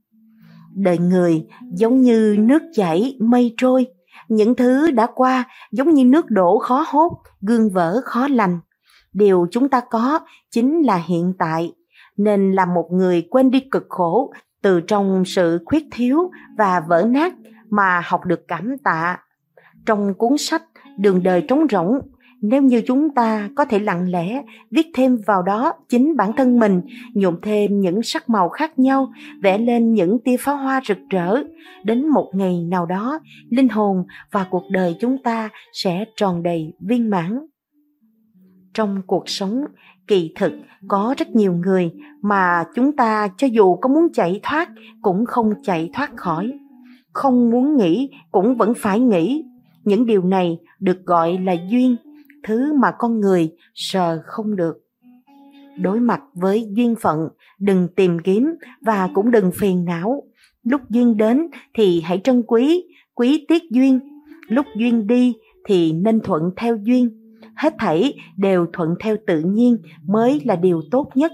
Đời người giống như nước chảy mây trôi, những thứ đã qua giống như nước đổ khó hốt, gương vỡ khó lành. Điều chúng ta có chính là hiện tại, nên là một người quên đi cực khổ từ trong sự khuyết thiếu và vỡ nát mà học được cảm tạ. Trong cuốn sách Đường đời trống rỗng, nếu như chúng ta có thể lặng lẽ viết thêm vào đó chính bản thân mình, nhuộm thêm những sắc màu khác nhau, vẽ lên những tia pháo hoa rực rỡ, đến một ngày nào đó, linh hồn và cuộc đời chúng ta sẽ tròn đầy viên mãn. Trong cuộc sống, kỳ thực có rất nhiều người mà chúng ta cho dù có muốn chạy thoát cũng không chạy thoát khỏi. Không muốn nghĩ cũng vẫn phải nghĩ. Những điều này được gọi là duyên, thứ mà con người sờ không được. Đối mặt với duyên phận, đừng tìm kiếm và cũng đừng phiền não. Lúc duyên đến thì hãy trân quý, quý tiếc duyên. Lúc duyên đi thì nên thuận theo duyên. Hết thảy đều thuận theo tự nhiên mới là điều tốt nhất.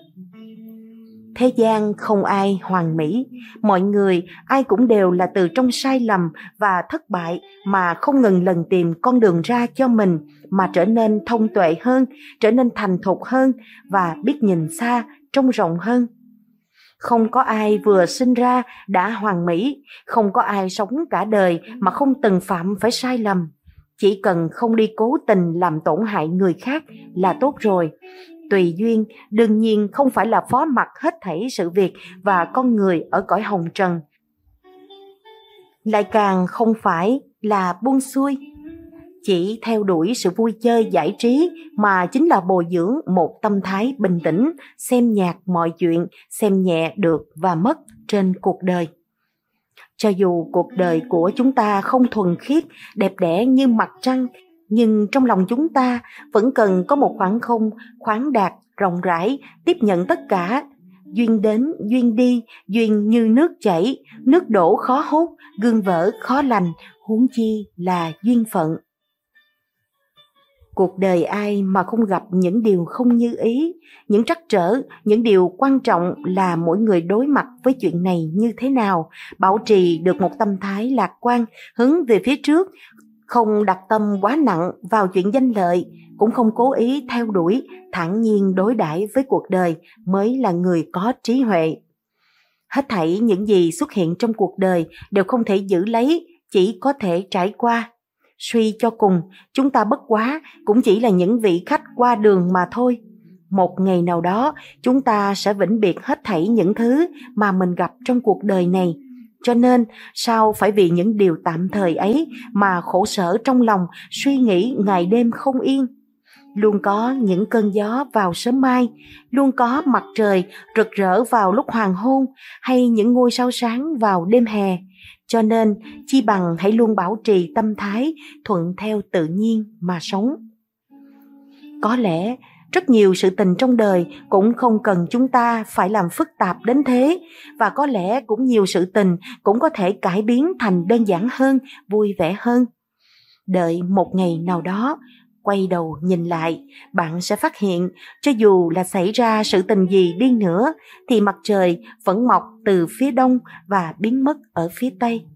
Thế gian không ai hoàn mỹ, mọi người ai cũng đều là từ trong sai lầm và thất bại mà không ngừng lần tìm con đường ra cho mình, mà trở nên thông tuệ hơn, trở nên thành thục hơn và biết nhìn xa, trông rộng hơn. Không có ai vừa sinh ra đã hoàn mỹ, không có ai sống cả đời mà không từng phạm phải sai lầm. Chỉ cần không đi cố tình làm tổn hại người khác là tốt rồi. Tùy duyên đương nhiên không phải là phó mặc hết thảy sự việc và con người ở cõi hồng trần, lại càng không phải là buông xuôi. Chỉ theo đuổi sự vui chơi giải trí mà chính là bồi dưỡng một tâm thái bình tĩnh, xem nhạt mọi chuyện, xem nhẹ được và mất trên cuộc đời. Cho dù cuộc đời của chúng ta không thuần khiết, đẹp đẽ như mặt trăng, nhưng trong lòng chúng ta vẫn cần có một khoảng không khoáng đạt, rộng rãi, tiếp nhận tất cả. Duyên đến, duyên đi, duyên như nước chảy, nước đổ khó hút, gương vỡ khó lành, huống chi là duyên phận. Cuộc đời ai mà không gặp những điều không như ý, những trắc trở, những điều quan trọng là mỗi người đối mặt với chuyện này như thế nào, bảo trì được một tâm thái lạc quan, hướng về phía trước, không đặt tâm quá nặng vào chuyện danh lợi, cũng không cố ý theo đuổi, thản nhiên đối đãi với cuộc đời mới là người có trí huệ. Hết thảy những gì xuất hiện trong cuộc đời đều không thể giữ lấy, chỉ có thể trải qua. Suy cho cùng, chúng ta bất quá cũng chỉ là những vị khách qua đường mà thôi. Một ngày nào đó, chúng ta sẽ vĩnh biệt hết thảy những thứ mà mình gặp trong cuộc đời này. Cho nên, sao phải vì những điều tạm thời ấy mà khổ sở trong lòng, suy nghĩ ngày đêm không yên? Luôn có những cơn gió vào sớm mai, luôn có mặt trời rực rỡ vào lúc hoàng hôn, hay những ngôi sao sáng vào đêm hè. Cho nên, chi bằng hãy luôn bảo trì tâm thái thuận theo tự nhiên mà sống. Có lẽ, rất nhiều sự tình trong đời cũng không cần chúng ta phải làm phức tạp đến thế, và có lẽ cũng nhiều sự tình cũng có thể cải biến thành đơn giản hơn, vui vẻ hơn. Đợi một ngày nào đó, quay đầu nhìn lại, bạn sẽ phát hiện cho dù là xảy ra sự tình gì đi nữa thì mặt trời vẫn mọc từ phía đông và biến mất ở phía tây.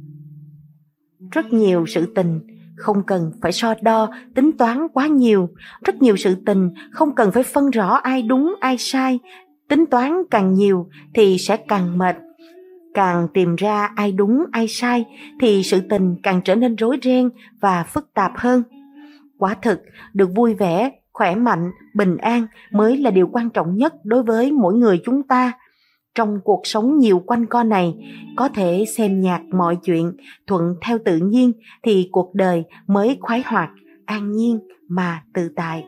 Rất nhiều sự tình không cần phải so đo, tính toán quá nhiều. Rất nhiều sự tình không cần phải phân rõ ai đúng ai sai. Tính toán càng nhiều thì sẽ càng mệt. Càng tìm ra ai đúng ai sai thì sự tình càng trở nên rối ren và phức tạp hơn. Quả thực, được vui vẻ, khỏe mạnh, bình an mới là điều quan trọng nhất đối với mỗi người chúng ta. Trong cuộc sống nhiều quanh co này, có thể xem nhạt mọi chuyện, thuận theo tự nhiên thì cuộc đời mới khoái hoạt, an nhiên mà tự tại.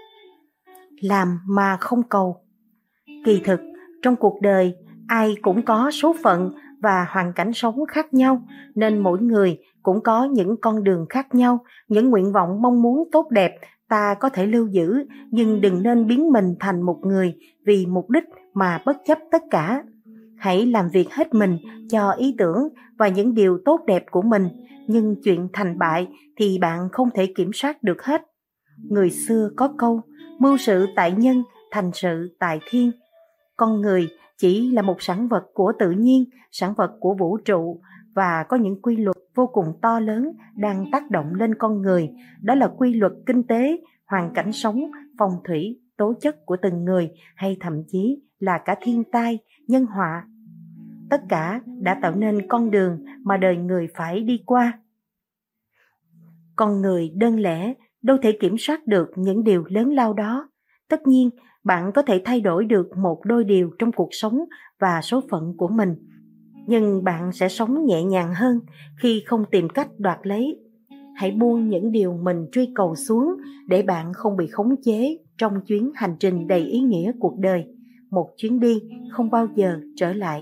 Làm mà không cầu. Kỳ thực, trong cuộc đời, ai cũng có số phận và hoàn cảnh sống khác nhau, nên mỗi người cũng có những con đường khác nhau, những nguyện vọng mong muốn tốt đẹp ta có thể lưu giữ, nhưng đừng nên biến mình thành một người vì mục đích mà bất chấp tất cả. Hãy làm việc hết mình cho ý tưởng và những điều tốt đẹp của mình, nhưng chuyện thành bại thì bạn không thể kiểm soát được hết. Người xưa có câu, mưu sự tại nhân, thành sự tại thiên. Con người chỉ là một sản vật của tự nhiên, sản vật của vũ trụ, và có những quy luật vô cùng to lớn đang tác động lên con người. Đó là quy luật kinh tế, hoàn cảnh sống, phong thủy, tố chất của từng người, hay thậm chí là cả thiên tai, nhân họa. Tất cả đã tạo nên con đường mà đời người phải đi qua. Con người đơn lẻ đâu thể kiểm soát được những điều lớn lao đó. Tất nhiên, bạn có thể thay đổi được một đôi điều trong cuộc sống và số phận của mình, nhưng bạn sẽ sống nhẹ nhàng hơn khi không tìm cách đoạt lấy. Hãy buông những điều mình truy cầu xuống để bạn không bị khống chế trong chuyến hành trình đầy ý nghĩa cuộc đời, một chuyến đi không bao giờ trở lại.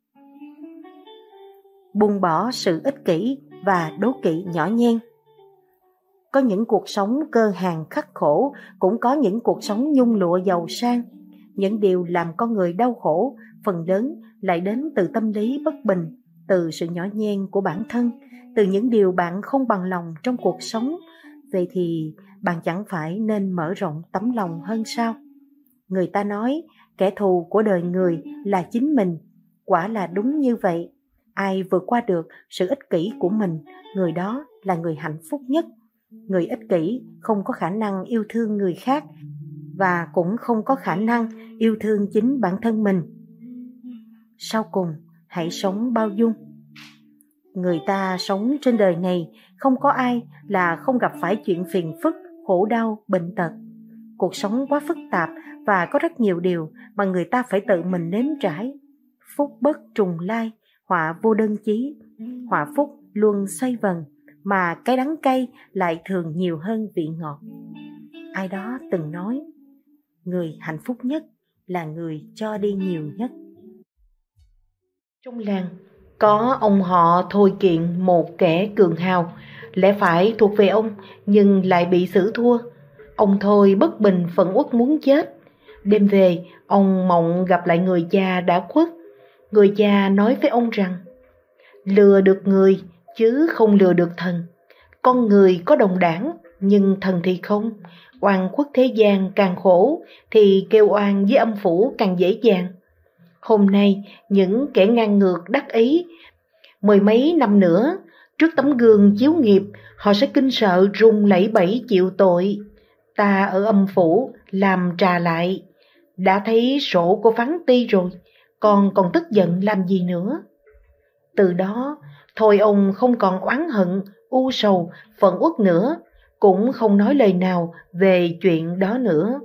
Buông bỏ sự ích kỷ và đố kỵ nhỏ nhen. Có những cuộc sống cơ hàn khắc khổ, cũng có những cuộc sống nhung lụa giàu sang. Những điều làm con người đau khổ phần lớn lại đến từ tâm lý bất bình, từ sự nhỏ nhen của bản thân, từ những điều bạn không bằng lòng trong cuộc sống. Vậy thì bạn chẳng phải nên mở rộng tấm lòng hơn sao? Người ta nói kẻ thù của đời người là chính mình. Quả là đúng như vậy. Ai vượt qua được sự ích kỷ của mình, người đó là người hạnh phúc nhất. Người ích kỷ không có khả năng yêu thương người khác và cũng không có khả năng yêu thương chính bản thân mình. Sau cùng, hãy sống bao dung. Người ta sống trên đời này, không có ai là không gặp phải chuyện phiền phức, khổ đau, bệnh tật. Cuộc sống quá phức tạp và có rất nhiều điều mà người ta phải tự mình nếm trải. Phúc bất trùng lai, họa vô đơn chí. Họa phúc luôn xoay vần, mà cái đắng cay lại thường nhiều hơn vị ngọt. Ai đó từng nói, người hạnh phúc nhất là người cho đi nhiều nhất. Trong làng có ông họ Thôi Kiện, một kẻ cường hào, lẽ phải thuộc về ông nhưng lại bị xử thua. Ông Thôi bất bình phẫn uất muốn chết. Đêm về, ông mộng gặp lại người cha đã khuất. Người cha nói với ông rằng, lừa được người chứ không lừa được thần. Con người có đồng đảng nhưng thần thì không. Oan khuất thế gian càng khổ thì kêu oan với âm phủ càng dễ dàng. Hôm nay những kẻ ngang ngược đắc ý, mười mấy năm nữa trước tấm gương chiếu nghiệp, họ sẽ kinh sợ run lẩy bẩy chịu tội. Ta ở âm phủ làm trà lại, đã thấy sổ của Phán Ti rồi, còn tức giận làm gì nữa. Từ đó thôi ông không còn oán hận, u sầu, phẫn uất nữa, cũng không nói lời nào về chuyện đó nữa.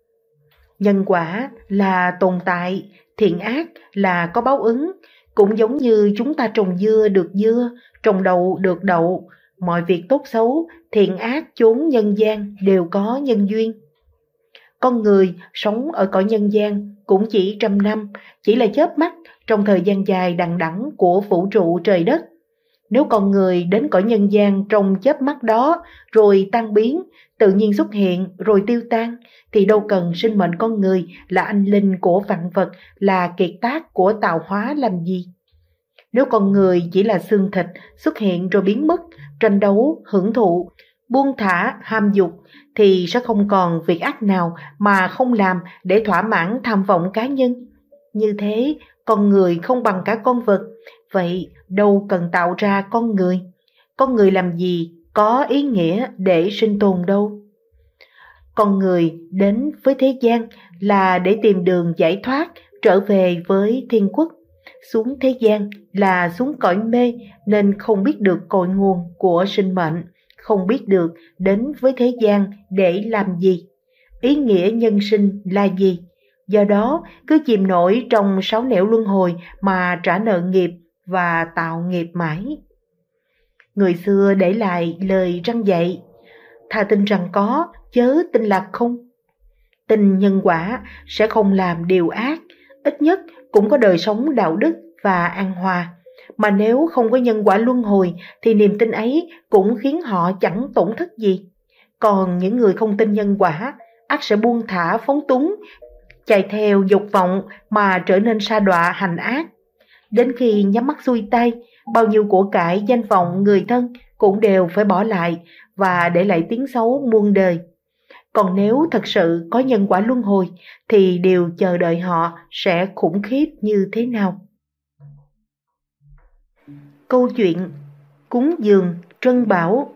Nhân quả là tồn tại, thiện ác là có báo ứng, cũng giống như chúng ta trồng dưa được dưa, trồng đậu được đậu, mọi việc tốt xấu, thiện ác chốn nhân gian đều có nhân duyên. Con người sống ở cõi nhân gian cũng chỉ 100 năm, chỉ là chớp mắt trong thời gian dài đằng đẵng của vũ trụ trời đất. Nếu con người đến cõi nhân gian trong chớp mắt đó rồi tan biến, tự nhiên xuất hiện rồi tiêu tan, thì đâu cần sinh mệnh con người là anh linh của vạn vật, là kiệt tác của tạo hóa làm gì. Nếu con người chỉ là xương thịt xuất hiện rồi biến mất, tranh đấu, hưởng thụ, buông thả, ham dục, thì sẽ không còn việc ác nào mà không làm để thỏa mãn tham vọng cá nhân. Như thế, con người không bằng cả con vật, vậy đâu cần tạo ra con người. Con người làm gì có ý nghĩa để sinh tồn đâu. Con người đến với thế gian là để tìm đường giải thoát, trở về với thiên quốc. Xuống thế gian là xuống cõi mê, nên không biết được cội nguồn của sinh mệnh, không biết được đến với thế gian để làm gì, ý nghĩa nhân sinh là gì. Do đó cứ chìm nổi trong sáu nẻo luân hồi mà trả nợ nghiệp và tạo nghiệp mãi. Người xưa để lại lời răn dạy, thà tin rằng có, chớ tin là không. Tin nhân quả sẽ không làm điều ác, ít nhất cũng có đời sống đạo đức và an hòa. Mà nếu không có nhân quả luân hồi thì niềm tin ấy cũng khiến họ chẳng tổn thất gì. Còn những người không tin nhân quả, ắt sẽ buông thả phóng túng, chạy theo dục vọng mà trở nên sa đọa hành ác. Đến khi nhắm mắt xuôi tay, bao nhiêu của cải, danh vọng, người thân cũng đều phải bỏ lại và để lại tiếng xấu muôn đời. Còn nếu thật sự có nhân quả luân hồi thì điều chờ đợi họ sẽ khủng khiếp như thế nào? Câu chuyện cúng dường Trân Bảo.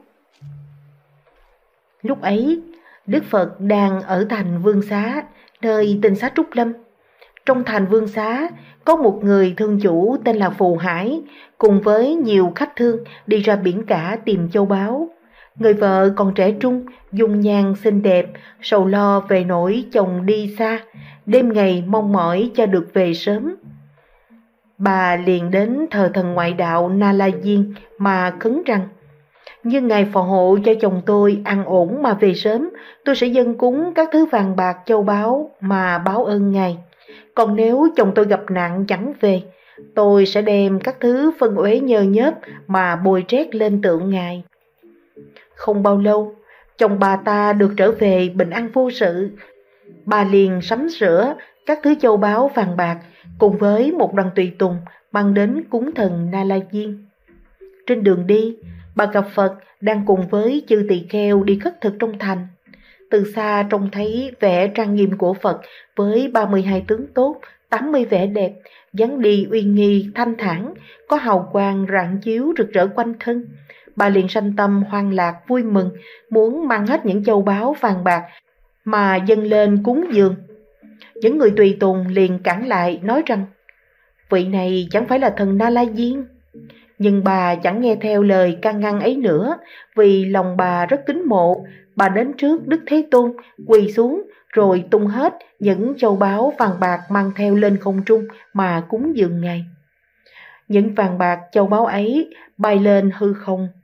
Lúc ấy, Đức Phật đang ở thành Vương Xá, nơi tên xá Trúc Lâm. Trong thành Vương Xá có một người thương chủ tên là Phù Hải, cùng với nhiều khách thương đi ra biển cả tìm châu báu. Người vợ còn trẻ trung, dung nhan xinh đẹp, sầu lo về nỗi chồng đi xa, đêm ngày mong mỏi cho được về sớm. Bà liền đến thờ thần ngoại đạo Na La Diên mà khấn rằng: như Ngài phò hộ cho chồng tôi an ổn mà về sớm, tôi sẽ dâng cúng các thứ vàng bạc châu báu mà báo ơn Ngài. Còn nếu chồng tôi gặp nạn chẳng về, tôi sẽ đem các thứ phân uế nhơ nhớp mà bồi trét lên tượng Ngài. Không bao lâu, chồng bà ta được trở về bình an vô sự. Bà liền sắm sửa các thứ châu báu vàng bạc cùng với một đoàn tùy tùng mang đến cúng thần Na La Diên. Trên đường đi, bà gặp Phật đang cùng với chư tỳ kheo đi khất thực trong thành. Từ xa trông thấy vẻ trang nghiêm của Phật với 32 tướng tốt, 80 vẻ đẹp, dáng đi uy nghi thanh thản, có hào quang rạng chiếu rực rỡ quanh thân. Bà liền sanh tâm hoan lạc vui mừng, muốn mang hết những châu báu vàng bạc mà dâng lên cúng dường. Những người tùy tùng liền cản lại nói rằng: vị này chẳng phải là thần Na La Diên. Nhưng bà chẳng nghe theo lời can ngăn ấy nữa, vì lòng bà rất kính mộ. Bà đến trước Đức Thế Tôn, quỳ xuống rồi tung hết những châu báu vàng bạc mang theo lên không trung mà cúng dường Ngài. Những vàng bạc châu báu ấy bay lên hư không.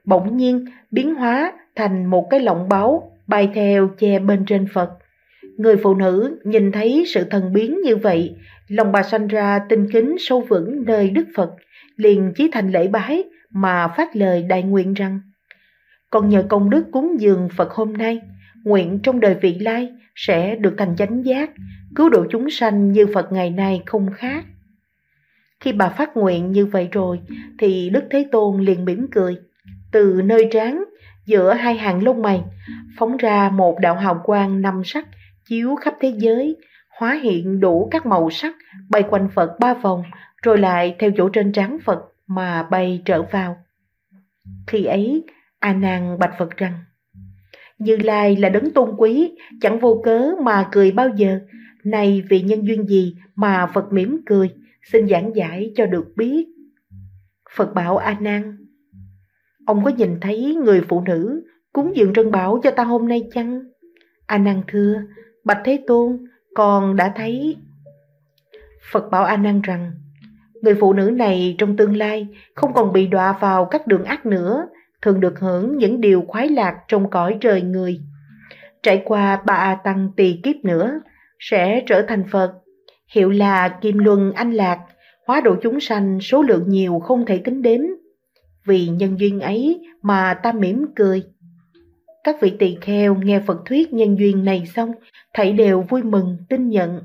bỗng nhiên biến hóa thành một cái lọng báu bay theo che bên trên Phật. Người phụ nữ nhìn thấy sự thần biến như vậy, lòng bà sanh ra tinh kính sâu vững nơi Đức Phật, liền chí thành lễ bái mà phát lời đại nguyện rằng: con nhờ công đức cúng dường Phật hôm nay, nguyện trong đời vị lai sẽ được thành chánh giác, cứu độ chúng sanh như Phật ngày nay không khác. Khi bà phát nguyện như vậy rồi, thì Đức Thế Tôn liền mỉm cười. Từ nơi trán, giữa hai hàng lông mày, phóng ra một đạo hào quang 5 sắc, chiếu khắp thế giới, hóa hiện đủ các màu sắc, bay quanh Phật 3 vòng, rồi lại theo chỗ trên trán Phật mà bay trở vào. Khi ấy, A Nan bạch Phật rằng: Như Lai là đấng tôn quý, chẳng vô cớ mà cười bao giờ. Này vì nhân duyên gì mà Phật mỉm cười, xin giảng giải cho được biết. Phật bảo A Nan: ông có nhìn thấy người phụ nữ cúng dường trân bảo cho ta hôm nay chăng? A Nan thưa: bạch Thế Tôn, con đã thấy. Phật bảo A Nan rằng: người phụ nữ này trong tương lai không còn bị đọa vào các đường ác nữa, thường được hưởng những điều khoái lạc trong cõi trời người. Trải qua 3 A Tăng tỳ kiếp nữa, sẽ trở thành Phật, hiệu là Kim Luân Anh Lạc, hóa độ chúng sanh số lượng nhiều không thể tính đếm. Vì nhân duyên ấy mà ta mỉm cười. Các vị tỳ kheo nghe Phật thuyết nhân duyên này xong, thảy đều vui mừng tin nhận.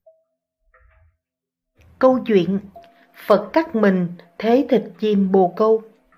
Câu chuyện Phật cắt mình thế thịt chim bồ câu.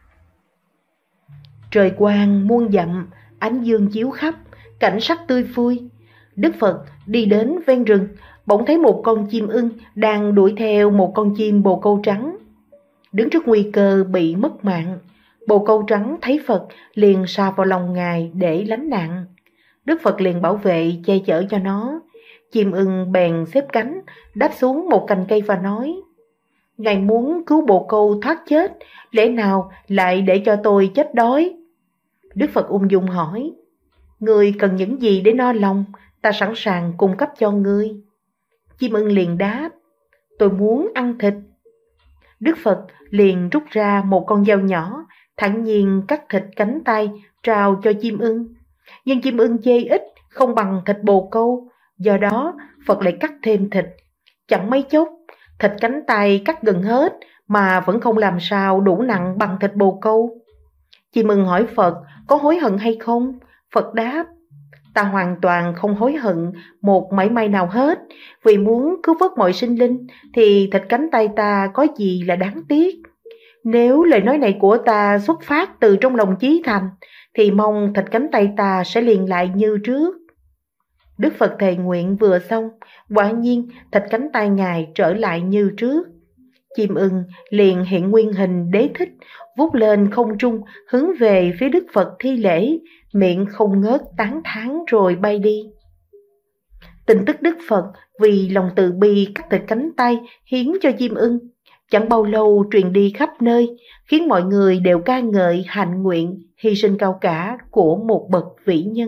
Trời quang muôn dặm, ánh dương chiếu khắp, cảnh sắc tươi vui. Đức Phật đi đến ven rừng, bỗng thấy một con chim ưng đang đuổi theo một con chim bồ câu trắng. Đứng trước nguy cơ bị mất mạng, bồ câu trắng thấy Phật liền sa vào lòng Ngài để lánh nạn. Đức Phật liền bảo vệ che chở cho nó. Chim ưng bèn xếp cánh, đáp xuống một cành cây và nói: Ngài muốn cứu bồ câu thoát chết, lẽ nào lại để cho tôi chết đói? Đức Phật ung dung hỏi: Ngươi cần những gì để no lòng, ta sẵn sàng cung cấp cho ngươi. Chim ưng liền đáp: Tôi muốn ăn thịt. Đức Phật liền rút ra một con dao nhỏ, thản nhiên cắt thịt cánh tay trao cho chim ưng. Nhưng chim ưng chê ít, không bằng thịt bồ câu, do đó Phật lại cắt thêm thịt. Chẳng mấy chốc, thịt cánh tay cắt gần hết mà vẫn không làm sao đủ nặng bằng thịt bồ câu. Chim ưng hỏi Phật có hối hận hay không? Phật đáp: Ta hoàn toàn không hối hận một mảy may nào hết, vì muốn cứu vớt mọi sinh linh thì thịt cánh tay ta có gì là đáng tiếc. Nếu lời nói này của ta xuất phát từ trong lòng chí thành, thì mong thịt cánh tay ta sẽ liền lại như trước. Đức Phật thề nguyện vừa xong, quả nhiên thịt cánh tay Ngài trở lại như trước. Chim ưng liền hiện nguyên hình đế thích, vút lên không trung hướng về phía Đức Phật thi lễ, miệng không ngớt tán thán rồi bay đi. Tin tức Đức Phật vì lòng từ bi cắt thịt cánh tay hiến cho chim ưng chẳng bao lâu truyền đi khắp nơi, khiến mọi người đều ca ngợi hạnh nguyện hy sinh cao cả của một bậc vĩ nhân.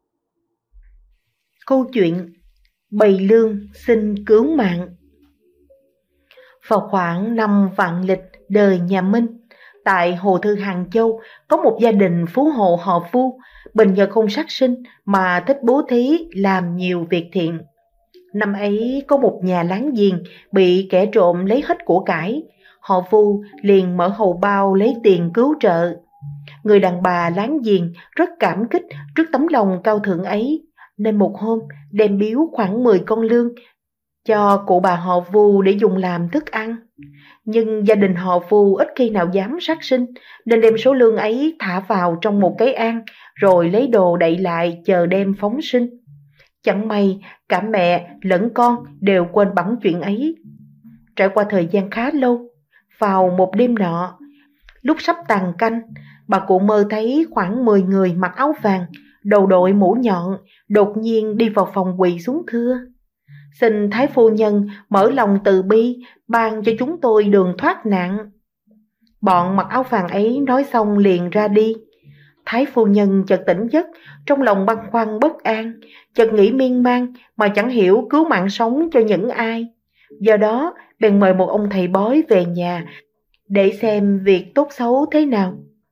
Câu chuyện Bầy Lương xin cứu mạng. Vào khoảng năm Vạn Lịch đời nhà Minh, tại Hồ Thư Hàng Châu có một gia đình phú hộ họ Phu, bình nhờ không sát sinh mà thích bố thí làm nhiều việc thiện. Năm ấy có một nhà láng giềng bị kẻ trộm lấy hết của cải, họ Phu liền mở hầu bao lấy tiền cứu trợ. Người đàn bà láng giềng rất cảm kích trước tấm lòng cao thượng ấy, nên một hôm đem biếu khoảng 10 con lương cho cụ bà họ Vu để dùng làm thức ăn. Nhưng gia đình họ Vu ít khi nào dám sát sinh, nên đem số lương ấy thả vào trong một cái am, rồi lấy đồ đậy lại chờ đem phóng sinh. Chẳng may cả mẹ lẫn con đều quên bẵng chuyện ấy. Trải qua thời gian khá lâu, vào một đêm nọ, lúc sắp tàn canh, bà cụ mơ thấy khoảng 10 người mặc áo vàng, đầu đội mũ nhọn, đột nhiên đi vào phòng quỳ xuống thưa: Xin Thái Phu Nhân mở lòng từ bi, ban cho chúng tôi đường thoát nạn. Bọn mặc áo vàng ấy nói xong liền ra đi. Thái Phu Nhân chợt tỉnh giấc, trong lòng băn khoăn bất an, chợt nghĩ miên man mà chẳng hiểu cứu mạng sống cho những ai. Do đó bèn mời một ông thầy bói về nhà để xem việc tốt xấu thế nào.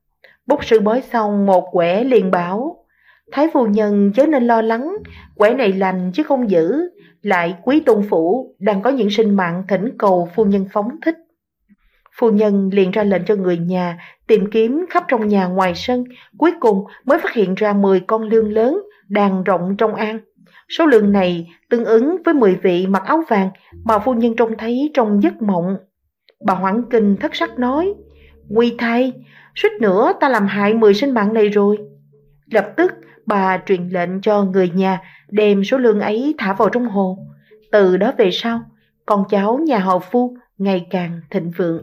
Bút sư bói xong một quẻ liền bảo: Thái phu nhân chớ nên lo lắng, quẻ này lành chứ không dữ, lại quý tôn phủ đang có những sinh mạng thỉnh cầu phu nhân phóng thích. Phu nhân liền ra lệnh cho người nhà tìm kiếm khắp trong nhà ngoài sân, cuối cùng mới phát hiện ra 10 con lương lớn đang rộng trong am. Số lượng này tương ứng với 10 vị mặc áo vàng mà phu nhân trông thấy trong giấc mộng. Bà hoảng kinh thất sắc nói: Nguy thay, suýt nữa ta làm hại 10 sinh mạng này rồi. Lập tức bà truyền lệnh cho người nhà đem số lương ấy thả vào trong hồ. Từ đó về sau, con cháu nhà họ Phu ngày càng thịnh vượng.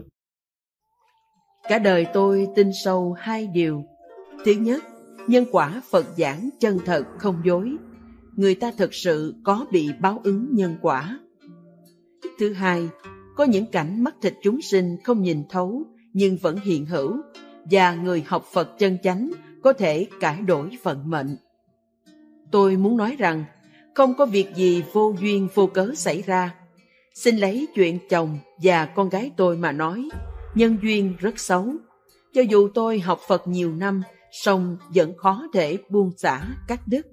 Cả đời tôi tin sâu 2 điều. Thứ nhất, nhân quả Phật giảng chân thật không dối. Người ta thực sự có bị báo ứng nhân quả. Thứ hai, có những cảnh mắt thịt chúng sinh không nhìn thấu nhưng vẫn hiện hữu, và người học Phật chân chánh có thể cải đổi vận mệnh. Tôi muốn nói rằng, không có việc gì vô duyên vô cớ xảy ra. Xin lấy chuyện chồng và con gái tôi mà nói, nhân duyên rất xấu. Cho dù tôi học Phật nhiều năm, song vẫn khó thể buông xả cắt đứt.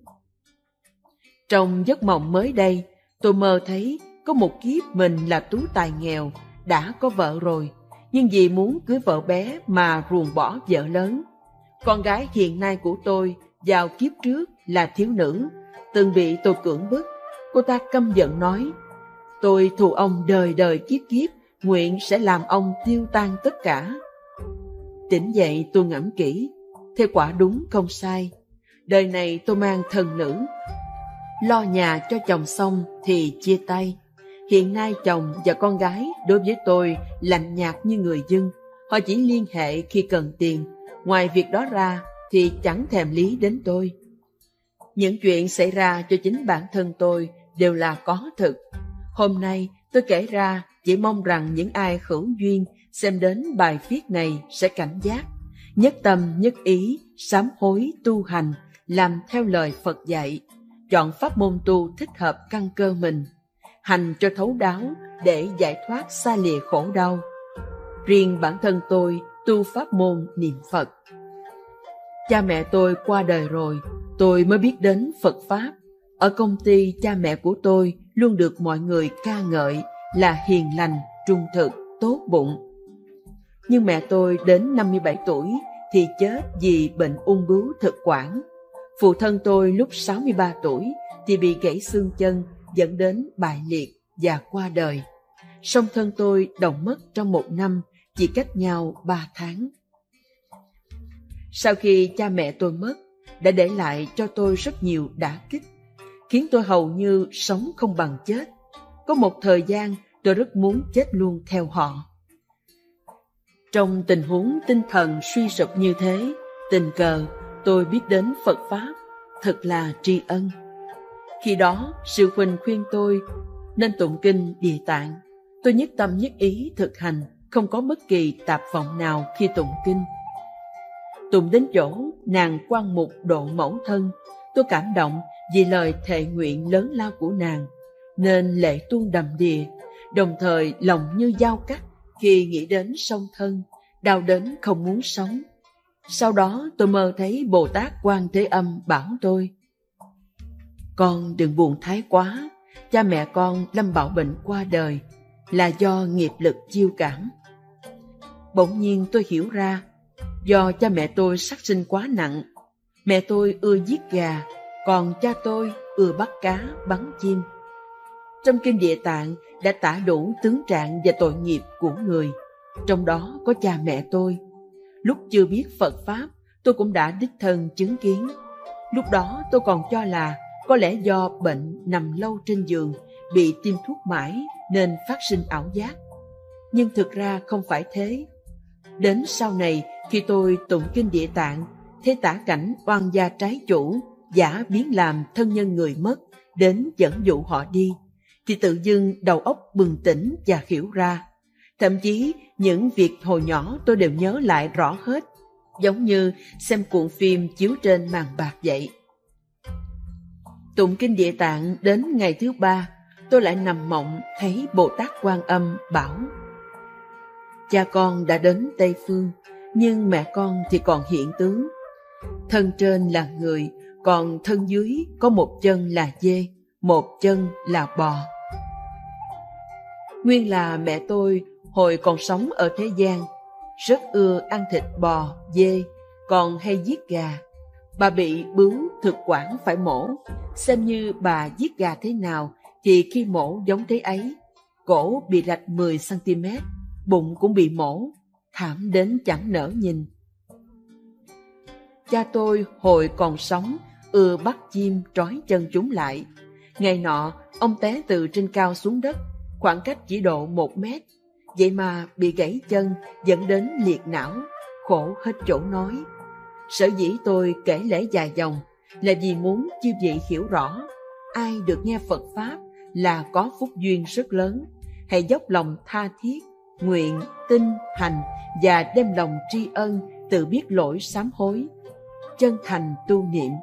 Trong giấc mộng mới đây, tôi mơ thấy có một kiếp mình là tú tài nghèo, đã có vợ rồi, nhưng vì muốn cưới vợ bé mà ruồng bỏ vợ lớn. Con gái hiện nay của tôi vào kiếp trước là thiếu nữ, từng bị tôi cưỡng bức. Cô ta căm giận nói: Tôi thù ông đời đời kiếp kiếp, nguyện sẽ làm ông tiêu tan tất cả. Tỉnh dậy tôi ngẫm kỹ, thế quả đúng không sai. Đời này tôi mang thần nữ, lo nhà cho chồng xong thì chia tay. Hiện nay chồng và con gái đối với tôi lạnh nhạt như người dân. Họ chỉ liên hệ khi cần tiền, ngoài việc đó ra thì chẳng thèm lý đến tôi. Những chuyện xảy ra cho chính bản thân tôi đều là có thực. Hôm nay tôi kể ra chỉ mong rằng những ai hữu duyên xem đến bài viết này sẽ cảnh giác, nhất tâm nhất ý, sám hối tu hành, làm theo lời Phật dạy, chọn pháp môn tu thích hợp căn cơ mình, hành cho thấu đáo để giải thoát xa lìa khổ đau. Riêng bản thân tôi tu pháp môn niệm Phật. Cha mẹ tôi qua đời rồi, tôi mới biết đến Phật Pháp. Ở công ty, cha mẹ của tôi luôn được mọi người ca ngợi là hiền lành, trung thực, tốt bụng. Nhưng mẹ tôi đến 57 tuổi thì chết vì bệnh ung bướu thực quản. Phụ thân tôi lúc 63 tuổi thì bị gãy xương chân dẫn đến bại liệt và qua đời. Song thân tôi đồng mất trong 1 năm, chỉ cách nhau 3 tháng. Sau khi cha mẹ tôi mất, đã để lại cho tôi rất nhiều đả kích, khiến tôi hầu như sống không bằng chết. Có một thời gian tôi rất muốn chết luôn theo họ. Trong tình huống tinh thần suy sụp như thế, tình cờ tôi biết đến Phật Pháp, thật là tri ân. Khi đó, sư huynh khuyên tôi nên tụng kinh Địa Tạng. Tôi nhất tâm nhất ý thực hành, không có bất kỳ tạp vọng nào khi tụng kinh. Tụng đến chỗ nàng Quan Mục độ mẫu thân, tôi cảm động vì lời thệ nguyện lớn lao của nàng, nên lệ tuôn đầm đìa, đồng thời lòng như dao cắt khi nghĩ đến song thân, đau đớn không muốn sống. Sau đó tôi mơ thấy Bồ Tát Quan Thế Âm bảo tôi: Con đừng buồn thái quá, cha mẹ con lâm bạo bệnh qua đời là do nghiệp lực chiêu cảm. Bỗng nhiên tôi hiểu ra, do cha mẹ tôi sát sinh quá nặng. Mẹ tôi ưa giết gà, còn cha tôi ưa bắt cá, bắn chim. Trong kinh Địa Tạng đã tả đủ tướng trạng và tội nghiệp của người, trong đó có cha mẹ tôi. Lúc chưa biết Phật Pháp, tôi cũng đã đích thân chứng kiến. Lúc đó tôi còn cho là có lẽ do bệnh nằm lâu trên giường, bị tiêm thuốc mãi nên phát sinh ảo giác. Nhưng thực ra không phải thế. Đến sau này, khi tôi tụng kinh Địa Tạng, thấy tả cảnh oan gia trái chủ, giả biến làm thân nhân người mất, đến dẫn dụ họ đi, thì tự dưng đầu óc bừng tỉnh và hiểu ra. Thậm chí những việc hồi nhỏ tôi đều nhớ lại rõ hết, giống như xem cuộn phim chiếu trên màn bạc vậy. Tụng kinh Địa Tạng đến ngày thứ 3, tôi lại nằm mộng thấy Bồ Tát Quan Âm bảo: Cha con đã đến Tây Phương, nhưng mẹ con thì còn hiện tướng. Thân trên là người, còn thân dưới có một chân là dê, một chân là bò. Nguyên là mẹ tôi hồi còn sống ở thế gian, rất ưa ăn thịt bò, dê, còn hay giết gà. Bà bị bướu thực quản phải mổ, xem như bà giết gà thế nào thì khi mổ giống thế ấy. Cổ bị rạch 10 cm, bụng cũng bị mổ, thảm đến chẳng nỡ nhìn. Cha tôi hồi còn sống ưa bắt chim trói chân chúng lại. Ngày nọ, ông té từ trên cao xuống đất, khoảng cách chỉ độ 1 mét. Vậy mà bị gãy chân dẫn đến liệt não, khổ hết chỗ nói. Sở dĩ tôi kể lễ dài dòng là vì muốn chư vị hiểu rõ, ai được nghe Phật Pháp là có phúc duyên rất lớn. Hãy dốc lòng tha thiết, nguyện, tin, hành và đem lòng tri ân, tự biết lỗi sám hối, chân thành tu niệm.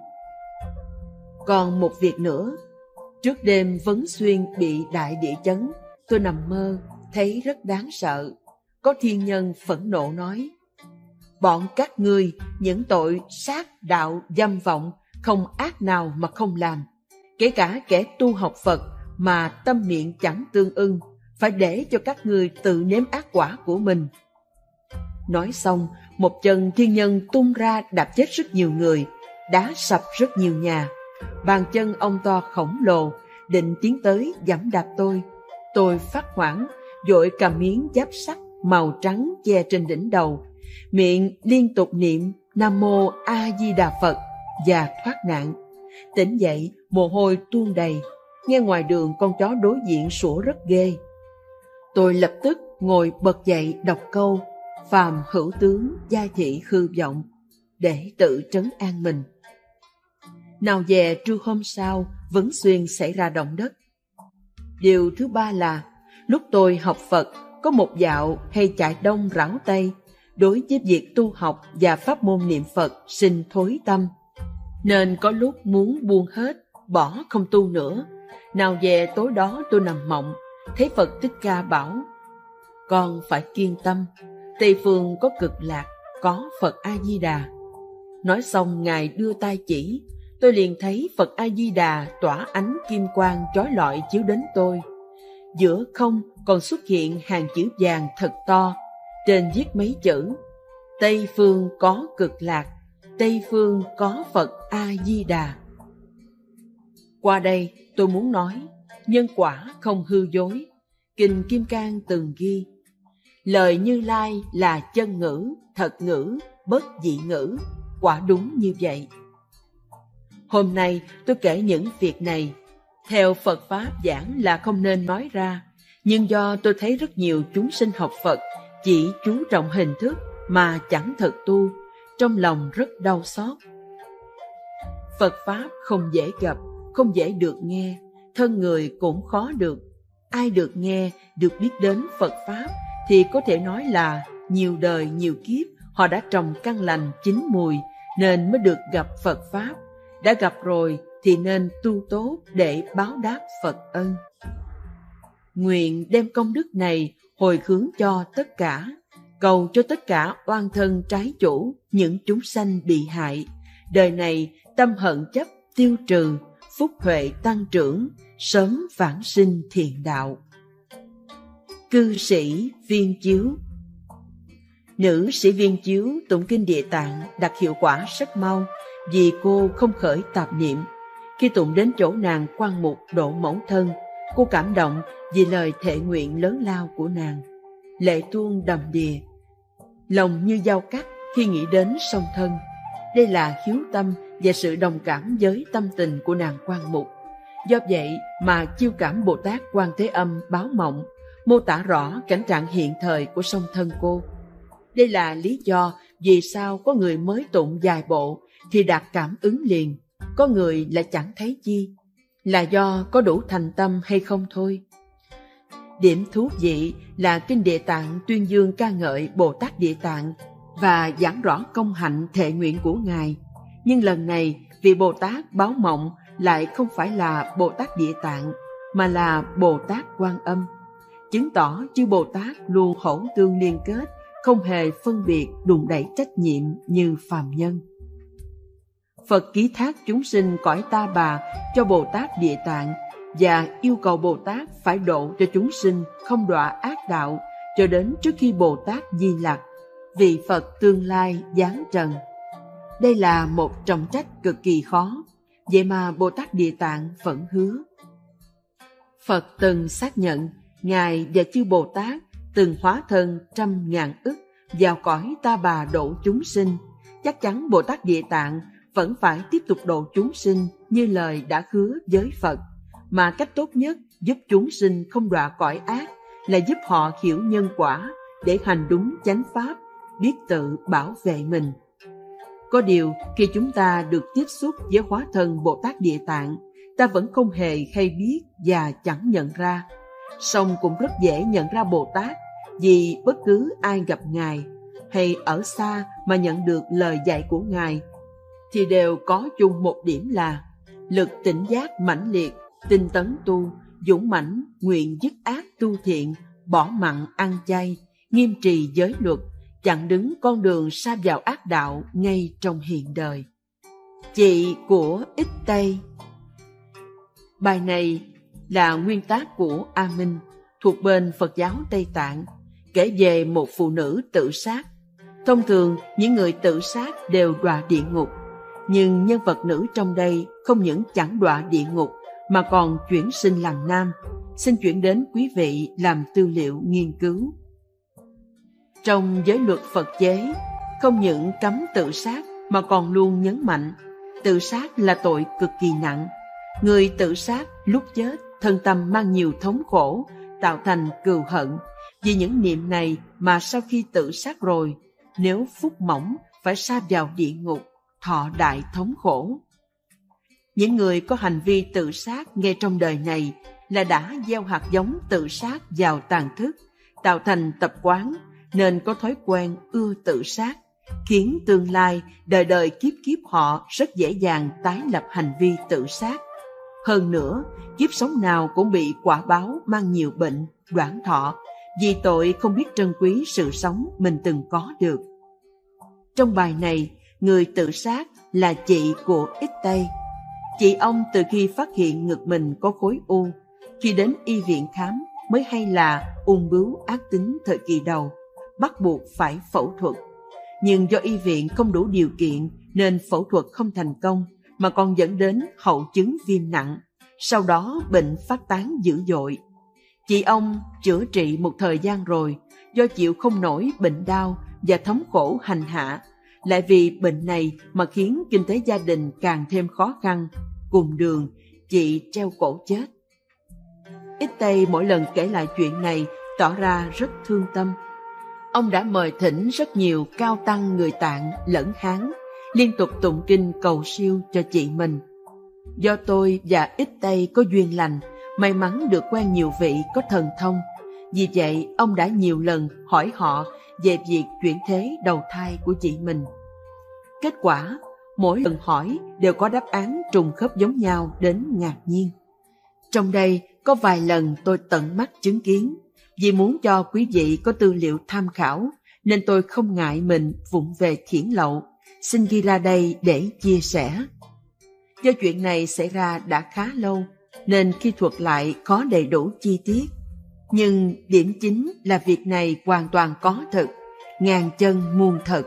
Còn một việc nữa, trước đêm Vấn Xuyên bị đại địa chấn, tôi nằm mơ, thấy rất đáng sợ. Có thiên nhân phẫn nộ nói: bọn các ngươi những tội sát đạo dâm vọng, không ác nào mà không làm. Kể cả kẻ tu học Phật mà tâm miệng chẳng tương ưng, phải để cho các ngươi tự nếm ác quả của mình. Nói xong, một chân thiên nhân tung ra đạp chết rất nhiều người, đá sập rất nhiều nhà. Bàn chân ông to khổng lồ định tiến tới giẫm đạp tôi. Tôi phát hoảng, vội cầm miếng giáp sắt màu trắng che trên đỉnh đầu, miệng liên tục niệm Nam Mô A Di Đà Phật và thoát nạn. Tỉnh dậy, mồ hôi tuôn đầy, nghe ngoài đường con chó đối diện sủa rất ghê. Tôi lập tức ngồi bật dậy đọc câu phàm hữu tướng giai thị hư vọng để tự trấn an mình. Nào về trưa hôm sau, Vấn Xuyên xảy ra động đất. Điều thứ ba là, lúc tôi học Phật, có một dạo hay chạy đông rảo Tây, đối với việc tu học và pháp môn niệm Phật sinh thối tâm. Nên có lúc muốn buông hết, bỏ không tu nữa. Nào về tối đó tôi nằm mộng, thấy Phật Thích Ca bảo: con phải kiên tâm, Tây phương có Cực Lạc, có Phật A-di-đà. Nói xong Ngài đưa tay chỉ, tôi liền thấy Phật A-di-đà tỏa ánh kim quang chói lọi chiếu đến tôi. Giữa không còn xuất hiện hàng chữ vàng thật to, trên viết mấy chữ: Tây phương có Cực Lạc, Tây phương có Phật A-di-đà. Qua đây tôi muốn nói, nhân quả không hư dối. Kinh Kim Cang từng ghi: lời Như Lai là chân ngữ, thật ngữ, bất dị ngữ. Quả đúng như vậy. Hôm nay tôi kể những việc này, theo Phật Pháp giảng là không nên nói ra, nhưng do tôi thấy rất nhiều chúng sinh học Phật chỉ chú trọng hình thức mà chẳng thực tu, trong lòng rất đau xót. Phật Pháp không dễ gặp, không dễ được nghe, thân người cũng khó được. Ai được nghe, được biết đến Phật Pháp thì có thể nói là nhiều đời nhiều kiếp họ đã trồng căn lành chín mùi nên mới được gặp Phật Pháp. Đã gặp rồi thì nên tu tốt để báo đáp Phật ân. Nguyện đem công đức này hồi hướng cho tất cả, cầu cho tất cả oan thân trái chủ, những chúng sanh bị hại, đời này tâm hận chấp tiêu trừ, phúc huệ tăng trưởng, sớm vãng sinh thiện đạo. Cư sĩ Viên Chiếu. Nữ sĩ Viên Chiếu tụng kinh Địa Tạng đạt hiệu quả rất mau, vì cô không khởi tạp niệm. Khi tụng đến chỗ nàng Quan Mục độ mẫu thân, cô cảm động vì lời thệ nguyện lớn lao của nàng, lệ tuôn đầm đìa, lòng như dao cắt khi nghĩ đến song thân. Đây là hiếu tâm và sự đồng cảm với tâm tình của nàng Quan Mục. Do vậy mà Chiêu Cảm Bồ Tát Quan Thế Âm báo mộng, mô tả rõ cảnh trạng hiện thời của song thân cô. Đây là lý do vì sao có người mới tụng vài bộ thì đạt cảm ứng liền, có người lại chẳng thấy chi, là do có đủ thành tâm hay không thôi. Điểm thú vị là kinh Địa Tạng tuyên dương ca ngợi Bồ Tát Địa Tạng và giảng rõ công hạnh thệ nguyện của Ngài. Nhưng lần này vị Bồ Tát báo mộng lại không phải là Bồ Tát Địa Tạng, mà là Bồ Tát Quan Âm, chứng tỏ chư Bồ Tát luôn hỗn tương liên kết không hề phân biệt đùn đẩy trách nhiệm như phàm nhân. Phật ký thác chúng sinh cõi Ta Bà cho Bồ Tát Địa Tạng và yêu cầu Bồ Tát phải độ cho chúng sinh không đọa ác đạo cho đến trước khi Bồ Tát Di Lặc, vị Phật tương lai giáng trần. Đây là một trọng trách cực kỳ khó, vậy mà Bồ Tát Địa Tạng vẫn hứa. Phật từng xác nhận Ngài và chư Bồ Tát từng hóa thân 100.000 ức vào cõi Ta Bà độ chúng sinh. Chắc chắn Bồ Tát Địa Tạng vẫn phải tiếp tục độ chúng sinh như lời đã hứa với Phật, mà cách tốt nhất giúp chúng sinh không đọa cõi ác là giúp họ hiểu nhân quả để hành đúng chánh pháp, biết tự bảo vệ mình. Có điều, khi chúng ta được tiếp xúc với hóa thân Bồ Tát Địa Tạng, ta vẫn không hề hay biết và chẳng nhận ra. Song cũng rất dễ nhận ra Bồ Tát, vì bất cứ ai gặp Ngài hay ở xa mà nhận được lời dạy của Ngài thì đều có chung một điểm là lực tỉnh giác mãnh liệt, tinh tấn tu, dũng mãnh, nguyện dứt ác tu thiện, bỏ mặn ăn chay, nghiêm trì giới luật, chặn đứng con đường sa vào ác đạo ngay trong hiện đời. Chị của Ích Tây. Bài này là nguyên tác của A Minh, thuộc bên Phật giáo Tây Tạng, kể về một phụ nữ tự sát. Thông thường, những người tự sát đều đọa địa ngục, nhưng nhân vật nữ trong đây không những chẳng đọa địa ngục mà còn chuyển sinh làm nam. Xin chuyển đến quý vị làm tư liệu nghiên cứu. Trong giới luật Phật chế, không những cấm tự sát mà còn luôn nhấn mạnh tự sát là tội cực kỳ nặng. Người tự sát lúc chết thân tâm mang nhiều thống khổ, tạo thành cừu hận. Vì những niệm này mà sau khi tự sát rồi, nếu phúc mỏng phải sa vào địa ngục, thọ đại thống khổ. Những người có hành vi tự sát ngay trong đời này là đã gieo hạt giống tự sát vào tàn thức, tạo thành tập quán nên có thói quen ưa tự sát, khiến tương lai đời đời kiếp kiếp họ rất dễ dàng tái lập hành vi tự sát. Hơn nữa, kiếp sống nào cũng bị quả báo mang nhiều bệnh, đoản thọ, vì tội không biết trân quý sự sống mình từng có được. Trong bài này, người tự sát là chị của Ích Tây. Chị ông từ khi phát hiện ngực mình có khối u, khi đến y viện khám mới hay là ung bướu ác tính thời kỳ đầu, bắt buộc phải phẫu thuật. Nhưng do y viện không đủ điều kiện nên phẫu thuật không thành công, mà còn dẫn đến hậu chứng viêm nặng. Sau đó bệnh phát tán dữ dội. Chị ông chữa trị một thời gian rồi, do chịu không nổi bệnh đau và thống khổ hành hạ, lại vì bệnh này mà khiến kinh tế gia đình càng thêm khó khăn. Cùng đường, chị treo cổ chết. Ích Tây mỗi lần kể lại chuyện này tỏ ra rất thương tâm. Ông đã mời thỉnh rất nhiều cao tăng người Tạng lẫn Hán, liên tục tụng kinh cầu siêu cho chị mình. Do tôi và Ích Tây có duyên lành, may mắn được quen nhiều vị có thần thông. Vì vậy, ông đã nhiều lần hỏi họ về việc chuyển thế đầu thai của chị mình. Kết quả, mỗi lần hỏi đều có đáp án trùng khớp giống nhau đến ngạc nhiên. Trong đây có vài lần tôi tận mắt chứng kiến. Vì muốn cho quý vị có tư liệu tham khảo, nên tôi không ngại mình vụng về thiển lậu, xin ghi ra đây để chia sẻ. Do chuyện này xảy ra đã khá lâu, nên khi thuật lại có đầy đủ chi tiết. Nhưng điểm chính là việc này hoàn toàn có thật, ngàn chân muôn thật.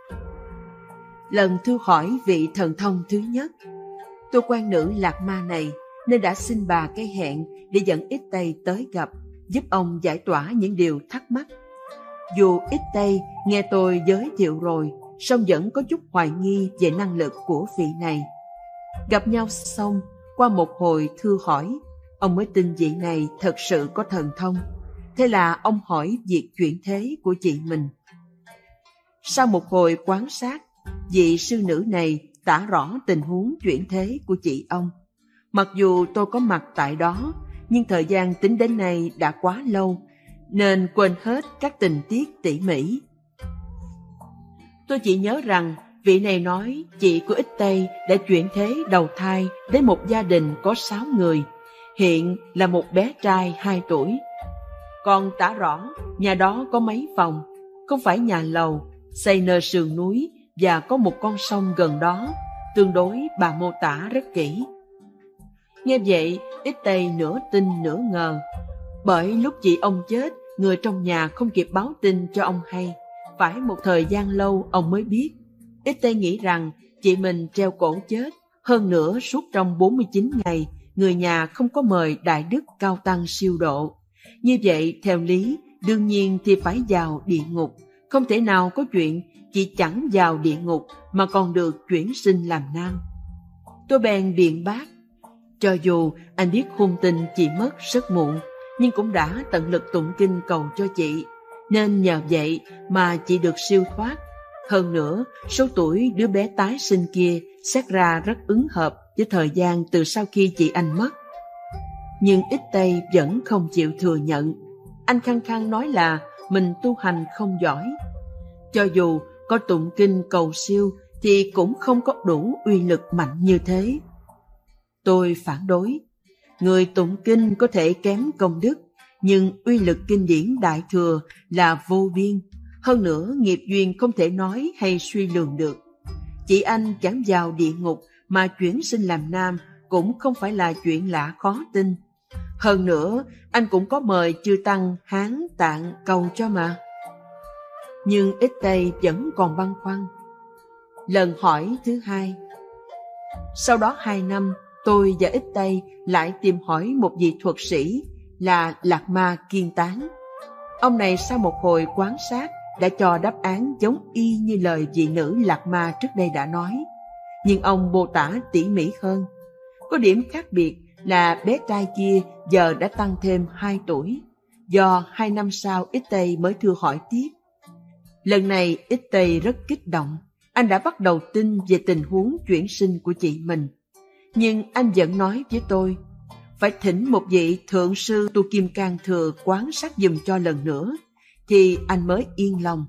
Lần thưa hỏi vị thần thông thứ nhất, tôi quen nữ lạc ma này nên đã xin bà cái hẹn để dẫn Ích Tây tới gặp, giúp ông giải tỏa những điều thắc mắc. Dù Ích Tây nghe tôi giới thiệu rồi, song vẫn có chút hoài nghi về năng lực của vị này. Gặp nhau xong, qua một hồi thưa hỏi, ông mới tin vị này thật sự có thần thông. Thế là ông hỏi việc chuyển thế của chị mình. Sau một hồi quan sát, vị sư nữ này tả rõ tình huống chuyển thế của chị ông. Mặc dù tôi có mặt tại đó, nhưng thời gian tính đến nay đã quá lâu, nên quên hết các tình tiết tỉ mỉ. Tôi chỉ nhớ rằng vị này nói chị của Ích Tây đã chuyển thế đầu thai đến một gia đình có 6 người, hiện là một bé trai 2 tuổi. Còn tả rõ nhà đó có mấy phòng, không phải nhà lầu, xây nơi sườn núi và có một con sông gần đó, tương đối bà mô tả rất kỹ. Nghe vậy, Ít Tây nửa tin nửa ngờ, bởi lúc chị ông chết, người trong nhà không kịp báo tin cho ông hay, phải một thời gian lâu ông mới biết. Ít Tây nghĩ rằng chị mình treo cổ chết, hơn nữa suốt trong 49 ngày, người nhà không có mời Đại Đức Cao Tăng siêu độ. Như vậy, theo lý, đương nhiên thì phải vào địa ngục, không thể nào có chuyện chị chẳng vào địa ngục mà còn được chuyển sinh làm nam. Tôi bèn biện bác, cho dù anh biết hung tin chị mất rất muộn, nhưng cũng đã tận lực tụng kinh cầu cho chị, nên nhờ vậy mà chị được siêu thoát. Hơn nữa, số tuổi đứa bé tái sinh kia xét ra rất ứng hợp với thời gian từ sau khi chị anh mất. Nhưng Ít Tây vẫn không chịu thừa nhận. Anh khăng khăng nói là mình tu hành không giỏi. Cho dù có tụng kinh cầu siêu thì cũng không có đủ uy lực mạnh như thế. Tôi phản đối. Người tụng kinh có thể kém công đức, nhưng uy lực kinh điển Đại Thừa là vô biên. Hơn nữa, nghiệp duyên không thể nói hay suy lường được. Chị anh chẳng vào địa ngục mà chuyển sinh làm nam cũng không phải là chuyện lạ khó tin. Hơn nữa, anh cũng có mời chư tăng Hán Tạng cầu cho mà. Nhưng Ít Tây vẫn còn băn khoăn. Lần hỏi thứ hai. Sau đó 2 năm, tôi và Ít Tây lại tìm hỏi một vị thuật sĩ là Lạc Ma Kiên Tán. Ông này sau một hồi quan sát đã cho đáp án giống y như lời vị nữ Lạc Ma trước đây đã nói. Nhưng ông mô tả tỉ mỉ hơn. Có điểm khác biệt là bé trai kia giờ đã tăng thêm 2 tuổi. Do 2 năm sau Ít Tây mới thưa hỏi tiếp. Lần này Ít Tây rất kích động. Anh đã bắt đầu tin về tình huống chuyển sinh của chị mình. Nhưng anh vẫn nói với tôi, phải thỉnh một vị thượng sư tu Kim Cang Thừa quán sát giùm cho lần nữa, thì anh mới yên lòng.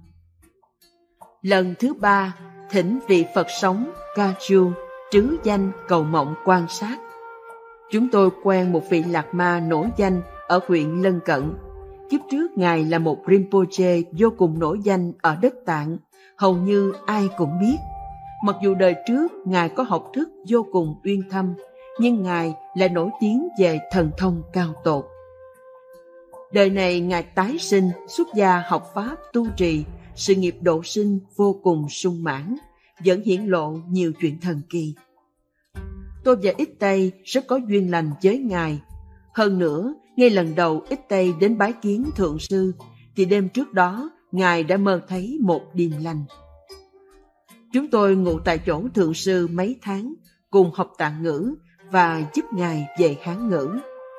Lần thứ 3, thỉnh vị Phật sống Ca Chu trứ danh cầu mộng quan sát. Chúng tôi quen một vị Lạc Ma nổi danh ở huyện lân cận. Kiếp trước Ngài là một Rinpoche vô cùng nổi danh ở đất Tạng, hầu như ai cũng biết. Mặc dù đời trước Ngài có học thức vô cùng uyên thâm, nhưng Ngài lại nổi tiếng về thần thông cao tột. Đời này Ngài tái sinh, xuất gia học Pháp tu trì, sự nghiệp độ sinh vô cùng sung mãn, vẫn hiển lộ nhiều chuyện thần kỳ. Tôi và Ít Tây rất có duyên lành với Ngài. Hơn nữa, ngay lần đầu Ít Tây đến bái kiến Thượng Sư, thì đêm trước đó Ngài đã mơ thấy một điềm lành. Chúng tôi ngủ tại chỗ Thượng Sư mấy tháng, cùng học Tạng ngữ và giúp Ngài về Hán ngữ.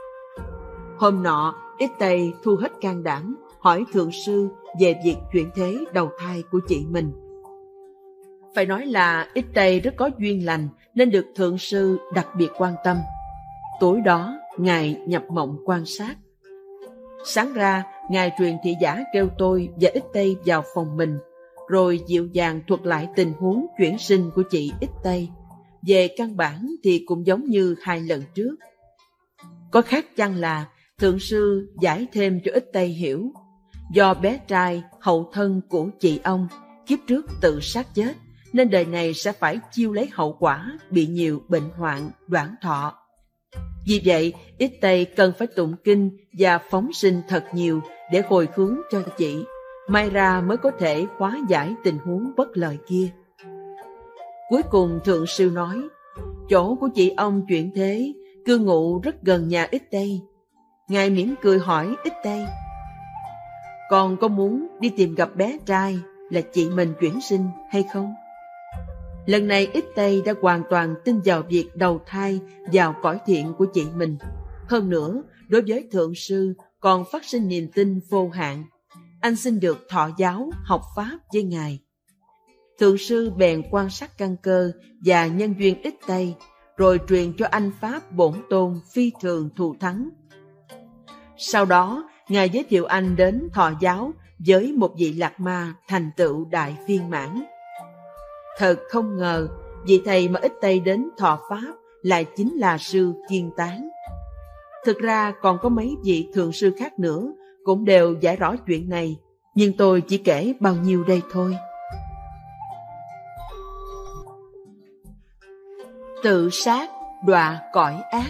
Hôm nọ, Ít Tây thu hết can đảm hỏi Thượng Sư về việc chuyển thế đầu thai của chị mình. Phải nói là Ít Tây rất có duyên lành nên được Thượng Sư đặc biệt quan tâm. Tối đó, Ngài nhập mộng quan sát. Sáng ra, Ngài truyền thị giả kêu tôi và Ít Tây vào phòng mình, rồi dịu dàng thuật lại tình huống chuyển sinh của chị Ít Tây. Về căn bản thì cũng giống như 2 lần trước. Có khác chăng là Thượng Sư giải thêm cho Ít Tây hiểu. Do bé trai hậu thân của chị ông kiếp trước tự sát chết, nên đời này sẽ phải chiêu lấy hậu quả bị nhiều bệnh hoạn, đoản thọ. Vì vậy, Ít Tây cần phải tụng kinh và phóng sinh thật nhiều để hồi hướng cho chị, may ra mới có thể hóa giải tình huống bất lợi kia. Cuối cùng Thượng Sư nói, chỗ của chị ông chuyển thế, cư ngụ rất gần nhà Ít Tây. Ngài mỉm cười hỏi Ít Tây, còn có muốn đi tìm gặp bé trai là chị mình chuyển sinh hay không? Lần này Ít Tây đã hoàn toàn tin vào việc đầu thai vào cõi thiện của chị mình. Hơn nữa, đối với Thượng Sư còn phát sinh niềm tin vô hạn. Anh xin được thọ giáo học Pháp với Ngài. Thượng Sư bèn quan sát căn cơ và nhân duyên Ít Tây, rồi truyền cho anh Pháp bổn tôn phi thường thù thắng. Sau đó, Ngài giới thiệu anh đến thọ giáo với một vị Lạc Ma thành tựu đại viên mãn. Thật không ngờ, vị thầy mà Ít Tây đến thọ Pháp lại chính là Sư Kiên Tán. Thực ra còn có mấy vị Thượng Sư khác nữa cũng đều giải rõ chuyện này. nhưng tôi chỉ kể bao nhiêu đây thôi. Tự sát đọa cõi ác.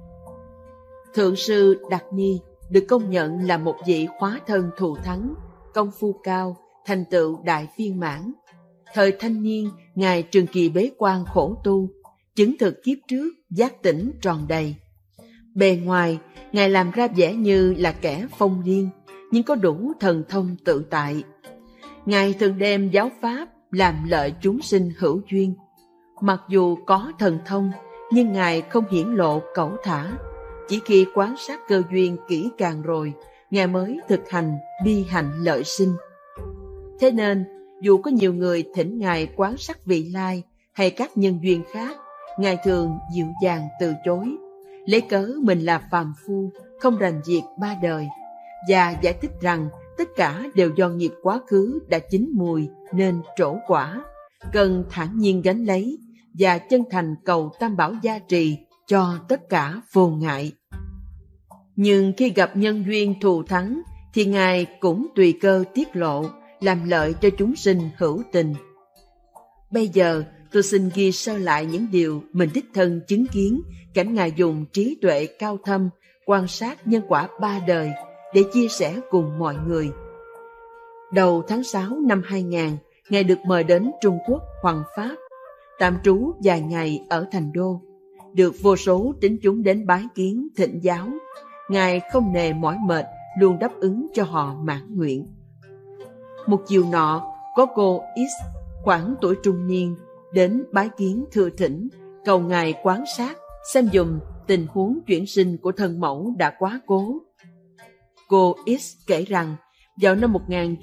Thượng sư Đạt Ni được công nhận là một vị hóa thân thù thắng, công phu cao, thành tựu đại viên mãn. Thời thanh niên, Ngài trường kỳ bế quan khổ tu, chứng thực kiếp trước giác tỉnh tròn đầy. Bề ngoài, Ngài làm ra vẻ như là kẻ phong điên, nhưng có đủ thần thông tự tại. Ngài thường đem giáo pháp làm lợi chúng sinh hữu duyên. Mặc dù có thần thông, nhưng Ngài không hiển lộ cẩu thả. Chỉ khi quan sát cơ duyên kỹ càng rồi, Ngài mới thực hành bi hạnh lợi sinh. Thế nên, dù có nhiều người thỉnh Ngài quan sát vị lai hay các nhân duyên khác, Ngài thường dịu dàng từ chối, lấy cớ mình là phàm phu, không rành việc ba đời, và giải thích rằng tất cả đều do nghiệp quá khứ đã chín mùi nên trổ quả, cần thản nhiên gánh lấy và chân thành cầu Tam Bảo gia trì cho tất cả vô ngại. Nhưng khi gặp nhân duyên thù thắng thì Ngài cũng tùy cơ tiết lộ, làm lợi cho chúng sinh hữu tình. Bây giờ tôi xin ghi sơ lại những điều mình đích thân chứng kiến cảnh Ngài dùng trí tuệ cao thâm quan sát nhân quả ba đời để chia sẻ cùng mọi người. Đầu tháng 6 năm 2000, Ngài được mời đến Trung Quốc Hoàng Pháp, tạm trú vài ngày ở Thành Đô. Được vô số tín chúng đến bái kiến thỉnh giáo, Ngài không nề mỏi mệt, luôn đáp ứng cho họ mãn nguyện. Một chiều nọ, có cô X khoảng tuổi trung niên đến bái kiến thưa thỉnh, cầu Ngài quan sát xem dùm tình huống chuyển sinh của thân mẫu đã quá cố. Cô X kể rằng vào năm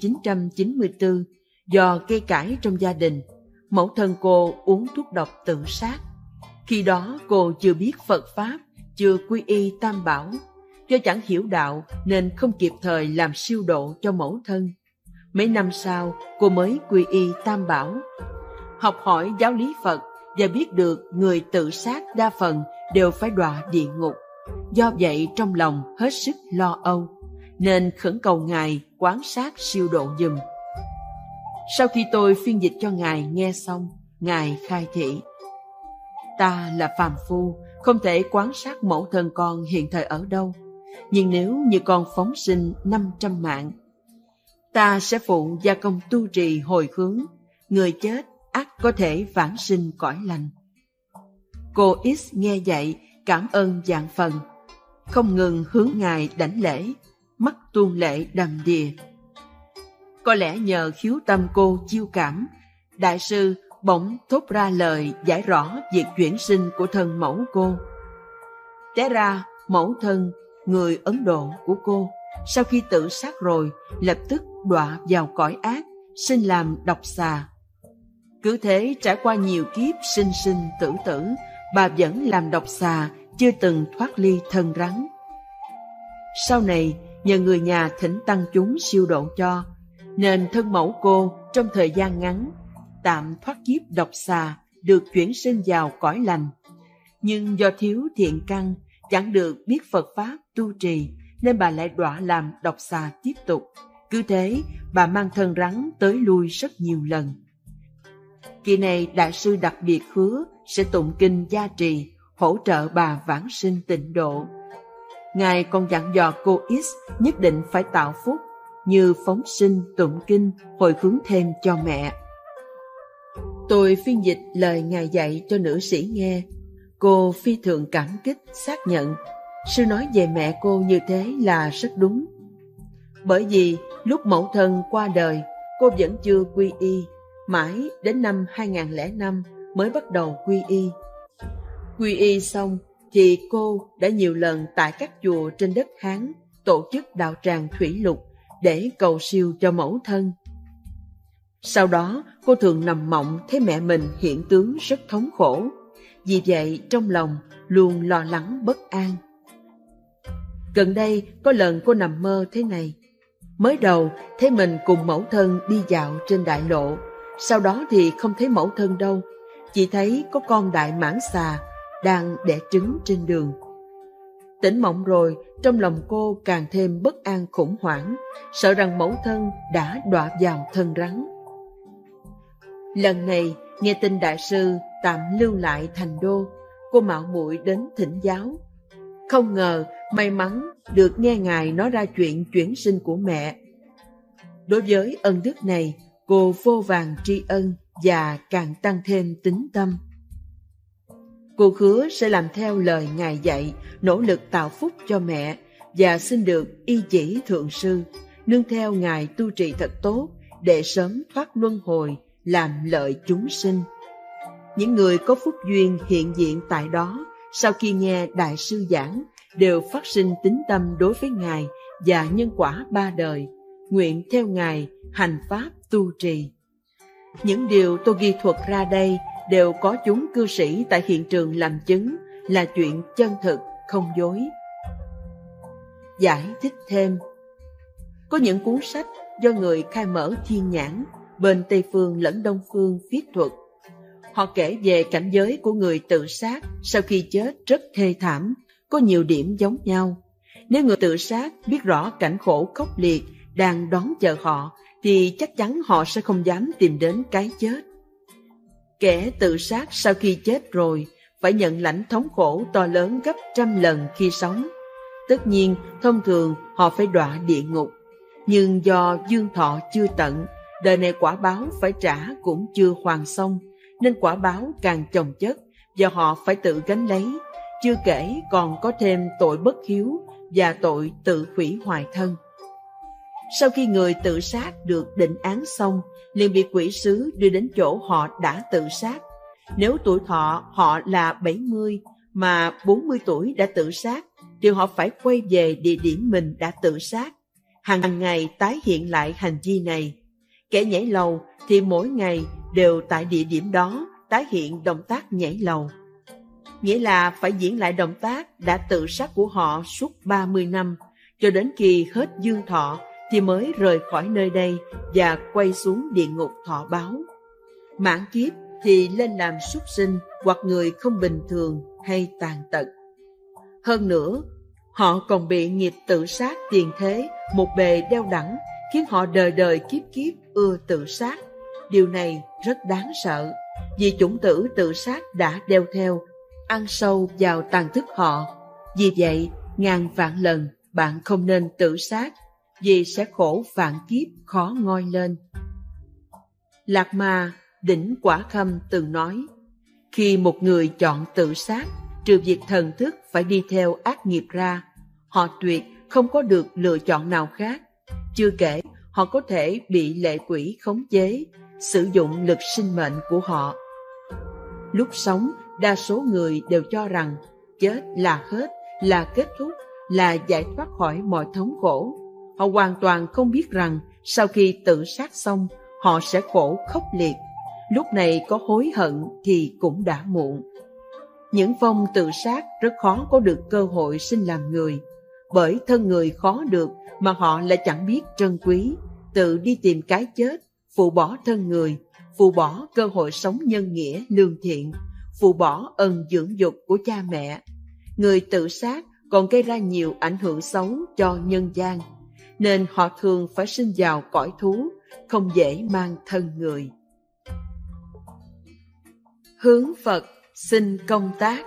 1994, do cây cãi trong gia đình, mẫu thân cô uống thuốc độc tự sát. Khi đó cô chưa biết Phật Pháp, chưa quy y Tam Bảo. Do chẳng hiểu đạo nên không kịp thời làm siêu độ cho mẫu thân. Mấy năm sau, cô mới quy y Tam Bảo. Học hỏi giáo lý Phật và biết được người tự sát đa phần đều phải đọa địa ngục. Do vậy trong lòng hết sức lo âu, nên khẩn cầu Ngài quán sát siêu độ giùm. Sau khi tôi phiên dịch cho Ngài nghe xong, Ngài khai thị: Ta là phàm phu, không thể quán sát mẫu thân con hiện thời ở đâu. Nhưng nếu như con phóng sinh 500 mạng, ta sẽ phụ gia công tu trì hồi hướng, người chết ắt có thể vãng sinh cõi lành. Cô X nghe vậy cảm ơn vạn phần, không ngừng hướng Ngài đảnh lễ, mắt tuôn lệ đầm đìa. Có lẽ nhờ khiếu tâm cô chiêu cảm, đại sư bỗng thốt ra lời giải rõ việc chuyển sinh của thân mẫu cô. Té ra mẫu thân người Ấn Độ của cô sau khi tự sát rồi lập tức đọa vào cõi ác, sinh làm độc xà. Cứ thế trải qua nhiều kiếp sinh sinh tử tử, bà vẫn làm độc xà, chưa từng thoát ly thân rắn. Sau này nhờ người nhà thỉnh tăng chúng siêu độ cho, nên thân mẫu cô trong thời gian ngắn tạm thoát kiếp độc xà, được chuyển sinh vào cõi lành. Nhưng do thiếu thiện căn, chẳng được biết Phật Pháp tu trì, nên bà lại đọa làm độc xà tiếp tục. Cứ thế, bà mang thân rắn tới lui rất nhiều lần. Kỳ này đại sư đặc biệt hứa sẽ tụng kinh gia trì, hỗ trợ bà vãng sinh tịnh độ. Ngài còn dặn dò cô X nhất định phải tạo phúc, như phóng sinh, tụng kinh, hồi hướng thêm cho mẹ. Tôi phiên dịch lời Ngài dạy cho nữ sĩ nghe. Cô phi thường cảm kích, xác nhận sư nói về mẹ cô như thế là rất đúng. Bởi vì lúc mẫu thân qua đời, cô vẫn chưa quy y, mãi đến năm 2005 mới bắt đầu quy y. Quy y xong thì cô đã nhiều lần tại các chùa trên đất Hán tổ chức đạo tràng thủy lục để cầu siêu cho mẫu thân. Sau đó cô thường nằm mộng thấy mẹ mình hiện tướng rất thống khổ, vì vậy trong lòng luôn lo lắng bất an. Gần đây có lần cô nằm mơ thế này. Mới đầu thấy mình cùng mẫu thân đi dạo trên đại lộ, sau đó thì không thấy mẫu thân đâu, chỉ thấy có con đại mãng xà đang đẻ trứng trên đường. Tỉnh mộng rồi, trong lòng cô càng thêm bất an khủng hoảng, sợ rằng mẫu thân đã đọa vào thân rắn. Lần này, nghe tin đại sư tạm lưu lại thành đô, cô mạo muội đến thỉnh giáo. Không ngờ, may mắn được nghe ngài nói ra chuyện chuyển sinh của mẹ. Đối với ân đức này, cô vô vàn tri ân và càng tăng thêm tín tâm. Cô hứa sẽ làm theo lời ngài dạy, nỗ lực tạo phúc cho mẹ và xin được y chỉ thượng sư, nương theo ngài tu trì thật tốt để sớm thoát luân hồi, làm lợi chúng sinh. Những người có phúc duyên hiện diện tại đó, sau khi nghe đại sư giảng, đều phát sinh tín tâm đối với ngài và nhân quả ba đời, nguyện theo ngài hành pháp tu trì. Những điều tôi ghi thuật ra đây đều có chúng cư sĩ tại hiện trường làm chứng, là chuyện chân thực, không dối. Giải thích thêm, có những cuốn sách do người khai mở thiên nhãn bên Tây Phương lẫn Đông Phương viết thuật. Họ kể về cảnh giới của người tự sát sau khi chết rất thê thảm, có nhiều điểm giống nhau. Nếu người tự sát biết rõ cảnh khổ khốc liệt đang đón chờ họ, thì chắc chắn họ sẽ không dám tìm đến cái chết. Kẻ tự sát sau khi chết rồi phải nhận lãnh thống khổ to lớn gấp 100 lần khi sống. Tất nhiên, thông thường họ phải đọa địa ngục. Nhưng do dương thọ chưa tận, đời này quả báo phải trả cũng chưa hoàn xong, nên quả báo càng chồng chất và họ phải tự gánh lấy. Chưa kể còn có thêm tội bất hiếu và tội tự hủy hoại thân. Sau khi người tự sát được định án xong, liền bị quỷ sứ đưa đến chỗ họ đã tự sát. Nếu tuổi thọ họ là 70 mà 40 tuổi đã tự sát, thì họ phải quay về địa điểm mình đã tự sát, hàng ngày tái hiện lại hành vi này. Kẻ nhảy lầu thì mỗi ngày đều tại địa điểm đó tái hiện động tác nhảy lầu. Nghĩa là phải diễn lại động tác đã tự sát của họ suốt 30 năm, cho đến khi hết dương thọ thì mới rời khỏi nơi đây và quay xuống địa ngục thọ báo. Mãn kiếp thì lên làm súc sinh hoặc người không bình thường hay tàn tật. Hơn nữa, họ còn bị nghiệp tự sát tiền thế một bề đeo đẳng, khiến họ đời đời kiếp kiếp ưa tự sát. Điều này rất đáng sợ, vì chủng tử tự sát đã đeo theo, ăn sâu vào tàn thức họ. Vì vậy, ngàn vạn lần bạn không nên tự sát, vì sẽ khổ vạn kiếp khó ngoi lên. Lạc Ma Đỉnh Quả Khâm từng nói, khi một người chọn tự sát, trừ việc thần thức phải đi theo ác nghiệp ra, họ tuyệt không có được lựa chọn nào khác. Chưa kể, họ có thể bị lệ quỷ khống chế, sử dụng lực sinh mệnh của họ. Lúc sống, đa số người đều cho rằng chết là hết, là kết thúc, là giải thoát khỏi mọi thống khổ. Họ hoàn toàn không biết rằng sau khi tự sát xong, họ sẽ khổ khốc liệt. Lúc này có hối hận thì cũng đã muộn. Những vong tự sát rất khó có được cơ hội sinh làm người, bởi thân người khó được mà họ lại chẳng biết trân quý, tự đi tìm cái chết, phụ bỏ thân người, phụ bỏ cơ hội sống nhân nghĩa lương thiện, phụ bỏ ân dưỡng dục của cha mẹ. Người tự sát còn gây ra nhiều ảnh hưởng xấu cho nhân gian, nên họ thường phải sinh vào cõi thú, không dễ mang thân người. Hướng Phật xin công tác.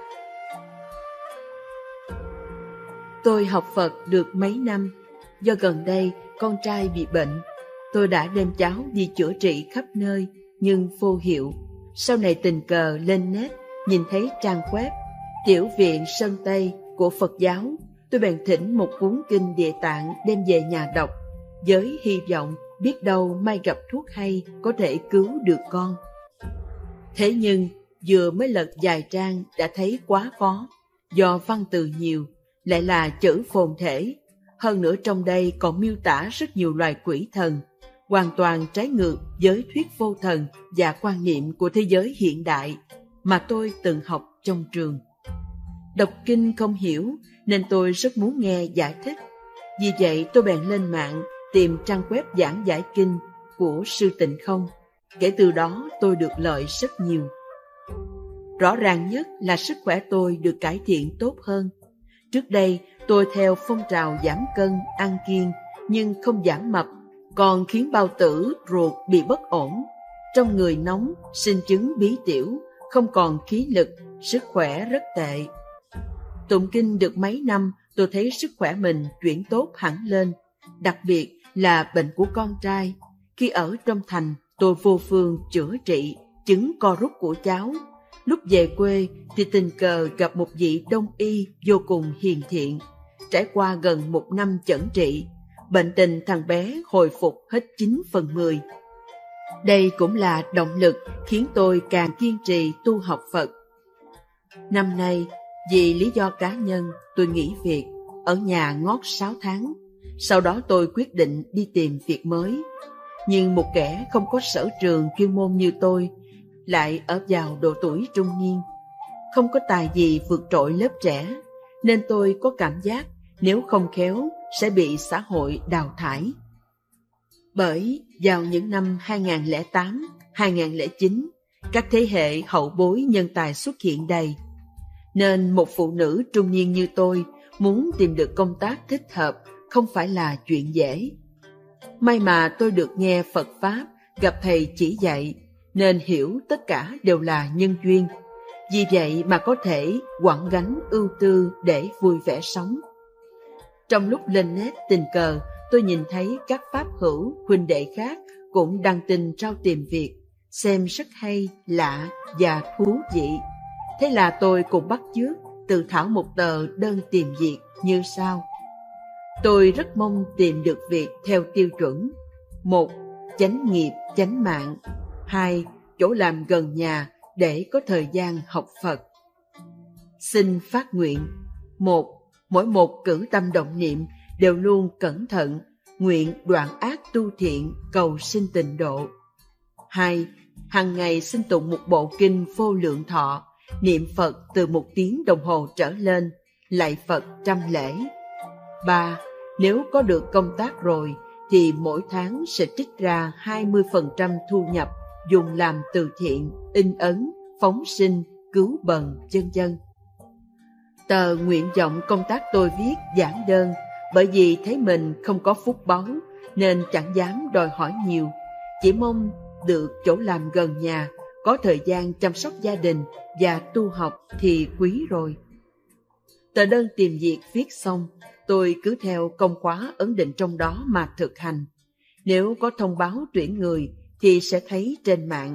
Tôi học Phật được mấy năm, do gần đây con trai bị bệnh, tôi đã đem cháu đi chữa trị khắp nơi, nhưng vô hiệu. Sau này tình cờ lên net, nhìn thấy trang web Tiểu viện Sơn Tây của Phật giáo, tôi bèn thỉnh một cuốn kinh Địa Tạng đem về nhà đọc, với hy vọng biết đâu may gặp thuốc hay có thể cứu được con. Thế nhưng vừa mới lật vài trang đã thấy quá khó, do văn từ nhiều, lại là chữ phồn thể. Hơn nữa trong đây còn miêu tả rất nhiều loài quỷ thần, hoàn toàn trái ngược với thuyết vô thần và quan niệm của thế giới hiện đại mà tôi từng học trong trường. Đọc kinh không hiểu nên tôi rất muốn nghe giải thích. Vì vậy tôi bèn lên mạng tìm trang web giảng giải kinh của Sư Tịnh Không. Kể từ đó tôi được lợi rất nhiều. Rõ ràng nhất là sức khỏe tôi được cải thiện tốt hơn. Trước đây, tôi theo phong trào giảm cân, ăn kiêng, nhưng không giảm mập, còn khiến bao tử, ruột bị bất ổn. Trong người nóng, sinh chứng bí tiểu, không còn khí lực, sức khỏe rất tệ. Tụng kinh được mấy năm, tôi thấy sức khỏe mình chuyển tốt hẳn lên, đặc biệt là bệnh của con trai. Khi ở trong thành, tôi vô phương chữa trị chứng co rút của cháu. Lúc về quê thì tình cờ gặp một vị đông y vô cùng hiền thiện. Trải qua gần 1 năm chẩn trị, bệnh tình thằng bé hồi phục hết 9/10. Đây cũng là động lực khiến tôi càng kiên trì tu học Phật. Năm nay, vì lý do cá nhân, tôi nghỉ việc, ở nhà ngót 6 tháng. Sau đó tôi quyết định đi tìm việc mới. Nhưng một kẻ không có sở trường chuyên môn như tôi, lại ở vào độ tuổi trung niên, không có tài gì vượt trội lớp trẻ, nên tôi có cảm giác nếu không khéo sẽ bị xã hội đào thải. Bởi vào những năm 2008, 2009, các thế hệ hậu bối nhân tài xuất hiện đầy, nên một phụ nữ trung niên như tôi muốn tìm được công tác thích hợp không phải là chuyện dễ. May mà tôi được nghe Phật Pháp, gặp thầy chỉ dạy, nên hiểu tất cả đều là nhân duyên. Vì vậy mà có thể quẳng gánh ưu tư để vui vẻ sống. Trong lúc lên net tình cờ, tôi nhìn thấy các pháp hữu, huynh đệ khác cũng đăng tin trao tìm việc, xem rất hay, lạ và thú vị. Thế là tôi cũng bắt chước, tự thảo một tờ đơn tìm việc như sau. Tôi rất mong tìm được việc theo tiêu chuẩn: 1. Chánh nghiệp, chánh mạng. 2. Chỗ làm gần nhà để có thời gian học Phật. Xin phát nguyện: 1. Mỗi một cử tâm động niệm đều luôn cẩn thận, nguyện đoạn ác tu thiện, cầu sinh tịnh độ. 2. Hằng ngày xin tụng một bộ kinh Vô Lượng Thọ, niệm Phật từ 1 tiếng đồng hồ trở lên, lạy Phật 100 lễ. 3. Nếu có được công tác rồi, thì mỗi tháng sẽ trích ra 20% thu nhập dùng làm từ thiện, in ấn, phóng sinh, cứu bần, vân vân. Tờ nguyện vọng công tác tôi viết giản đơn, bởi vì thấy mình không có phúc báu nên chẳng dám đòi hỏi nhiều, chỉ mong được chỗ làm gần nhà, có thời gian chăm sóc gia đình và tu học thì quý rồi. Tờ đơn tìm việc viết xong, tôi cứ theo công khóa ấn định trong đó mà thực hành. Nếu có thông báo tuyển người thì sẽ thấy trên mạng.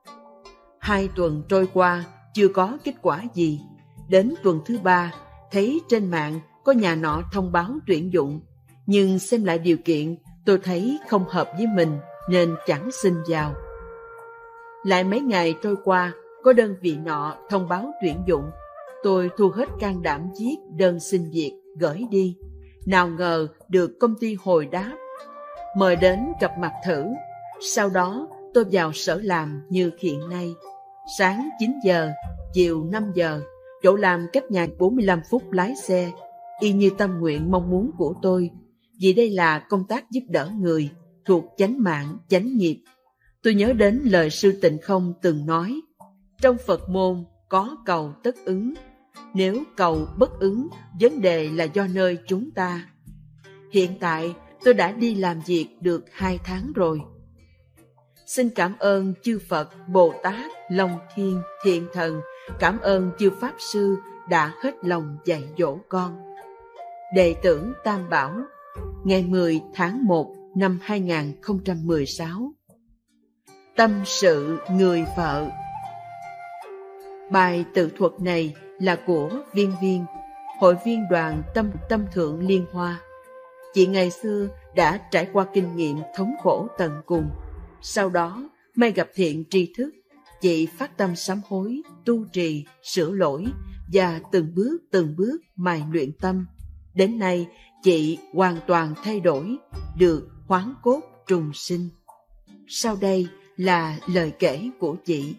2 tuần trôi qua, chưa có kết quả gì. Đến tuần thứ 3, thấy trên mạng có nhà nọ thông báo tuyển dụng, nhưng xem lại điều kiện, tôi thấy không hợp với mình nên chẳng xin vào. Lại mấy ngày trôi qua, có đơn vị nọ thông báo tuyển dụng. Tôi thu hết can đảm viết đơn xin việc gửi đi. Nào ngờ được công ty hồi đáp, mời đến gặp mặt thử. Sau đó tôi vào sở làm như hiện nay. Sáng 9 giờ, chiều 5 giờ, chỗ làm cách nhà 45 phút lái xe, y như tâm nguyện mong muốn của tôi, vì đây là công tác giúp đỡ người, thuộc chánh mạng, chánh nghiệp. Tôi nhớ đến lời Sư Tịnh Không từng nói, trong Phật môn có cầu tất ứng, nếu cầu bất ứng, vấn đề là do nơi chúng ta. Hiện tại tôi đã đi làm việc được 2 tháng rồi. Xin cảm ơn chư Phật, Bồ Tát, Long Thiên, Thiện Thần, cảm ơn chư Pháp Sư đã hết lòng dạy dỗ con. Đệ tử Tam Bảo, ngày 10 tháng 1 năm 2016. Tâm sự người vợ. Bài tự thuật này là của Viên Viên, hội viên đoàn Tâm Thượng Liên Hoa. Chị ngày xưa đã trải qua kinh nghiệm thống khổ tận cùng. Sau đó, may gặp thiện tri thức, chị phát tâm sám hối, tu trì, sửa lỗi và từng bước mài luyện tâm. Đến nay, chị hoàn toàn thay đổi, được hoán cốt trùng sinh. Sau đây là lời kể của chị.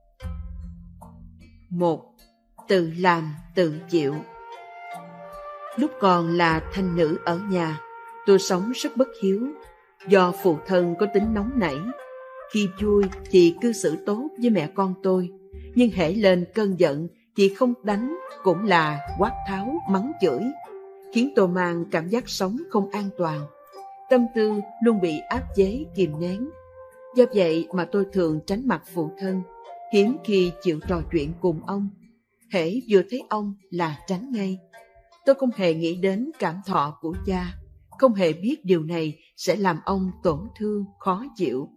1. Tự làm, tự chịu. Lúc còn là thanh nữ ở nhà, tôi sống rất bất hiếu, do phụ thân có tính nóng nảy. Khi vui thì cư xử tốt với mẹ con tôi, nhưng hễ lên cơn giận thì không đánh cũng là quát tháo mắng chửi, khiến tôi mang cảm giác sống không an toàn. Tâm tư luôn bị áp chế kìm nén. Do vậy mà tôi thường tránh mặt phụ thân, hiếm khi chịu trò chuyện cùng ông. Hễ vừa thấy ông là tránh ngay. Tôi không hề nghĩ đến cảm thọ của cha, không hề biết điều này sẽ làm ông tổn thương, khó chịu.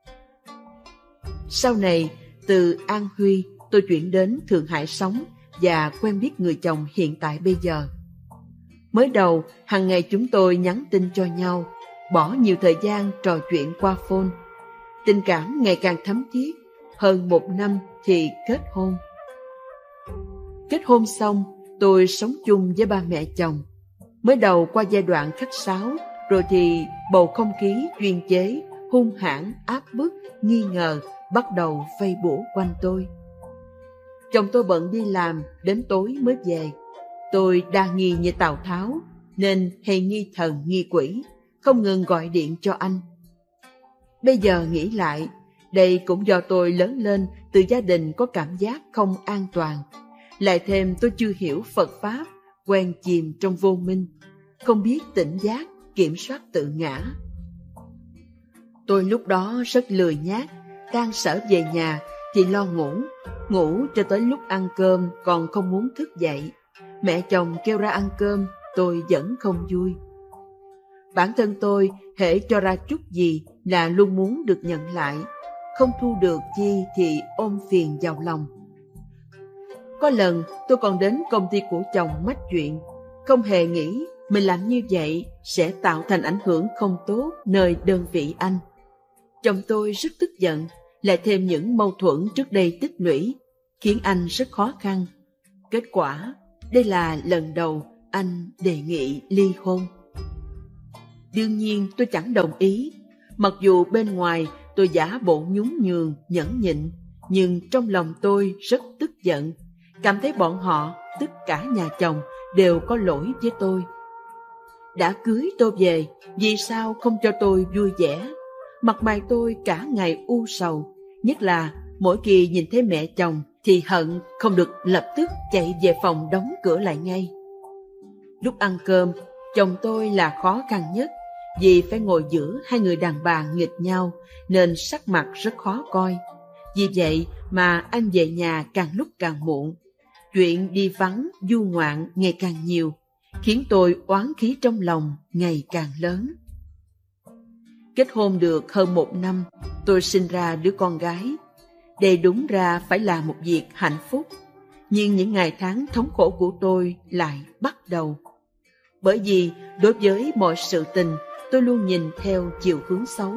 Sau này, từ An Huy, tôi chuyển đến Thượng Hải sống và quen biết người chồng hiện tại bây giờ. Mới đầu, hàng ngày chúng tôi nhắn tin cho nhau, bỏ nhiều thời gian trò chuyện qua phone. Tình cảm ngày càng thấm thiết, hơn 1 năm thì kết hôn. Kết hôn xong, tôi sống chung với ba mẹ chồng. Mới đầu qua giai đoạn khách sáo, rồi thì bầu không khí chuyên chế, hung hãn, áp bức, nghi ngờ bắt đầu vây bủa quanh tôi. Chồng tôi bận đi làm, đến tối mới về. Tôi đa nghi như Tào Tháo, nên hay nghi thần nghi quỷ, không ngừng gọi điện cho anh. Bây giờ nghĩ lại, đây cũng do tôi lớn lên từ gia đình có cảm giác không an toàn. Lại thêm tôi chưa hiểu Phật Pháp, quen chìm trong vô minh, không biết tỉnh giác, kiểm soát tự ngã. Tôi lúc đó rất lười nhác, tan sở về nhà thì lo ngủ cho tới lúc ăn cơm còn không muốn thức dậy. Mẹ chồng kêu ra ăn cơm, tôi vẫn không vui. Bản thân tôi hễ cho ra chút gì là luôn muốn được nhận lại, không thu được chi thì ôm phiền vào lòng. Có lần tôi còn đến công ty của chồng mách chuyện, không hề nghĩ mình làm như vậy sẽ tạo thành ảnh hưởng không tốt nơi đơn vị anh. Chồng tôi rất tức giận, lại thêm những mâu thuẫn trước đây tích lũy, khiến anh rất khó khăn. Kết quả, đây là lần đầu anh đề nghị ly hôn. Đương nhiên tôi chẳng đồng ý, mặc dù bên ngoài tôi giả bộ nhún nhường, nhẫn nhịn, nhưng trong lòng tôi rất tức giận, cảm thấy bọn họ, tất cả nhà chồng, đều có lỗi với tôi. Đã cưới tôi về, vì sao không cho tôi vui vẻ? Mặt mày tôi cả ngày u sầu, nhất là mỗi khi nhìn thấy mẹ chồng thì hận không được lập tức chạy về phòng đóng cửa lại ngay. Lúc ăn cơm, chồng tôi là khó khăn nhất, vì phải ngồi giữa hai người đàn bà nghịch nhau nên sắc mặt rất khó coi. Vì vậy mà anh về nhà càng lúc càng muộn, chuyện đi vắng du ngoạn ngày càng nhiều, khiến tôi oán khí trong lòng ngày càng lớn. Kết hôn được hơn 1 năm, tôi sinh ra đứa con gái. Đây đúng ra phải là một việc hạnh phúc, nhưng những ngày tháng thống khổ của tôi lại bắt đầu. Bởi vì đối với mọi sự tình, tôi luôn nhìn theo chiều hướng xấu.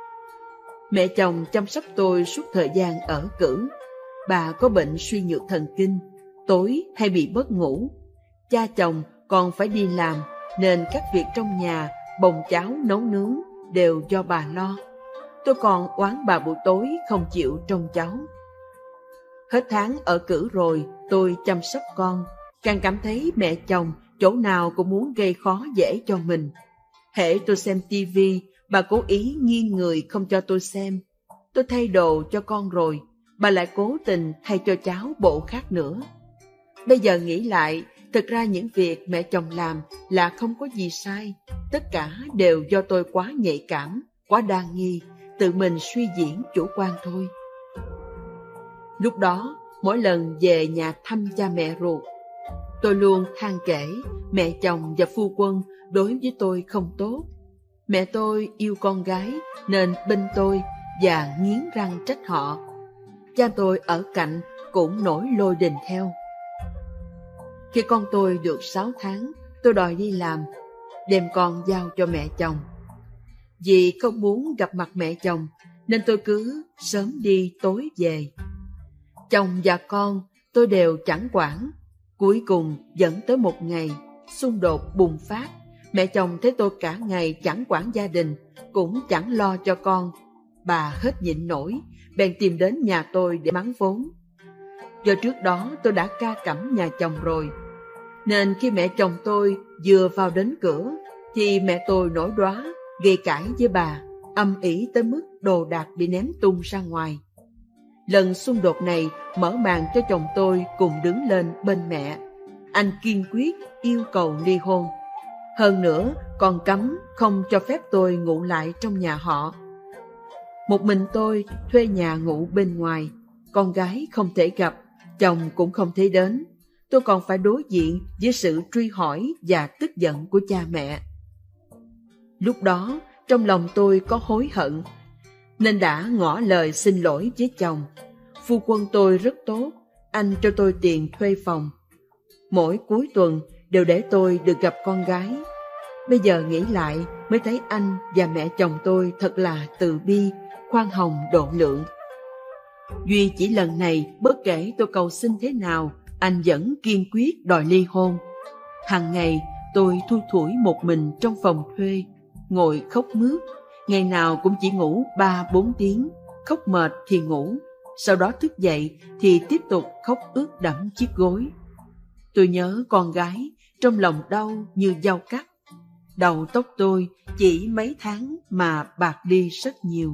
Mẹ chồng chăm sóc tôi suốt thời gian ở cữ. Bà có bệnh suy nhược thần kinh, tối hay bị mất ngủ. Cha chồng còn phải đi làm, nên các việc trong nhà, bồng cháo, nấu nướng đều do bà lo. Tôi còn oán bà buổi tối không chịu trông cháu. Hết tháng ở cữ rồi, tôi chăm sóc con, càng cảm thấy mẹ chồng chỗ nào cũng muốn gây khó dễ cho mình. Hễ tôi xem tivi, bà cố ý nghiêng người không cho tôi xem. Tôi thay đồ cho con rồi, bà lại cố tình thay cho cháu bộ khác nữa. Bây giờ nghĩ lại, thực ra những việc mẹ chồng làm là không có gì sai. Tất cả đều do tôi quá nhạy cảm, quá đa nghi, tự mình suy diễn chủ quan thôi. Lúc đó, mỗi lần về nhà thăm cha mẹ ruột, tôi luôn than kể mẹ chồng và phu quân đối với tôi không tốt. Mẹ tôi yêu con gái nên bênh tôi và nghiến răng trách họ. Cha tôi ở cạnh cũng nổi lôi đình theo. Khi con tôi được 6 tháng, tôi đòi đi làm, đem con giao cho mẹ chồng. Vì không muốn gặp mặt mẹ chồng, nên tôi cứ sớm đi tối về. Chồng và con tôi đều chẳng quản. Cuối cùng dẫn tới một ngày, xung đột bùng phát. Mẹ chồng thấy tôi cả ngày chẳng quản gia đình, cũng chẳng lo cho con. Bà hết nhịn nổi, bèn tìm đến nhà tôi để mắng vốn. Do trước đó tôi đã ca cẩm nhà chồng rồi, nên khi mẹ chồng tôi vừa vào đến cửa, thì mẹ tôi nổi đoá, gây cãi với bà, âm ỉ tới mức đồ đạc bị ném tung ra ngoài. Lần xung đột này mở màn cho chồng tôi cùng đứng lên bên mẹ. Anh kiên quyết yêu cầu ly hôn. Hơn nữa còn cấm không cho phép tôi ngủ lại trong nhà họ. Một mình tôi thuê nhà ngủ bên ngoài, con gái không thể gặp, chồng cũng không thể đến. Tôi còn phải đối diện với sự truy hỏi và tức giận của cha mẹ. Lúc đó trong lòng tôi có hối hận, nên đã ngỏ lời xin lỗi với chồng. Phu quân tôi rất tốt, anh cho tôi tiền thuê phòng. Mỗi cuối tuần đều để tôi được gặp con gái. Bây giờ nghĩ lại mới thấy anh và mẹ chồng tôi thật là từ bi, khoan hồng độ lượng. Duy chỉ lần này, bất kể tôi cầu xin thế nào, anh vẫn kiên quyết đòi ly hôn. Hàng ngày tôi thui thủi một mình trong phòng thuê, ngồi khóc mướt. Ngày nào cũng chỉ ngủ 3-4 tiếng, khóc mệt thì ngủ, sau đó thức dậy thì tiếp tục khóc ướt đẫm chiếc gối. Tôi nhớ con gái, trong lòng đau như dao cắt. Đầu tóc tôi chỉ mấy tháng mà bạc đi rất nhiều.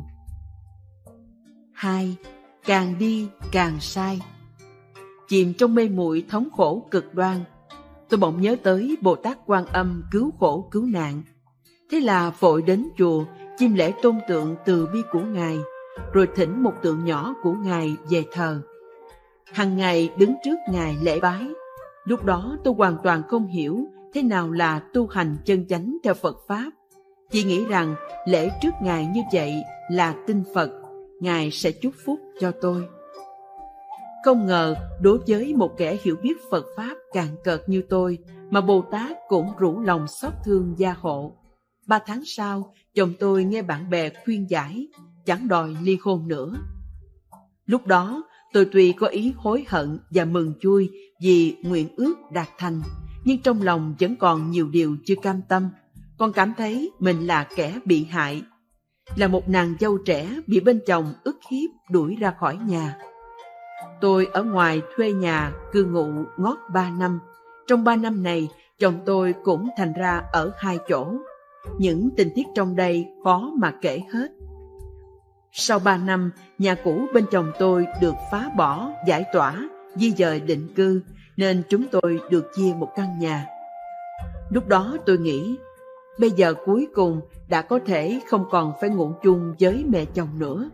2. Càng đi càng sai. Chìm trong mê muội thống khổ cực đoan, tôi bỗng nhớ tới Bồ Tát Quan Âm cứu khổ cứu nạn. Thế là vội đến chùa chiêm lễ tôn tượng từ bi của Ngài, rồi thỉnh một tượng nhỏ của Ngài về thờ. Hằng ngày đứng trước Ngài lễ bái. Lúc đó tôi hoàn toàn không hiểu thế nào là tu hành chân chánh theo Phật Pháp. Chỉ nghĩ rằng lễ trước Ngài như vậy là tin Phật, Ngài sẽ chúc phúc cho tôi. Không ngờ đối với một kẻ hiểu biết Phật Pháp cạn cợt như tôi mà Bồ Tát cũng rủ lòng xót thương gia hộ. 3 tháng sau, chồng tôi nghe bạn bè khuyên giải, chẳng đòi ly hôn nữa. Lúc đó, tôi tuy có ý hối hận và mừng vui vì nguyện ước đạt thành, nhưng trong lòng vẫn còn nhiều điều chưa cam tâm. Còn cảm thấy mình là kẻ bị hại, là một nàng dâu trẻ bị bên chồng ức hiếp đuổi ra khỏi nhà. Tôi ở ngoài thuê nhà cư ngụ ngót 3 năm. Trong 3 năm này, chồng tôi cũng thành ra ở 2 chỗ. Những tình tiết trong đây khó mà kể hết. Sau 3 năm, nhà cũ bên chồng tôi được phá bỏ, giải tỏa, di dời định cư, nên chúng tôi được chia một căn nhà. Lúc đó tôi nghĩ, bây giờ cuối cùng đã có thể không còn phải ngủ chung với mẹ chồng nữa.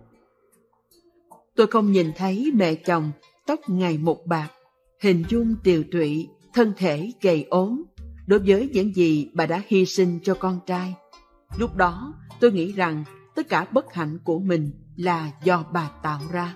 Tôi không nhìn thấy mẹ chồng, tóc ngày một bạc, hình dung tiều tụy, thân thể gầy ốm, đối với những gì bà đã hy sinh cho con trai. Lúc đó tôi nghĩ rằng tất cả bất hạnh của mình là do bà tạo ra.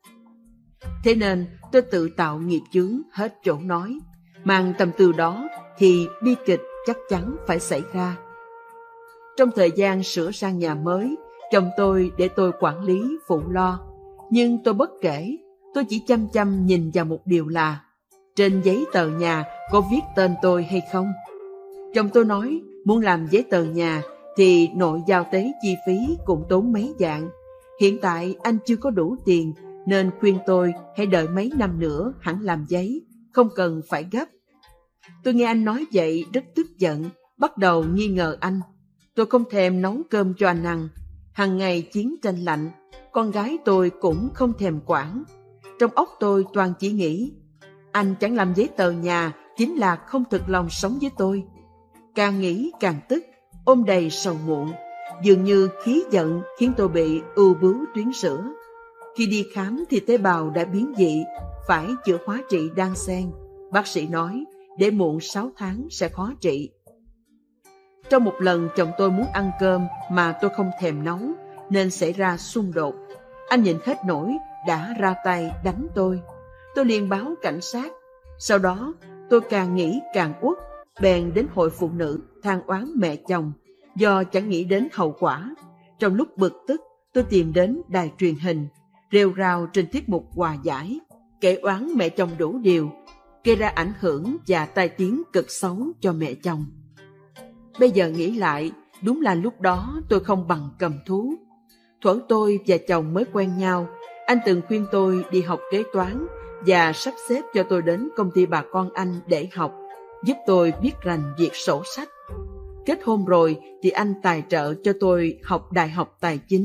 Thế nên tôi tự tạo nghiệp chướng hết chỗ nói. Mang tâm tư đó thì bi kịch chắc chắn phải xảy ra. Trong thời gian sửa sang nhà mới, chồng tôi để tôi quản lý phụ lo. Nhưng tôi bất kể, tôi chỉ chăm chăm nhìn vào một điều là trên giấy tờ nhà có viết tên tôi hay không. Chồng tôi nói muốn làm giấy tờ nhà thì nội giao tế chi phí cũng tốn mấy vạn. Hiện tại anh chưa có đủ tiền nên khuyên tôi hãy đợi mấy năm nữa hẳn làm giấy, không cần phải gấp. Tôi nghe anh nói vậy rất tức giận, bắt đầu nghi ngờ anh. Tôi không thèm nấu cơm cho anh ăn. Hằng ngày chiến tranh lạnh, con gái tôi cũng không thèm quản. Trong óc tôi toàn chỉ nghĩ, anh chẳng làm giấy tờ nhà chính là không thực lòng sống với tôi. Càng nghĩ càng tức, ôm đầy sầu muộn. Dường như khí giận khiến tôi bị ưu bướu tuyến sữa. Khi đi khám thì tế bào đã biến dị, phải chữa hóa trị đan xen. Bác sĩ nói để muộn 6 tháng sẽ khó trị. Trong một lần chồng tôi muốn ăn cơm mà tôi không thèm nấu nên xảy ra xung đột. Anh nhịn hết nổi đã ra tay đánh tôi. Tôi liền báo cảnh sát. Sau đó tôi càng nghĩ càng uất, bèn đến hội phụ nữ than oán mẹ chồng do chẳng nghĩ đến hậu quả. Trong lúc bực tức, tôi tìm đến đài truyền hình, rêu rao trên tiết mục hòa giải, kể oán mẹ chồng đủ điều, gây ra ảnh hưởng và tai tiếng cực xấu cho mẹ chồng. Bây giờ nghĩ lại, đúng là lúc đó tôi không bằng cầm thú. Thuở tôi và chồng mới quen nhau, anh từng khuyên tôi đi học kế toán và sắp xếp cho tôi đến công ty bà con anh để học, giúp tôi biết rành việc sổ sách. Kết hôn rồi thì anh tài trợ cho tôi học đại học tài chính,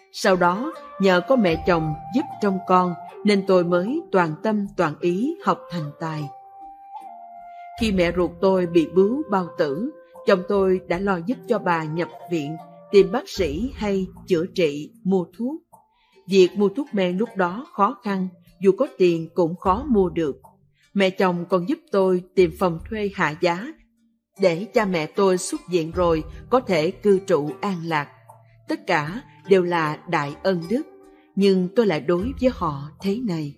Sau đó, nhờ có mẹ chồng giúp trông con, nên tôi mới toàn tâm toàn ý học thành tài. Khi mẹ ruột tôi bị bướu bao tử, chồng tôi đã lo giúp cho bà nhập viện, tìm bác sĩ hay chữa trị, mua thuốc. Việc mua thuốc men lúc đó khó khăn, dù có tiền cũng khó mua được. Mẹ chồng còn giúp tôi tìm phòng thuê hạ giá, để cha mẹ tôi xuất viện rồi có thể cư trụ an lạc. Tất cả đều là đại ân đức, nhưng tôi lại đối với họ thế này.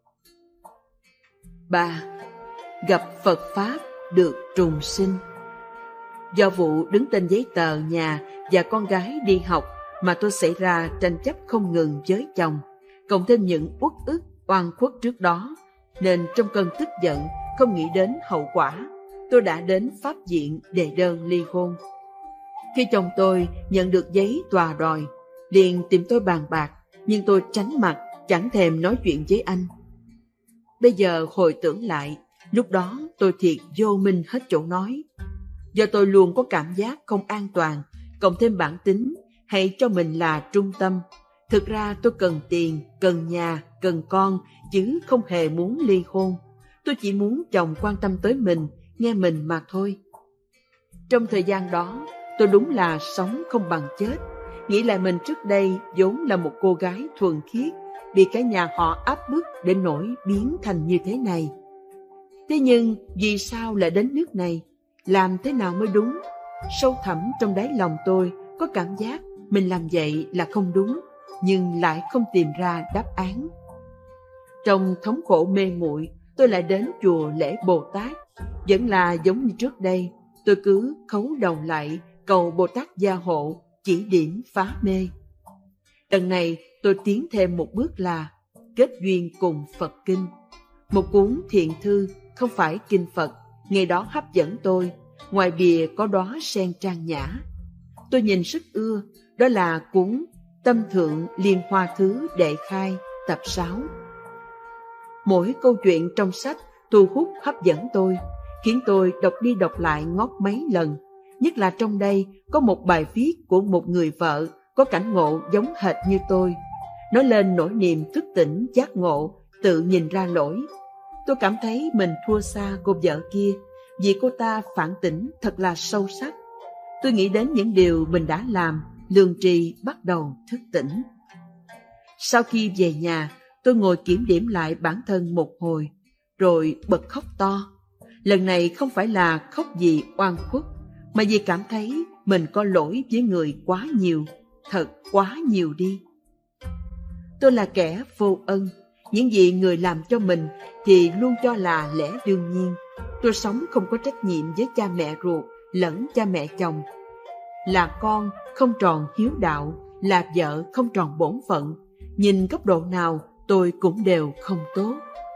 3. Gặp Phật Pháp được trùng sinh. Do vụ đứng tên giấy tờ nhà và con gái đi học mà tôi xảy ra tranh chấp không ngừng với chồng, cộng thêm những uất ức oan khuất trước đó, nên trong cơn tức giận không nghĩ đến hậu quả, tôi đã đến pháp viện đề đơn ly hôn. Khi chồng tôi nhận được giấy tòa đòi, liền tìm tôi bàn bạc, nhưng tôi tránh mặt, chẳng thèm nói chuyện với anh. Bây giờ hồi tưởng lại, lúc đó tôi thiệt vô minh hết chỗ nói. Do tôi luôn có cảm giác không an toàn, cộng thêm bản tính hay cho mình là trung tâm. Thực ra tôi cần tiền, cần nhà, cần con, chứ không hề muốn ly hôn. Tôi chỉ muốn chồng quan tâm tới mình, nghe mình mà thôi. Trong thời gian đó, tôi đúng là sống không bằng chết. Nghĩ lại mình trước đây vốn là một cô gái thuần khiết, bị cả nhà họ áp bức đến nỗi biến thành như thế này. Thế nhưng vì sao lại đến nước này? Làm thế nào mới đúng? Sâu thẳm trong đáy lòng tôi có cảm giác mình làm vậy là không đúng, nhưng lại không tìm ra đáp án. Trong thống khổ mê muội, tôi lại đến chùa lễ Bồ Tát. Vẫn là giống như trước đây, tôi cứ khấu đầu lại cầu Bồ Tát gia hộ, chỉ điểm phá mê. Lần này tôi tiến thêm một bước là kết duyên cùng Phật Kinh. Một cuốn thiện thư, không phải kinh Phật, ngày đó hấp dẫn tôi. Ngoài bìa có đóa sen trang nhã. Tôi nhìn rất ưa, đó là cuốn Tâm Thượng Liên Hoa Thứ Đệ Khai tập 6. Mỗi câu chuyện trong sách thu hút hấp dẫn tôi, khiến tôi đọc đi đọc lại ngót mấy lần. Nhất là trong đây có một bài viết của một người vợ có cảnh ngộ giống hệt như tôi, nói lên nỗi niềm thức tỉnh giác ngộ, tự nhìn ra lỗi. Tôi cảm thấy mình thua xa cô vợ kia, vì cô ta phản tỉnh thật là sâu sắc. Tôi nghĩ đến những điều mình đã làm, lương tri bắt đầu thức tỉnh. Sau khi về nhà, tôi ngồi kiểm điểm lại bản thân một hồi, rồi bật khóc to. Lần này không phải là khóc vì oan khuất, mà vì cảm thấy mình có lỗi với người quá nhiều, thật quá nhiều đi. Tôi là kẻ vô ân, những gì người làm cho mình thì luôn cho là lẽ đương nhiên. Tôi sống không có trách nhiệm với cha mẹ ruột lẫn cha mẹ chồng. Là con không tròn hiếu đạo, là vợ không tròn bổn phận. Nhìn góc độ nào tôi cũng đều không tốt.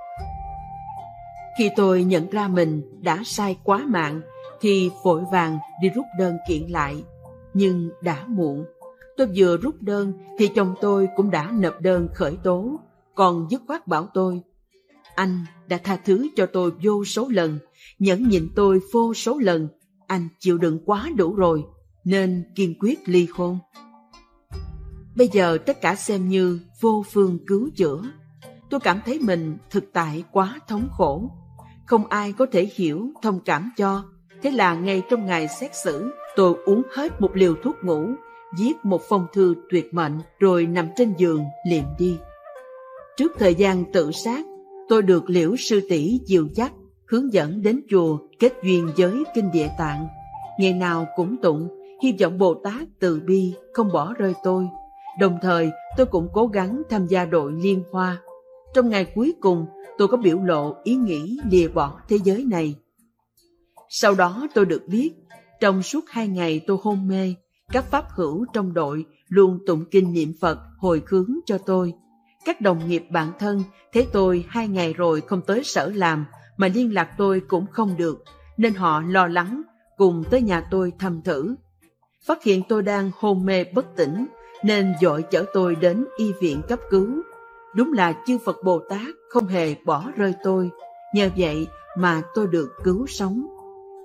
Khi tôi nhận ra mình đã sai quá mạng thì vội vàng đi rút đơn kiện lại. Nhưng đã muộn. Tôi vừa rút đơn thì chồng tôi cũng đã nộp đơn khởi tố, còn dứt khoát bảo tôi: anh đã tha thứ cho tôi vô số lần, nhẫn nhịn tôi vô số lần, anh chịu đựng quá đủ rồi, nên kiên quyết ly hôn. Bây giờ tất cả xem như vô phương cứu chữa. Tôi cảm thấy mình thực tại quá thống khổ, không ai có thể hiểu, thông cảm cho. Thế là ngay trong ngày xét xử, tôi uống hết một liều thuốc ngủ, viết một phong thư tuyệt mệnh, rồi nằm trên giường liệm đi. Trước thời gian tự sát, tôi được Liễu sư tỷ dìu dắt, hướng dẫn đến chùa kết duyên với kinh Địa Tạng. Ngày nào cũng tụng, hy vọng Bồ Tát từ bi không bỏ rơi tôi. Đồng thời, tôi cũng cố gắng tham gia đội Liên Hoa. Trong ngày cuối cùng, tôi có biểu lộ ý nghĩ lìa bỏ thế giới này. Sau đó tôi được biết, trong suốt 2 ngày tôi hôn mê, các pháp hữu trong đội luôn tụng kinh niệm Phật hồi hướng cho tôi. Các đồng nghiệp bạn thân thấy tôi 2 ngày rồi không tới sở làm, mà liên lạc tôi cũng không được, nên họ lo lắng cùng tới nhà tôi thăm thử. Phát hiện tôi đang hôn mê bất tỉnh, nên vội chở tôi đến y viện cấp cứu. Đúng là chư Phật Bồ Tát không hề bỏ rơi tôi, nhờ vậy mà tôi được cứu sống.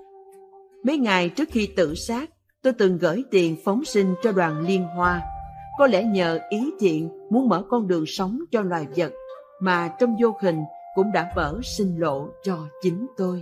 Mấy ngày trước khi tự sát, tôi từng gửi tiền phóng sinh cho đoàn Liên Hoa. Có lẽ nhờ ý thiện muốn mở con đường sống cho loài vật, mà trong vô hình cũng đã mở sinh lộ cho chính tôi.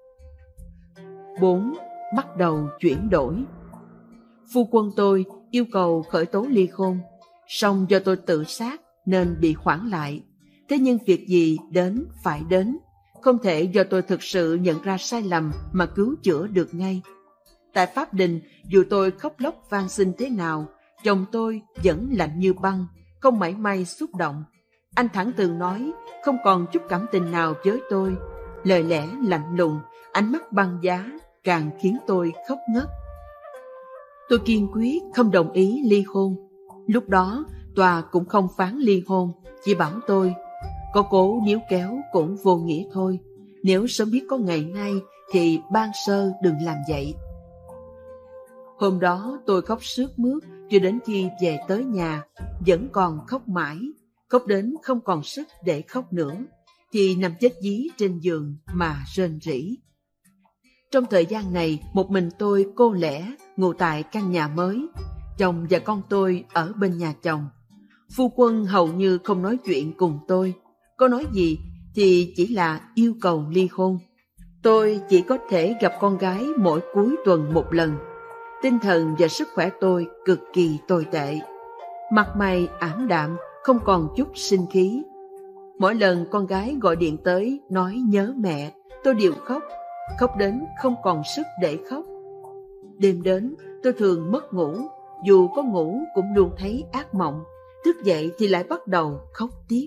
4. Bắt đầu chuyển đổi. Phu quân tôi yêu cầu khởi tố ly hôn, song do tôi tự sát nên bị hoãn lại. Thế nhưng việc gì đến phải đến, không thể do tôi thực sự nhận ra sai lầm mà cứu chữa được ngay. Tại pháp đình, dù tôi khóc lóc van xin thế nào, chồng tôi vẫn lạnh như băng, không mảy may xúc động. Anh thẳng thừng nói không còn chút cảm tình nào với tôi. Lời lẽ lạnh lùng, ánh mắt băng giá càng khiến tôi khóc ngất. Tôi kiên quyết không đồng ý ly hôn. Lúc đó tòa cũng không phán ly hôn, chỉ bảo tôi có cố níu kéo cũng vô nghĩa thôi. Nếu sớm biết có ngày nay thì ban sơ đừng làm vậy. Hôm đó tôi khóc sướt mướt cho đến khi về tới nhà, vẫn còn khóc mãi, khóc đến không còn sức để khóc nữa, thì nằm chết dí trên giường mà rên rỉ. Trong thời gian này, một mình tôi cô lẻ ngủ tại căn nhà mới. Chồng và con tôi ở bên nhà chồng. Phu quân hầu như không nói chuyện cùng tôi. Có nói gì thì chỉ là yêu cầu ly hôn. Tôi chỉ có thể gặp con gái mỗi cuối tuần một lần. Tinh thần và sức khỏe tôi cực kỳ tồi tệ. Mặt mày ảm đạm, không còn chút sinh khí. Mỗi lần con gái gọi điện tới nói nhớ mẹ, tôi đều khóc, khóc đến không còn sức để khóc. Đêm đến, tôi thường mất ngủ, dù có ngủ cũng luôn thấy ác mộng, thức dậy thì lại bắt đầu khóc tiếp.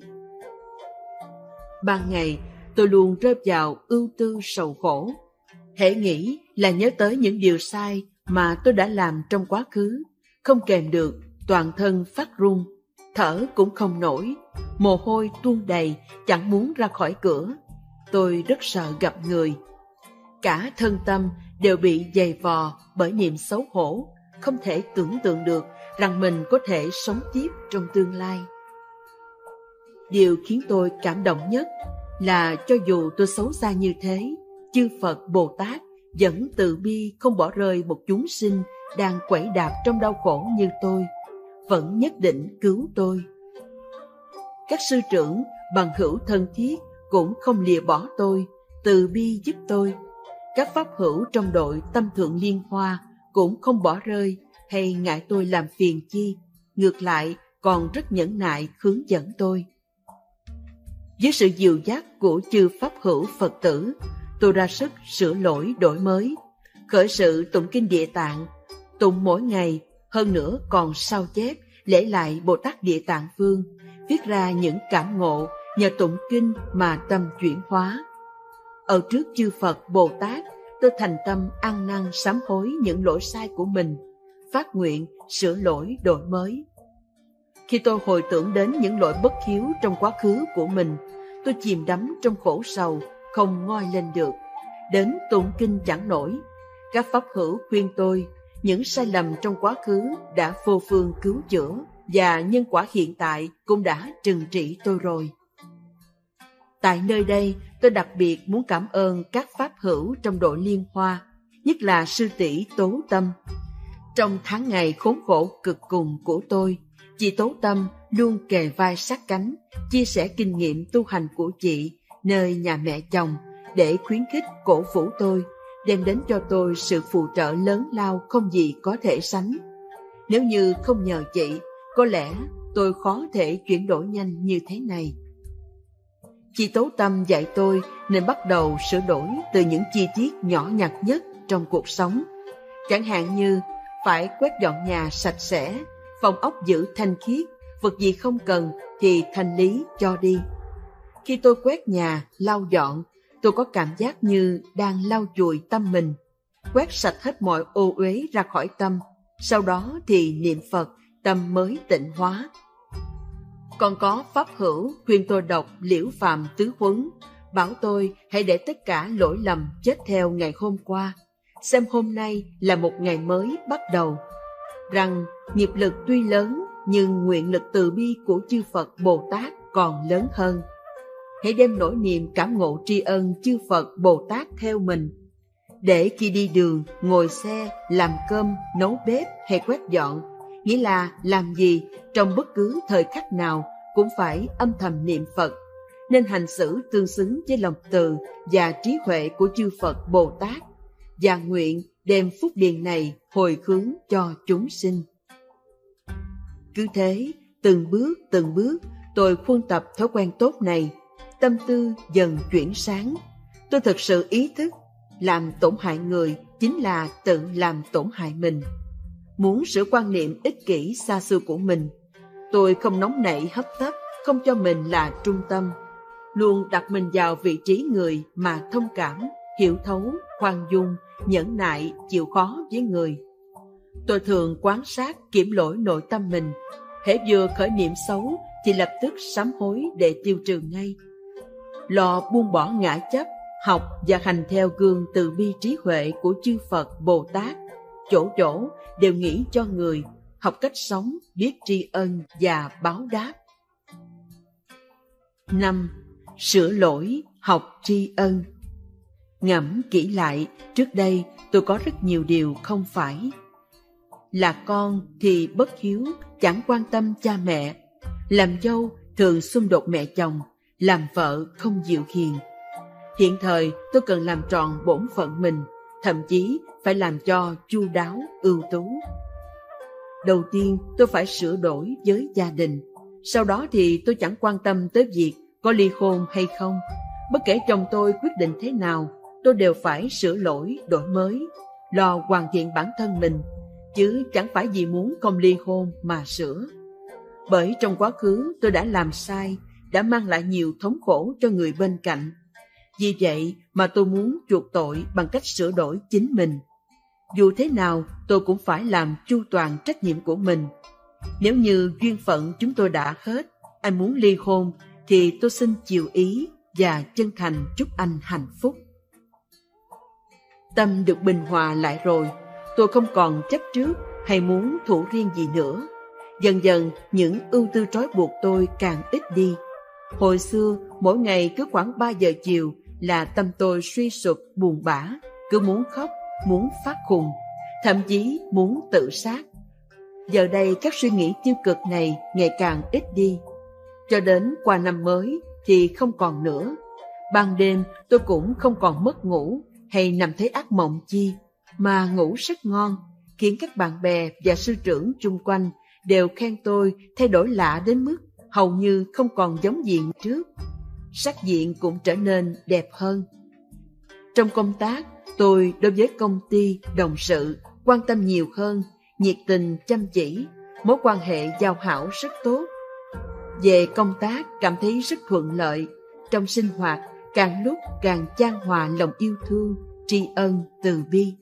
Ban ngày, tôi luôn rơi vào ưu tư sầu khổ. Hễ nghĩ là nhớ tới những điều sai mà tôi đã làm trong quá khứ, không kèm được, toàn thân phát run, thở cũng không nổi, mồ hôi tuôn đầy, chẳng muốn ra khỏi cửa. Tôi rất sợ gặp người. Cả thân tâm đều bị dày vò bởi niềm xấu hổ, không thể tưởng tượng được rằng mình có thể sống tiếp trong tương lai. Điều khiến tôi cảm động nhất là cho dù tôi xấu xa như thế, chư Phật Bồ Tát vẫn từ bi không bỏ rơi một chúng sinh đang quẩy đạp trong đau khổ như tôi, vẫn nhất định cứu tôi. Các sư trưởng, bằng hữu thân thiết cũng không lìa bỏ tôi, từ bi giúp tôi. Các pháp hữu trong đội Tâm Thượng Liên Hoa cũng không bỏ rơi hay ngại tôi làm phiền chi, ngược lại còn rất nhẫn nại hướng dẫn tôi. Với sự dìu dắt của chư pháp hữu Phật tử, tôi ra sức sửa lỗi đổi mới, khởi sự tụng kinh Địa Tạng, tụng mỗi ngày, hơn nữa còn sao chép lễ lại Bồ Tát Địa Tạng Vương, viết ra những cảm ngộ nhờ tụng kinh mà tâm chuyển hóa. Ở trước chư Phật Bồ Tát, tôi thành tâm ăn năn sám hối những lỗi sai của mình, phát nguyện sửa lỗi đổi mới. Khi tôi hồi tưởng đến những lỗi bất hiếu trong quá khứ của mình, tôi chìm đắm trong khổ sầu, không ngoi lên được, đến tụng kinh chẳng nổi. Các pháp hữu khuyên tôi, những sai lầm trong quá khứ đã vô phương cứu chữa, và nhân quả hiện tại cũng đã trừng trị tôi rồi. Tại nơi đây, tôi đặc biệt muốn cảm ơn các pháp hữu trong đội Liên Hoa, nhất là sư tỷ Tố Tâm. Trong tháng ngày khốn khổ cực cùng của tôi, chị Tố Tâm luôn kề vai sát cánh, chia sẻ kinh nghiệm tu hành của chị nơi nhà mẹ chồng để khuyến khích cổ vũ tôi, đem đến cho tôi sự phù trợ lớn lao không gì có thể sánh. Nếu như không nhờ chị, có lẽ tôi khó thể chuyển đổi nhanh như thế này. Chị Tố Tâm dạy tôi nên bắt đầu sửa đổi từ những chi tiết nhỏ nhặt nhất trong cuộc sống. Chẳng hạn như phải quét dọn nhà sạch sẽ, phòng ốc giữ thanh khiết, vật gì không cần thì thanh lý cho đi. Khi tôi quét nhà, lau dọn, tôi có cảm giác như đang lau chùi tâm mình, quét sạch hết mọi ô uế ra khỏi tâm, sau đó thì niệm Phật, tâm mới tịnh hóa. Còn có pháp hữu khuyên tôi đọc Liễu Phàm Tứ Huấn, bảo tôi hãy để tất cả lỗi lầm chết theo ngày hôm qua, xem hôm nay là một ngày mới bắt đầu, rằng nghiệp lực tuy lớn nhưng nguyện lực từ bi của chư Phật Bồ Tát còn lớn hơn. Hãy đem nỗi niềm cảm ngộ tri ân chư Phật Bồ Tát theo mình, để khi đi đường, ngồi xe, làm cơm, nấu bếp hay quét dọn, nghĩa là làm gì trong bất cứ thời khắc nào cũng phải âm thầm niệm Phật, nên hành xử tương xứng với lòng từ và trí huệ của chư Phật Bồ Tát, và nguyện đem phúc điền này hồi hướng cho chúng sinh. Cứ thế, từng bước tôi khuôn tập thói quen tốt này, tâm tư dần chuyển sáng. Tôi thực sự ý thức làm tổn hại người chính là tự làm tổn hại mình. Muốn sửa quan niệm ích kỷ xa xưa của mình, tôi không nóng nảy hấp tấp, không cho mình là trung tâm, luôn đặt mình vào vị trí người mà thông cảm, hiểu thấu, khoan dung, nhẫn nại, chịu khó với người. Tôi thường quan sát kiểm lỗi nội tâm mình, hễ vừa khởi niệm xấu thì lập tức sám hối để tiêu trừ ngay. Lo buông bỏ ngã chấp, học và hành theo gương từ bi trí huệ của chư Phật Bồ Tát, chỗ chỗ đều nghĩ cho người, học cách sống, biết tri ân và báo đáp. 5. Sửa lỗi, học tri ân. Ngẫm kỹ lại, trước đây tôi có rất nhiều điều không phải. Là con thì bất hiếu, chẳng quan tâm cha mẹ. Làm dâu thường xung đột mẹ chồng, làm vợ không dịu hiền. Hiện thời tôi cần làm tròn bổn phận mình, thậm chí phải làm cho chu đáo, ưu tú. Đầu tiên tôi phải sửa đổi với gia đình. Sau đó thì tôi chẳng quan tâm tới việc có ly hôn hay không. Bất kể chồng tôi quyết định thế nào, tôi đều phải sửa lỗi, đổi mới, lo hoàn thiện bản thân mình, chứ chẳng phải vì muốn không ly hôn mà sửa. Bởi trong quá khứ tôi đã làm sai, đã mang lại nhiều thống khổ cho người bên cạnh. Vì vậy mà tôi muốn chuộc tội bằng cách sửa đổi chính mình. Dù thế nào, tôi cũng phải làm chu toàn trách nhiệm của mình. Nếu như duyên phận chúng tôi đã hết, anh muốn ly hôn, thì tôi xin chiều ý và chân thành chúc anh hạnh phúc. Tâm được bình hòa lại rồi, tôi không còn chấp trước hay muốn thủ riêng gì nữa. Dần dần, những ưu tư trói buộc tôi càng ít đi. Hồi xưa, mỗi ngày cứ khoảng 3 giờ chiều là tâm tôi suy sụp, buồn bã, cứ muốn khóc, muốn phát khùng, thậm chí muốn tự sát. Giờ đây các suy nghĩ tiêu cực này ngày càng ít đi. Cho đến qua năm mới thì không còn nữa. Ban đêm tôi cũng không còn mất ngủ hay nằm thấy ác mộng chi, mà ngủ rất ngon, khiến các bạn bè và sư trưởng chung quanh đều khen tôi thay đổi lạ đến mức hầu như không còn giống diện trước. Sắc diện cũng trở nên đẹp hơn. Trong công tác, tôi đối với công ty, đồng sự quan tâm nhiều hơn, nhiệt tình, chăm chỉ, mối quan hệ giao hảo rất tốt. Về công tác cảm thấy rất thuận lợi, trong sinh hoạt càng lúc càng chan hòa lòng yêu thương, tri ân, từ bi.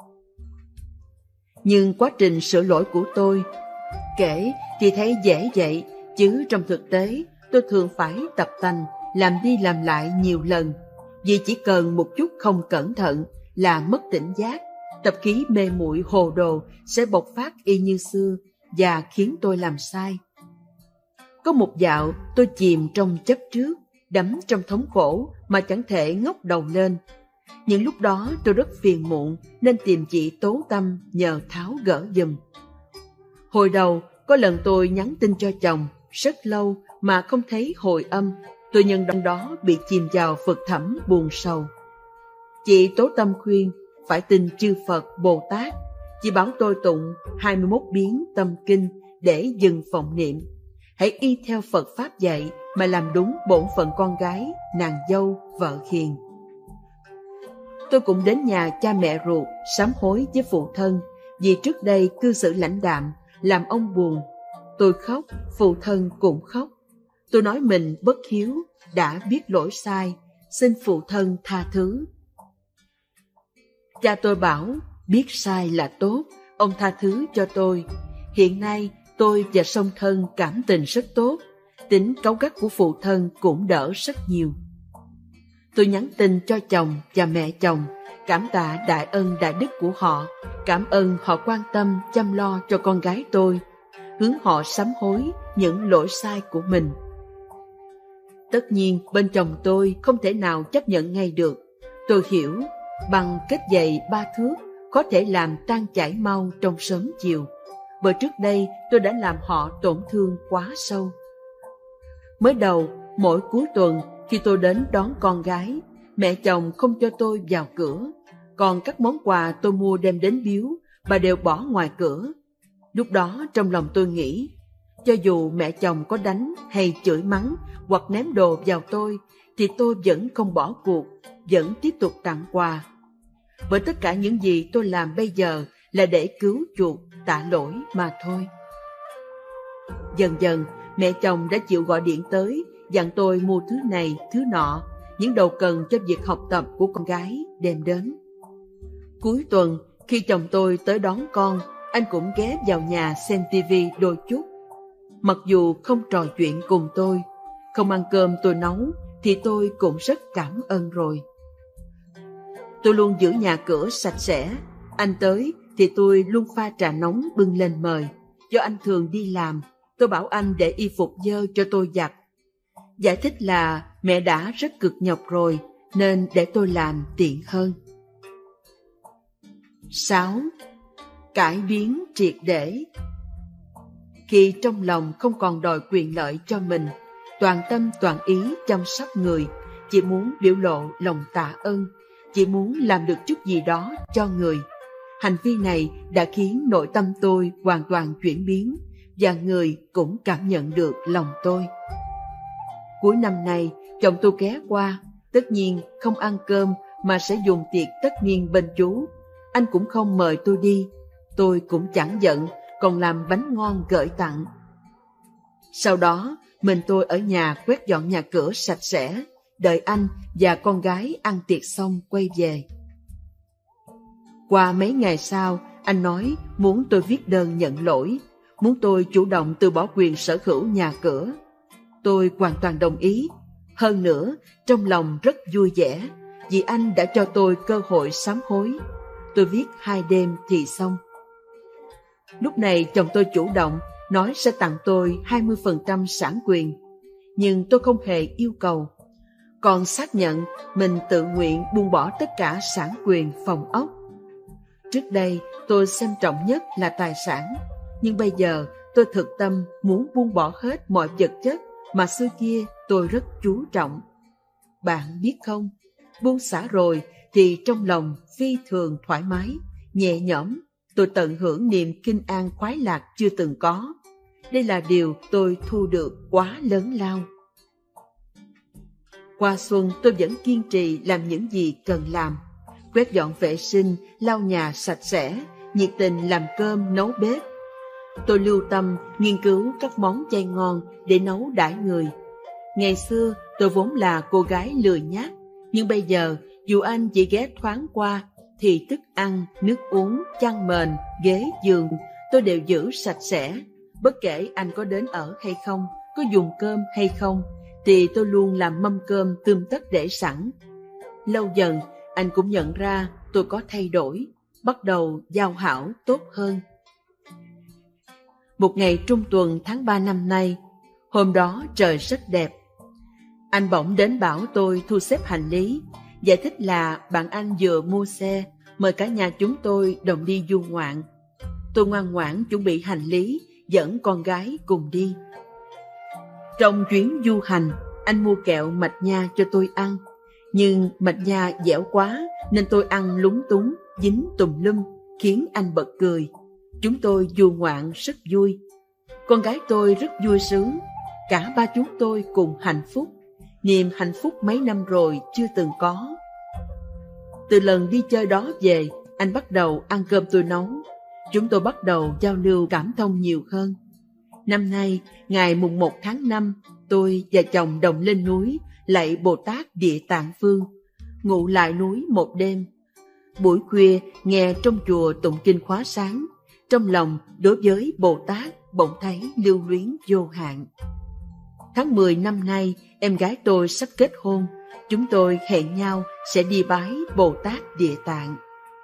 Nhưng quá trình sửa lỗi của tôi, kể thì thấy dễ vậy, chứ trong thực tế tôi thường phải tập tành, làm đi làm lại nhiều lần. Vì chỉ cần một chút không cẩn thận là mất tỉnh giác, tập khí mê muội hồ đồ sẽ bộc phát y như xưa và khiến tôi làm sai. Có một dạo tôi chìm trong chấp trước, đắm trong thống khổ mà chẳng thể ngóc đầu lên. Những lúc đó tôi rất phiền muộn nên tìm chị Tố Tâm nhờ tháo gỡ giùm. Hồi đầu có lần tôi nhắn tin cho chồng rất lâu mà không thấy hồi âm. Tôi nhân đằng đó bị chìm vào vực thẳm buồn sầu. Chị Tố Tâm khuyên phải tin chư Phật Bồ Tát. Chị bảo tôi tụng 21 biến tâm kinh để dừng vọng niệm. Hãy y theo Phật Pháp dạy mà làm đúng bổn phận con gái, nàng dâu, vợ hiền. Tôi cũng đến nhà cha mẹ ruột sám hối với phụ thân vì trước đây cư xử lãnh đạm, làm ông buồn. Tôi khóc, phụ thân cũng khóc. Tôi nói mình bất hiếu, đã biết lỗi sai, xin phụ thân tha thứ. Cha tôi bảo, biết sai là tốt, ông tha thứ cho tôi. Hiện nay, tôi và song thân cảm tình rất tốt, tính cáu gắt của phụ thân cũng đỡ rất nhiều. Tôi nhắn tin cho chồng và mẹ chồng, cảm tạ đại ân đại đức của họ, cảm ơn họ quan tâm chăm lo cho con gái tôi, hướng họ sám hối những lỗi sai của mình. Tất nhiên bên chồng tôi không thể nào chấp nhận ngay được. Tôi hiểu, bằng kết giày 3 thước có thể làm tan chảy mau trong sớm chiều. bởi trước đây tôi đã làm họ tổn thương quá sâu. Mới đầu, mỗi cuối tuần khi tôi đến đón con gái, mẹ chồng không cho tôi vào cửa, còn các món quà tôi mua đem đến biếu, bà đều bỏ ngoài cửa. Lúc đó trong lòng tôi nghĩ, cho dù mẹ chồng có đánh hay chửi mắng hoặc ném đồ vào tôi, thì tôi vẫn không bỏ cuộc, vẫn tiếp tục tặng quà. Bởi tất cả những gì tôi làm bây giờ là để cứu chuộc, tạ lỗi mà thôi. Dần dần, mẹ chồng đã chịu gọi điện tới, dặn tôi mua thứ này, thứ nọ, những đồ cần cho việc học tập của con gái đem đến. Cuối tuần, khi chồng tôi tới đón con, anh cũng ghé vào nhà xem tivi đôi chút. Mặc dù không trò chuyện cùng tôi, không ăn cơm tôi nấu, thì tôi cũng rất cảm ơn rồi. Tôi luôn giữ nhà cửa sạch sẽ. Anh tới thì tôi luôn pha trà nóng bưng lên mời. Do anh thường đi làm, tôi bảo anh để y phục dơ cho tôi giặt. Giải thích là mẹ đã rất cực nhọc rồi, nên để tôi làm tiện hơn. 6. Cải biến triệt để. Khi trong lòng không còn đòi quyền lợi cho mình, toàn tâm toàn ý chăm sóc người, chỉ muốn biểu lộ lòng tạ ơn, chỉ muốn làm được chút gì đó cho người. Hành vi này đã khiến nội tâm tôi hoàn toàn chuyển biến, và người cũng cảm nhận được lòng tôi. Cuối năm nay, chồng tôi ghé qua, tất nhiên không ăn cơm mà sẽ dùng tiệc tất niên bên chú. Anh cũng không mời tôi đi, tôi cũng chẳng giận, còn làm bánh ngon gửi tặng. Sau đó, mình tôi ở nhà quét dọn nhà cửa sạch sẽ, đợi anh và con gái ăn tiệc xong quay về. Qua mấy ngày sau, anh nói muốn tôi viết đơn nhận lỗi, muốn tôi chủ động từ bỏ quyền sở hữu nhà cửa. Tôi hoàn toàn đồng ý. Hơn nữa, trong lòng rất vui vẻ, vì anh đã cho tôi cơ hội sám hối. Tôi viết 2 đêm thì xong. Lúc này chồng tôi chủ động, nói sẽ tặng tôi 20% sản quyền. Nhưng tôi không hề yêu cầu. Còn xác nhận mình tự nguyện buông bỏ tất cả sản quyền phòng ốc. Trước đây tôi xem trọng nhất là tài sản, nhưng bây giờ tôi thực tâm muốn buông bỏ hết mọi vật chất mà xưa kia tôi rất chú trọng. Bạn biết không, buông xả rồi thì trong lòng phi thường thoải mái, nhẹ nhõm. Tôi tận hưởng niềm kinh an khoái lạc chưa từng có. Đây là điều tôi thu được quá lớn lao. Qua xuân tôi vẫn kiên trì làm những gì cần làm. Quét dọn vệ sinh, lau nhà sạch sẽ, nhiệt tình làm cơm, nấu bếp. Tôi lưu tâm nghiên cứu các món chay ngon để nấu đãi người. Ngày xưa tôi vốn là cô gái lười nhác, nhưng bây giờ dù anh chỉ ghé thoáng qua thì thức ăn, nước uống, chăn mền, ghế, giường tôi đều giữ sạch sẽ. Bất kể anh có đến ở hay không, có dùng cơm hay không, thì tôi luôn làm mâm cơm tươm tất để sẵn. Lâu dần, anh cũng nhận ra tôi có thay đổi, bắt đầu giao hảo tốt hơn. Một ngày trung tuần tháng 3 năm nay, hôm đó trời rất đẹp. Anh bỗng đến bảo tôi thu xếp hành lý, giải thích là bạn anh vừa mua xe, mời cả nhà chúng tôi đồng đi du ngoạn. Tôi ngoan ngoãn chuẩn bị hành lý, dẫn con gái cùng đi. Trong chuyến du hành, anh mua kẹo mạch nha cho tôi ăn. Nhưng mạch nha dẻo quá nên tôi ăn lúng túng, dính tùm lum, khiến anh bật cười. Chúng tôi du ngoạn rất vui. Con gái tôi rất vui sướng. Cả ba chúng tôi cùng hạnh phúc. Niềm hạnh phúc mấy năm rồi chưa từng có. Từ lần đi chơi đó về, anh bắt đầu ăn cơm tôi nấu. Chúng tôi bắt đầu giao lưu cảm thông nhiều hơn. Năm nay, ngày mùng 1 tháng 5, tôi và chồng đồng lên núi lạy Bồ Tát Địa Tạng Vương, ngụ lại núi một đêm. Buổi khuya nghe trong chùa tụng kinh khóa sáng, trong lòng đối với Bồ Tát bỗng thấy lưu luyến vô hạn. Tháng 10 năm nay, em gái tôi sắp kết hôn, chúng tôi hẹn nhau sẽ đi bái Bồ Tát Địa Tạng.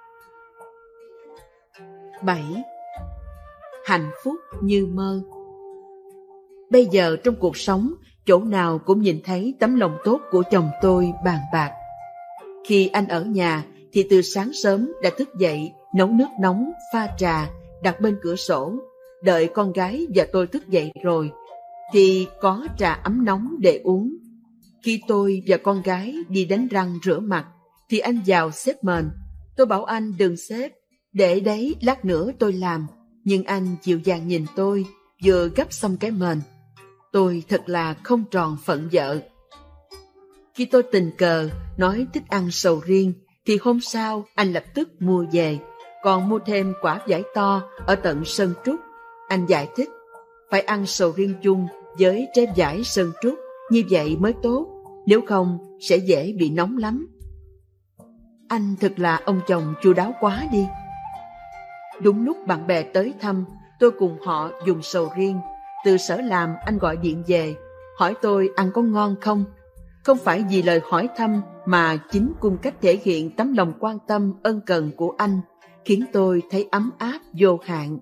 7. Hạnh phúc như mơ. Bây giờ trong cuộc sống, chỗ nào cũng nhìn thấy tấm lòng tốt của chồng tôi bàn bạc. Khi anh ở nhà thì từ sáng sớm đã thức dậy, nấu nước nóng, pha trà, đặt bên cửa sổ. đợi con gái và tôi thức dậy rồi, thì có trà ấm nóng để uống. Khi tôi và con gái đi đánh răng rửa mặt, thì anh vào xếp mền. Tôi bảo anh đừng xếp, để đấy lát nữa tôi làm. Nhưng anh dịu dàng nhìn tôi, vừa gấp xong cái mền. Tôi thật là không tròn phận vợ. Khi tôi tình cờ nói thích ăn sầu riêng, thì hôm sau anh lập tức mua về, còn mua thêm quả vải to ở tận Sơn Trúc. Anh giải thích, phải ăn sầu riêng chung với trái vải Sơn Trúc, như vậy mới tốt, nếu không sẽ dễ bị nóng lắm. Anh thật là ông chồng chu đáo quá đi. Đúng lúc bạn bè tới thăm, tôi cùng họ dùng sầu riêng. Từ sở làm anh gọi điện về, hỏi tôi ăn có ngon không. Không phải vì lời hỏi thăm, mà chính cung cách thể hiện tấm lòng quan tâm ân cần của anh, khiến tôi thấy ấm áp vô hạn.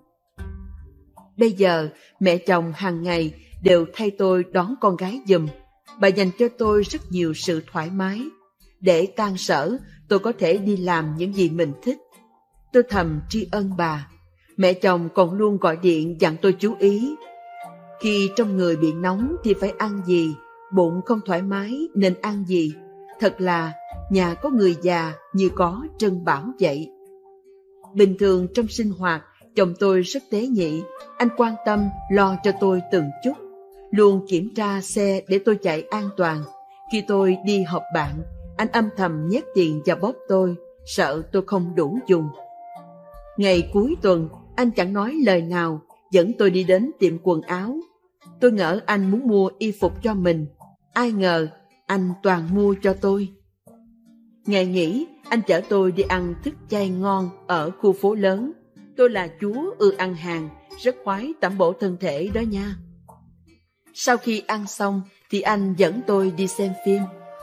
Bây giờ, mẹ chồng hàng ngày đều thay tôi đón con gái giùm. Bà dành cho tôi rất nhiều sự thoải mái. Để tan sở, tôi có thể đi làm những gì mình thích. Tôi thầm tri ân bà. Mẹ chồng còn luôn gọi điện dặn tôi chú ý. Khi trong người bị nóng thì phải ăn gì, bụng không thoải mái nên ăn gì. Thật là nhà có người già như có trân bảo vậy. Bình thường trong sinh hoạt, chồng tôi rất tế nhị. Anh quan tâm lo cho tôi từng chút, luôn kiểm tra xe để tôi chạy an toàn. Khi tôi đi họp bạn, anh âm thầm nhét tiền vào bóp tôi, sợ tôi không đủ dùng. Ngày cuối tuần, anh chẳng nói lời nào, dẫn tôi đi đến tiệm quần áo. Tôi ngỡ anh muốn mua y phục cho mình, ai ngờ anh toàn mua cho tôi. Ngày nghỉ, anh chở tôi đi ăn thức chay ngon ở khu phố lớn. Tôi là chúa ưa ăn hàng, rất khoái tẩm bổ thân thể đó nha. Sau khi ăn xong thì anh dẫn tôi đi xem phim.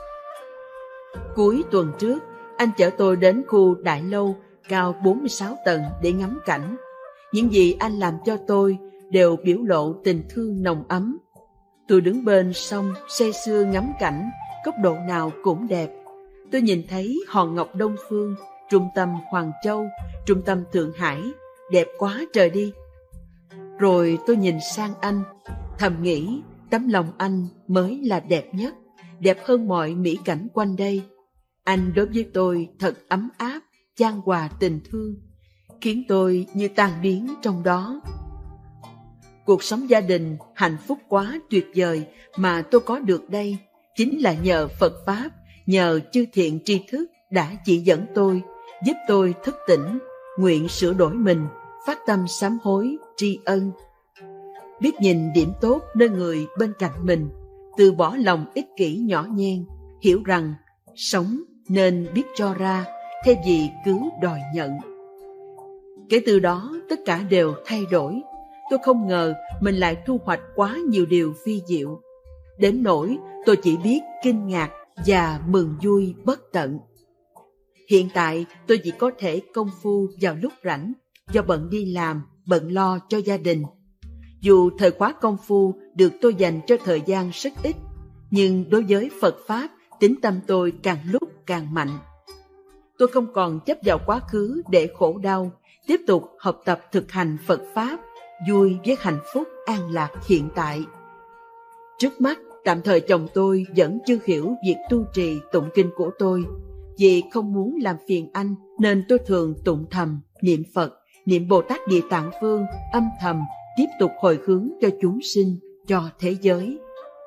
Cuối tuần trước, anh chở tôi đến khu đại lâu cao 46 tầng để ngắm cảnh. Những gì anh làm cho tôi đều biểu lộ tình thương nồng ấm. Tôi đứng bên sông say sưa ngắm cảnh, góc độ nào cũng đẹp. Tôi nhìn thấy hòn ngọc Đông Phương, trung tâm Hoàng Châu, trung tâm Thượng Hải, đẹp quá trời đi. Rồi tôi nhìn sang anh, thầm nghĩ tấm lòng anh mới là đẹp nhất, đẹp hơn mọi mỹ cảnh quanh đây. Anh đối với tôi thật ấm áp, chan hòa tình thương, khiến tôi như tan biến trong đó. Cuộc sống gia đình hạnh phúc quá tuyệt vời mà tôi có được đây, chính là nhờ Phật Pháp, nhờ chư thiện tri thức đã chỉ dẫn tôi, giúp tôi thức tỉnh, nguyện sửa đổi mình, phát tâm sám hối, tri ân. Biết nhìn điểm tốt nơi người bên cạnh mình, từ bỏ lòng ích kỷ nhỏ nhen, hiểu rằng sống nên biết cho ra, thay vì cứ đòi nhận. Kể từ đó, tất cả đều thay đổi. Tôi không ngờ mình lại thu hoạch quá nhiều điều phi diệu. Đến nỗi tôi chỉ biết kinh ngạc và mừng vui bất tận. Hiện tại tôi chỉ có thể công phu vào lúc rảnh, do bận đi làm, bận lo cho gia đình. Dù thời khóa công phu được tôi dành cho thời gian rất ít, nhưng đối với Phật Pháp, tín tâm tôi càng lúc càng mạnh. Tôi không còn chấp vào quá khứ để khổ đau, tiếp tục học tập thực hành Phật Pháp, vui với hạnh phúc an lạc hiện tại. Trước mắt, tạm thời chồng tôi vẫn chưa hiểu việc tu trì tụng kinh của tôi. Vì không muốn làm phiền anh nên tôi thường tụng thầm, niệm Phật, niệm Bồ Tát Địa Tạng Vương, âm thầm, tiếp tục hồi hướng cho chúng sinh, cho thế giới.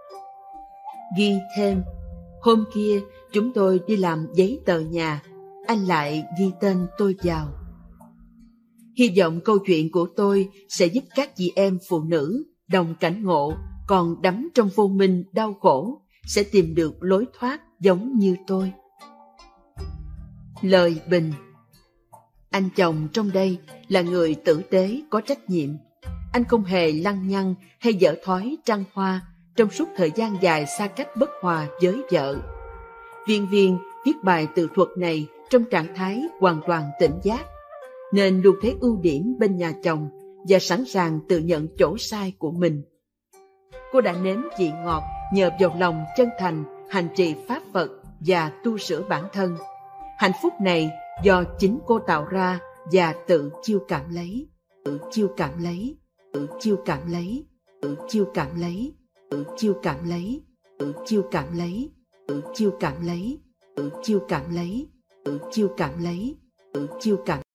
Ghi thêm, hôm kia chúng tôi đi làm giấy tờ nhà, anh lại ghi tên tôi vào. Hy vọng câu chuyện của tôi sẽ giúp các chị em phụ nữ đồng cảnh ngộ, còn đắm trong vô minh đau khổ, sẽ tìm được lối thoát giống như tôi. Lời bình. Anh chồng trong đây là người tử tế có trách nhiệm. Anh không hề lăng nhăng hay dở thói trăng hoa trong suốt thời gian dài xa cách bất hòa với vợ. Viên viết bài tự thuật này trong trạng thái hoàn toàn tỉnh giác, nên luôn thấy ưu điểm bên nhà chồng và sẵn sàng tự nhận chỗ sai của mình. Cô đã nếm vị ngọt nhờ vào lòng chân thành hành trì Pháp Phật và tu sửa bản thân. Hạnh phúc này do chính cô tạo ra và tự chiêu cảm lấy. chiêu cảm lấy, chiêu cảm lấy, chiêu cảm lấy, chiêu cảm lấy, chiêu cảm lấy, chiêu cảm lấy, chiêu cảm lấy, chiêu cảm